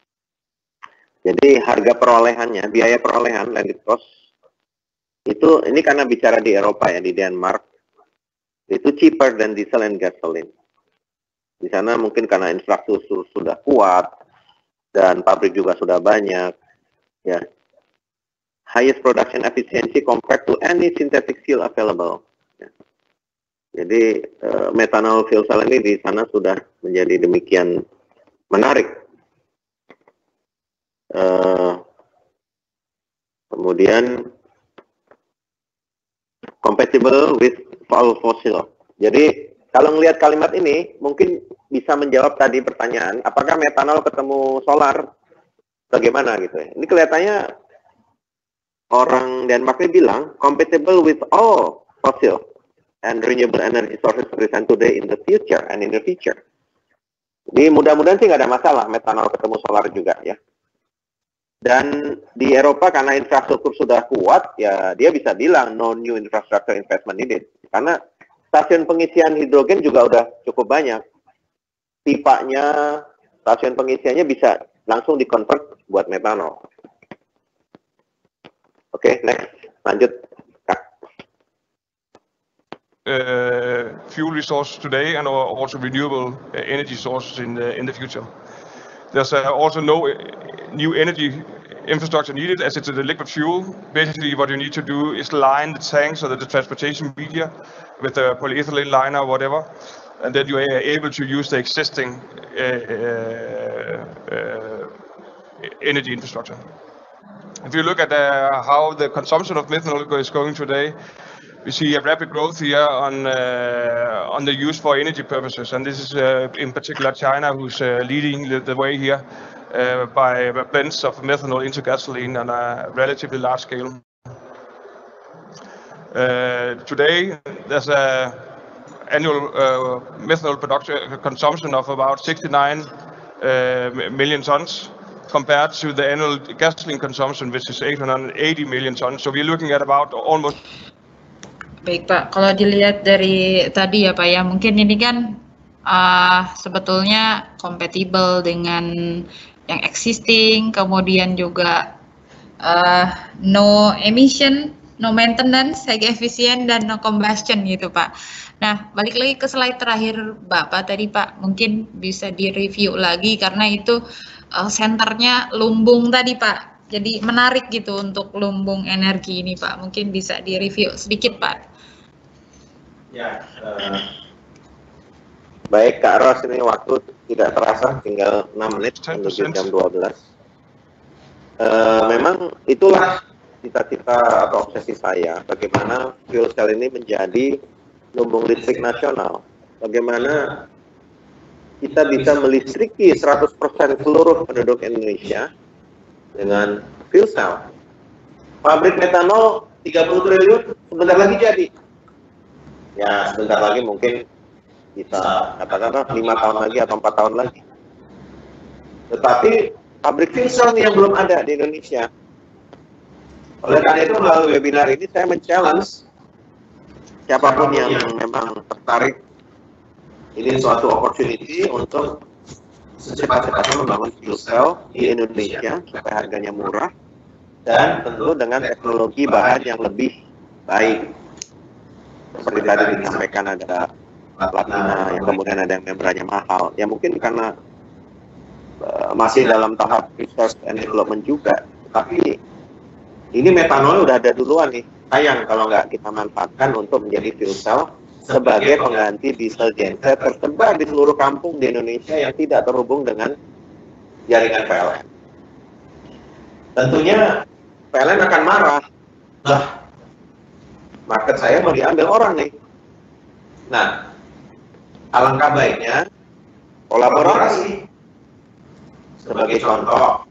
Jadi harga perolehannya, biaya perolehan landed cost itu, ini karena bicara di Eropa ya, di Denmark, itu cheaper than diesel and gasoline. Di sana mungkin karena infrastruktur sudah kuat dan pabrik juga sudah banyak, ya. Highest production efficiency compared to any synthetic fuel available. Ya. Jadi uh, methanol fuel cell ini di sana sudah menjadi demikian menarik. Uh, kemudian compatible with all fossil. Jadi kalau ngelihat kalimat ini mungkin bisa menjawab tadi pertanyaan, apakah metanol ketemu solar bagaimana gitu ya. Ini kelihatannya orang Denmark ini bilang compatible with all fossil and renewable energy sources present today in the future and in the future. Jadi mudah-mudahan sih nggak ada masalah metanol ketemu solar juga ya. Dan di Eropa karena infrastruktur sudah kuat, ya dia bisa bilang no new infrastructure investment needed. Karena stasiun pengisian hidrogen juga udah cukup banyak. Pipanya, stasiun pengisiannya bisa langsung dikonvert buat metanol. Oke, okay, next. Lanjut. Uh, fuel resources today and also renewable energy sources in the, in the future. There's uh, also no new energy infrastructure needed as it's a liquid fuel. Basically what you need to do is line the tanks or the transportation media with a polyethylene liner or whatever, and then you are able to use the existing uh, uh, uh, energy infrastructure. If you look at uh, how the consumption of methanol is going today, we see a rapid growth here on uh, on the use for energy purposes, and this is uh, in particular China who's uh, leading the, the way here uh, by blends of methanol into gasoline on a relatively large scale. Uh, today, there's a annual uh, methanol production consumption of about sixty-nine uh, million tons, compared to the annual gasoline consumption, which is eight hundred eighty million tons. So we're looking at about almost Baik Pak, kalau dilihat dari tadi ya Pak ya, mungkin ini kan uh, sebetulnya kompatibel dengan yang existing, kemudian juga uh, no emission, no maintenance, high efficient, dan no combustion gitu Pak. Nah, balik lagi ke slide terakhir Bapak tadi Pak, mungkin bisa direview lagi karena itu uh, senternya lumbung tadi Pak. Jadi menarik gitu untuk lumbung energi ini Pak, mungkin bisa direview sedikit Pak. Ya, uh, baik Kak Ros, ini waktu tidak terasa, tinggal enam menit menuju jam dua belas. Uh, memang itulah cita-cita atau obsesi saya, bagaimana fuel cell ini menjadi lumbung listrik nasional. Bagaimana kita bisa melistriki seratus persen seluruh penduduk Indonesia dengan fuel cell. Pabrik metanol tiga puluh triliun sebentar lagi jadi. Ya, sebentar lagi mungkin bisa katakanlah lima tahun lagi atau empat tahun lagi. Tetapi pabrik fuel cell yang belum ada di Indonesia. Oleh karena itu melalui webinar ini saya men-challenge siapapun yang memang tertarik, ini suatu opportunity untuk secepat-cepatnya membangun fuel cell di Indonesia supaya harganya murah dan tentu dengan teknologi bahan yang lebih baik. Seperti tadi disampaikan ada platina, yang kemudian ada yang membrannya mahal. Ya mungkin karena uh, masih dalam tahap research and development juga. Tapi ini metanol udah ada duluan nih. Sayang kalau nggak kita manfaatkan untuk menjadi fuel cell sebagai pengganti diesel genset tersebar di seluruh kampung di Indonesia yang tidak terhubung dengan jaringan P L N. Tentunya P L N akan marah. Lah, market saya mau diambil orang nih. Nah, alangkah baiknya kolaborasi. Sebagai contoh,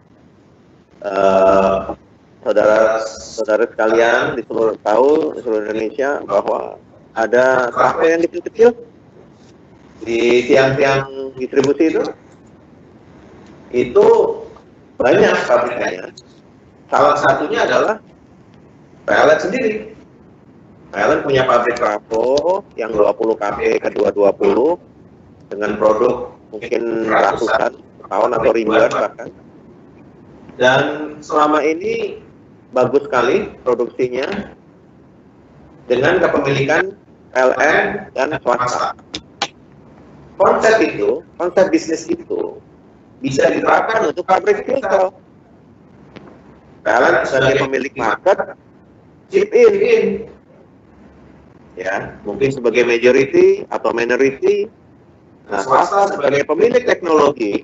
uh, saudara-saudara sekalian di seluruh tahu di seluruh Indonesia bahwa ada kafe yang kecil-kecil di tiang-tiang distribusi itu, itu banyak pabriknya. Salah satunya adalah P L N sendiri. P L N punya pabrik Bravo yang dua puluh K P ke dua ratus dua puluh dengan produk mungkin ratusan tahun atau ribuan bahkan. Dan selama ini bagus sekali produksinya dengan kepemilikan P L N dan swasta. Konsep itu, konsep bisnis itu bisa diterapkan untuk pabrik fuel cell. P L N sebagai pemilik market, chip in. Ya, mungkin sebagai majority atau minority, nah swasta sebagai pemilik teknologi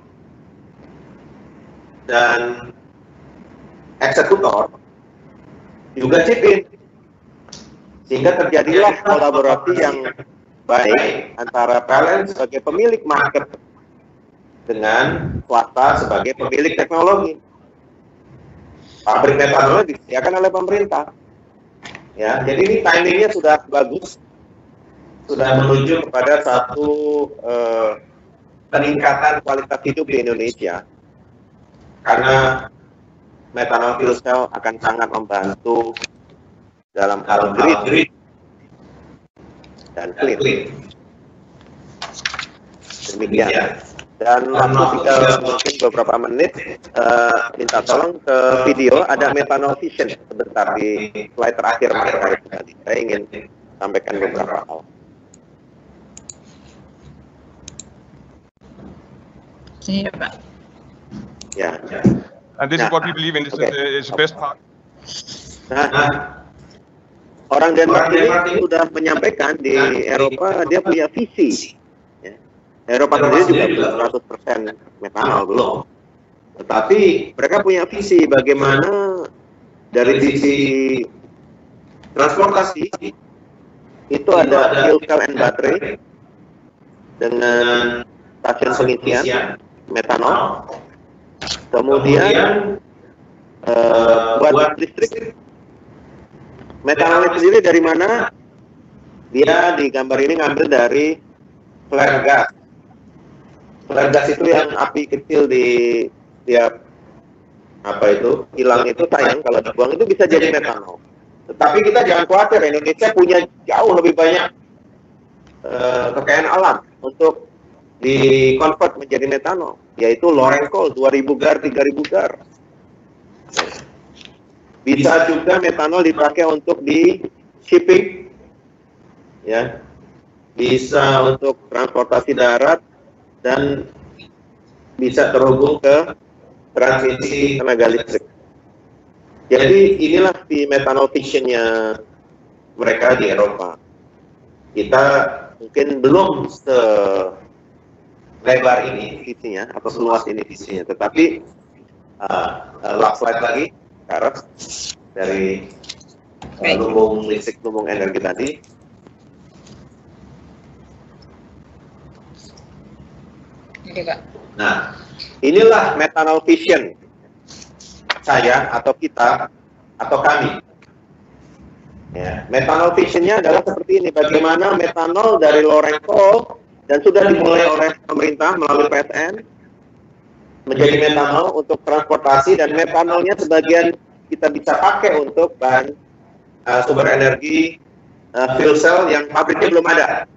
dan eksekutor juga chip in, sehingga terjadilah kolaborasi yang baik antara P L N sebagai pemilik market dengan swasta sebagai pemilik teknologi. Pabrik metanol disediakan oleh pemerintah. Ya, jadi ini timingnya sudah bagus, sudah menuju kepada satu eh, peningkatan kualitas hidup di Indonesia, karena metanol fuel cell akan sangat membantu dalam hal green dan clean. Demikian. Dan waktu tinggal mungkin beberapa menit, uh, minta tolong ke video, ada metanol vision sebentar di slide terakhir Mas Arif tadi. Saya ingin sampaikan beberapa hal. Sini Pak. Ya. And this nah, is what we believe in. This okay. is the best part. Nah, orang Denmark ini sudah menyampaikan di Eropa dia punya visi. Eropa sendiri juga belum seratus persen metanol belum. Tetapi mereka punya visi bagaimana dari sisi transportasi itu ada fuel cell and battery dengan stasiun pengisian metanol. Kemudian uh, buat listrik metanol sendiri dari mana? Dia di gambar ini ngambil dari flare gas. Flare gas itu yang api kecil di tiap apa itu hilang itu sayang kalau dibuang itu bisa jadi metanol. Tetapi kita jangan khawatir, Indonesia punya jauh lebih banyak uh, kekayaan alam untuk di-convert menjadi metanol, yaitu Loreng Coal dua ribu gar, tiga ribu gar. Bisa juga metanol dipakai untuk di shipping, ya, bisa untuk transportasi darat, dan bisa terhubung ke transmisi tenaga listrik. Jadi inilah si metanol vision-nya mereka di Eropa. Kita mungkin belum se lebar ini visinya atau seluas ini visinya, tetapi uh, uh, last slide lagi, Karas, dari uh, lumbung listrik, lumbung energi tadi. Oke, Pak. Nah, inilah metanol vision saya atau kita atau kami. Ya, metanol vision-nya adalah seperti ini. Bagaimana metanol dari Loreng Coal dan sudah dimulai oleh pemerintah melalui P S N menjadi metanol untuk transportasi, dan metanolnya sebagian kita bisa pakai untuk bahan uh, sumber energi uh, fuel cell yang pabriknya belum ada.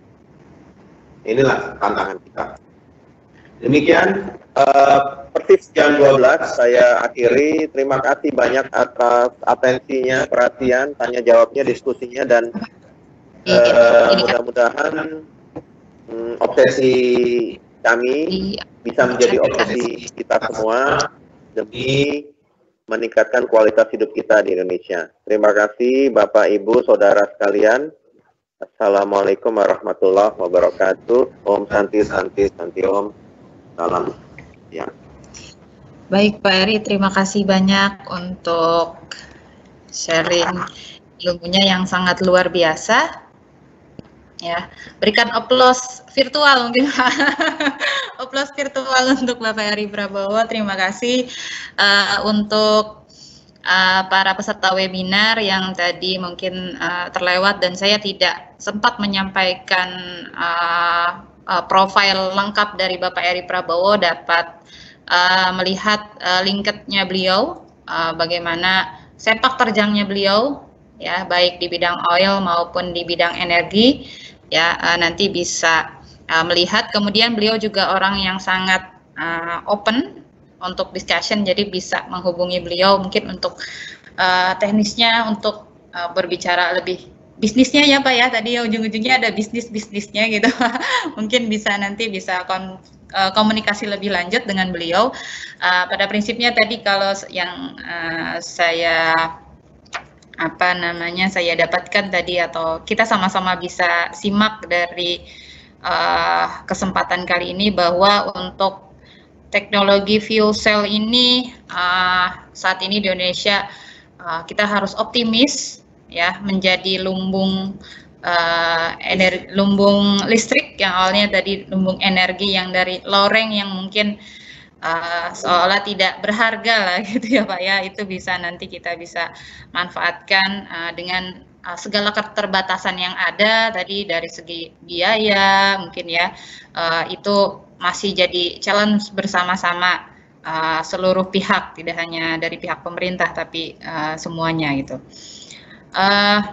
Inilah tantangan kita. Demikian uh, persis jam dua belas saya akhiri. Terima kasih banyak atas atensinya, perhatian, tanya jawabnya, diskusinya, dan uh, mudah-mudahan um, obsesi kami bisa menjadi obsesi kita semua demi meningkatkan kualitas hidup kita di Indonesia. Terima kasih Bapak, Ibu, Saudara sekalian. Assalamualaikum warahmatullahi wabarakatuh. Om Santi, Santi, Santi Om. Salam. Ya. Baik Pak Eri, terima kasih banyak untuk sharing ilmunya yang sangat luar biasa. Ya, berikan aplaus virtual mungkin Pak. Aplaus virtual untuk Bapak Eri Prabowo. Terima kasih uh, untuk uh, para peserta webinar yang tadi mungkin uh, terlewat dan saya tidak sempat menyampaikan uh, uh, profil lengkap dari Bapak Eri Prabowo. Dapat uh, melihat uh, linketnya beliau, uh, bagaimana sepak terjangnya beliau, ya, baik di bidang oil maupun di bidang energi. Ya, uh, nanti bisa uh, melihat. Kemudian beliau juga orang yang sangat uh, open untuk discussion, jadi bisa menghubungi beliau mungkin untuk uh, teknisnya, untuk uh, berbicara lebih bisnisnya ya Pak ya, tadi ujung-ujungnya ada bisnis-bisnisnya gitu. Mungkin bisa nanti bisa kon uh, komunikasi lebih lanjut dengan beliau. Uh, pada prinsipnya tadi kalau yang uh, saya apa namanya saya dapatkan tadi atau kita sama-sama bisa simak dari uh, kesempatan kali ini, bahwa untuk teknologi fuel cell ini uh, saat ini di Indonesia uh, kita harus optimis ya, menjadi lumbung uh, energi, lumbung listrik yang awalnya tadi lumbung energi yang dari loreng yang mungkin Uh, seolah tidak berharga lah gitu ya Pak ya, itu bisa nanti kita bisa manfaatkan uh, dengan uh, segala keterbatasan yang ada tadi dari segi biaya mungkin ya, uh, itu masih jadi challenge bersama-sama uh, seluruh pihak, tidak hanya dari pihak pemerintah tapi uh, semuanya gitu. Uh,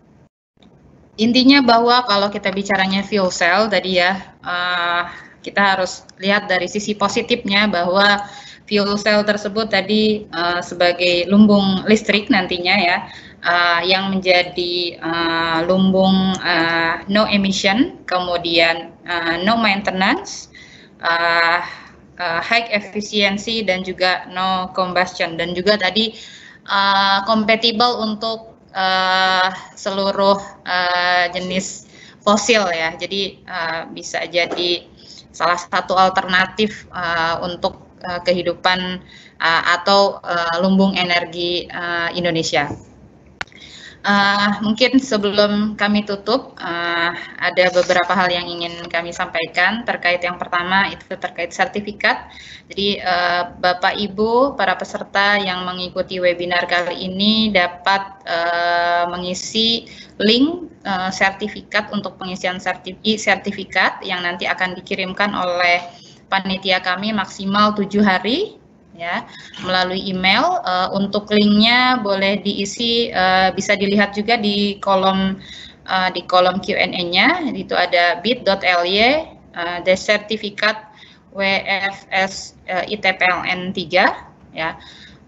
intinya bahwa kalau kita bicaranya fuel cell tadi ya, uh, kita harus lihat dari sisi positifnya bahwa fuel cell tersebut tadi uh, sebagai lumbung listrik nantinya ya, uh, yang menjadi uh, lumbung uh, no emission, kemudian uh, no maintenance, uh, uh, high efficiency, dan juga no combustion, dan juga tadi uh, compatible untuk uh, seluruh uh, jenis fosil ya. Jadi uh, bisa jadi salah satu alternatif uh, untuk uh, kehidupan uh, atau uh, lumbung energi uh, Indonesia. Uh, mungkin sebelum kami tutup, uh, ada beberapa hal yang ingin kami sampaikan terkait yang pertama itu terkait sertifikat. Jadi uh, Bapak Ibu para peserta yang mengikuti webinar kali ini dapat uh, mengisi link uh, sertifikat untuk pengisian sertifikat yang nanti akan dikirimkan oleh panitia kami maksimal tujuh hari ya melalui email. Uh, untuk linknya boleh diisi, uh, bisa dilihat juga di kolom uh, di kolom Q and A-nya. Itu ada bit.ly uh, dash sertifikat W F S uh, I T P L N tiga, ya.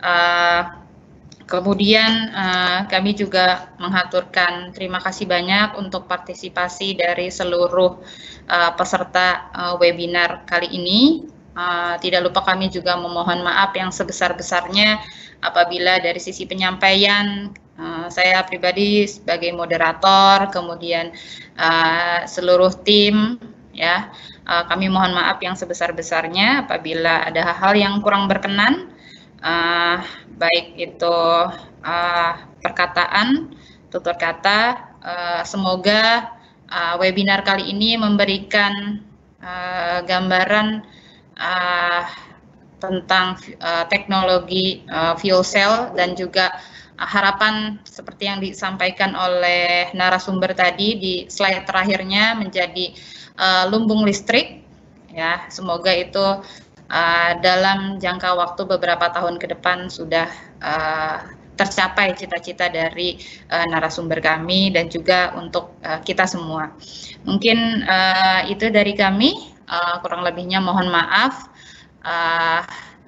Uh, kemudian uh, kami juga mengaturkan terima kasih banyak untuk partisipasi dari seluruh uh, peserta uh, webinar kali ini. Uh, tidak lupa kami juga memohon maaf yang sebesar-besarnya apabila dari sisi penyampaian uh, saya pribadi sebagai moderator, kemudian uh, seluruh tim, ya, uh, kami mohon maaf yang sebesar-besarnya apabila ada hal-hal yang kurang berkenan, uh, baik itu uh, perkataan, tutur kata. Uh, semoga uh, webinar kali ini memberikan uh, gambaran uh, tentang uh, teknologi uh, fuel cell dan juga uh, harapan seperti yang disampaikan oleh narasumber tadi di slide terakhirnya menjadi uh, lumbung listrik, ya. Semoga itu uh, dalam jangka waktu beberapa tahun ke depan sudah uh, tercapai cita-cita dari uh, narasumber kami dan juga untuk uh, kita semua. Mungkin uh, itu dari kami. Uh, kurang lebihnya mohon maaf. Uh,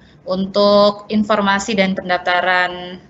untuk informasi dan pendaftaran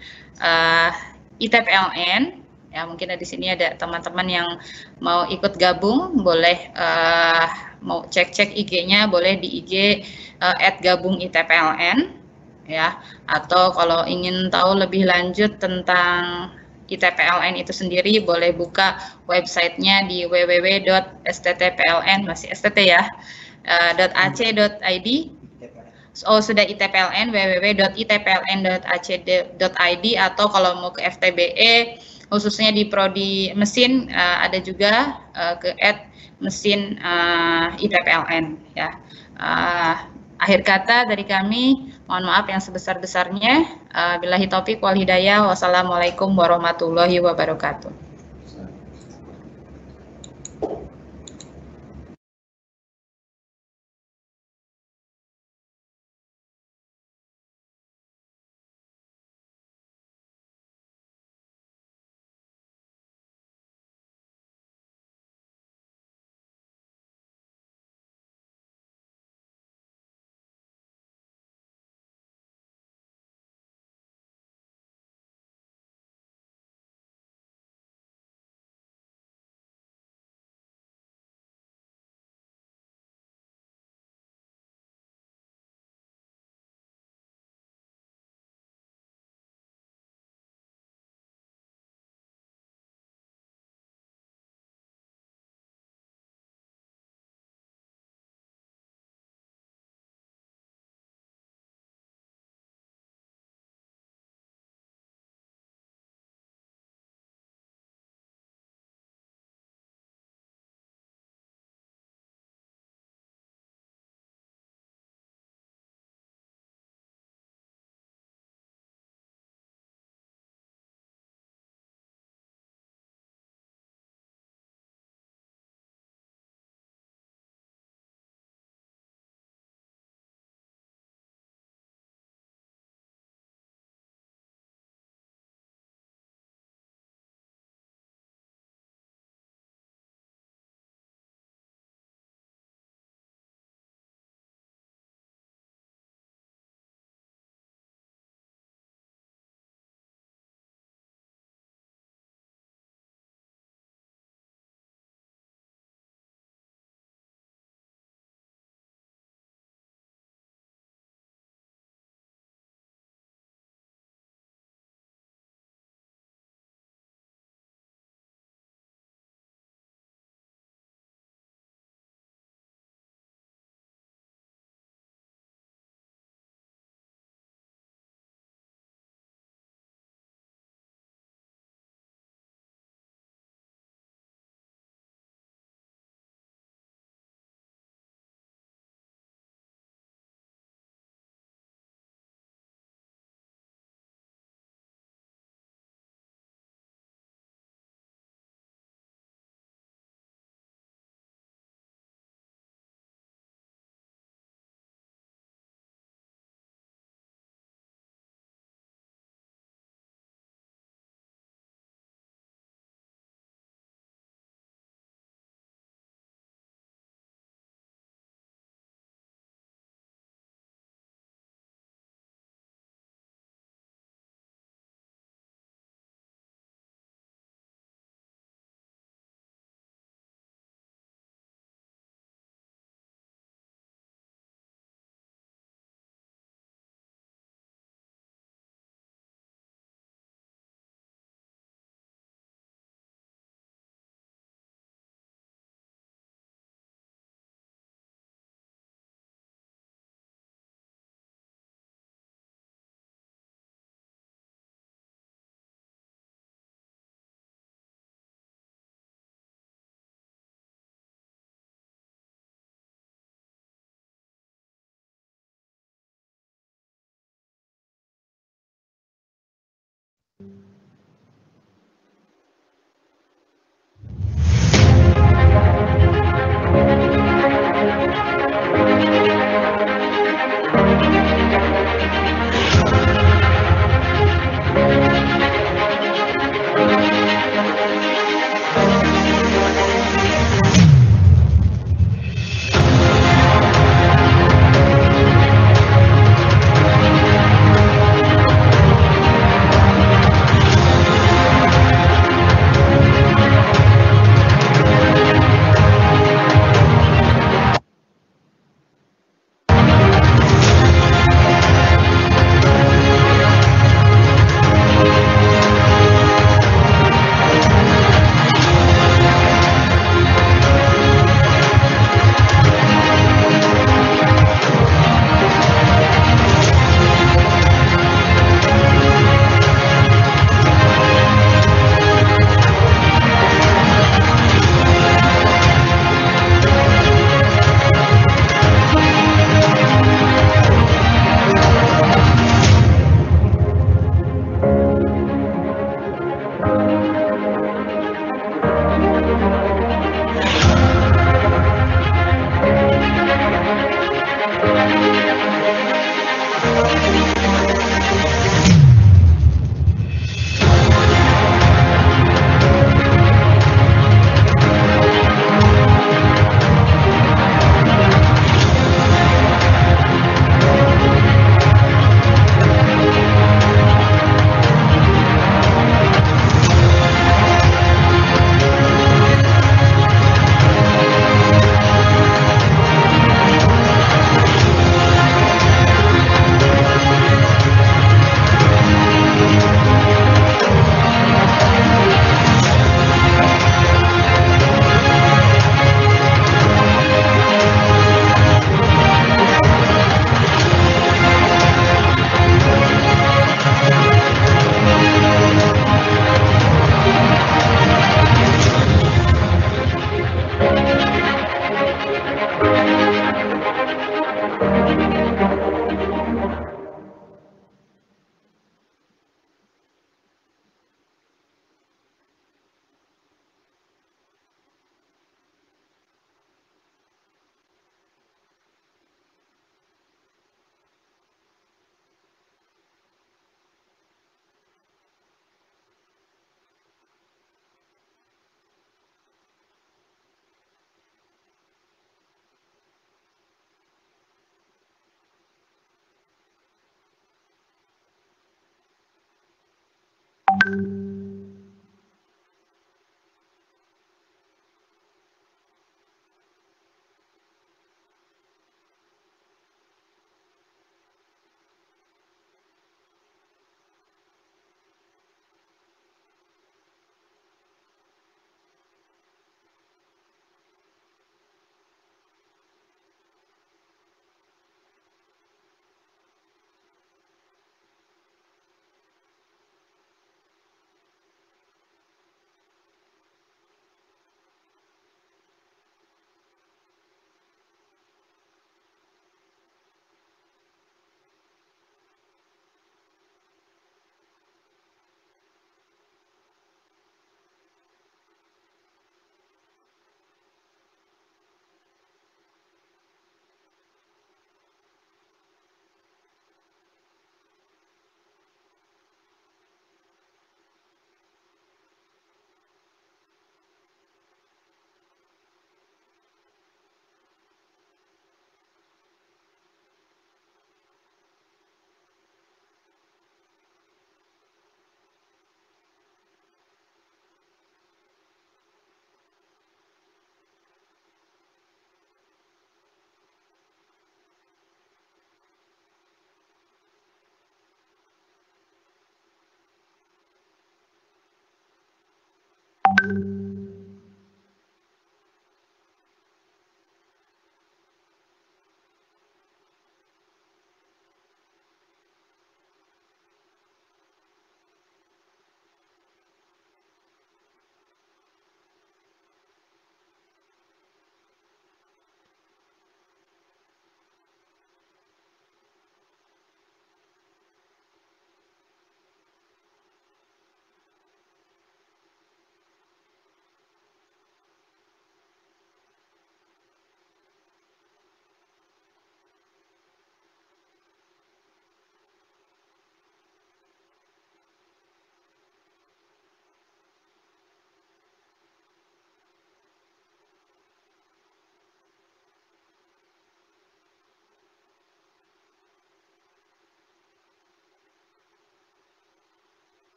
uh, I T P L N, ya mungkin di sini ada teman-teman yang mau ikut gabung, boleh uh, mau cek-cek I G-nya, boleh di I G uh, at gabung I T P L N, ya. Atau kalau ingin tahu lebih lanjut tentang I T P L N itu sendiri, boleh buka websitenya di w w w dot s t t p l n, masih S T T ya, uh, .ac dot i d. Oh, sudah I T P L N, w w w dot i t p l n dot a c dot i d, atau kalau mau ke F T B E, khususnya di prodi mesin, uh, ada juga uh, ke at mesin uh, I T P L N, ya. Uh, akhir kata dari kami, mohon maaf yang sebesar-besarnya. Uh, billahi taufiq wal hidayah. Wassalamualaikum warahmatullahi wabarakatuh. kasih.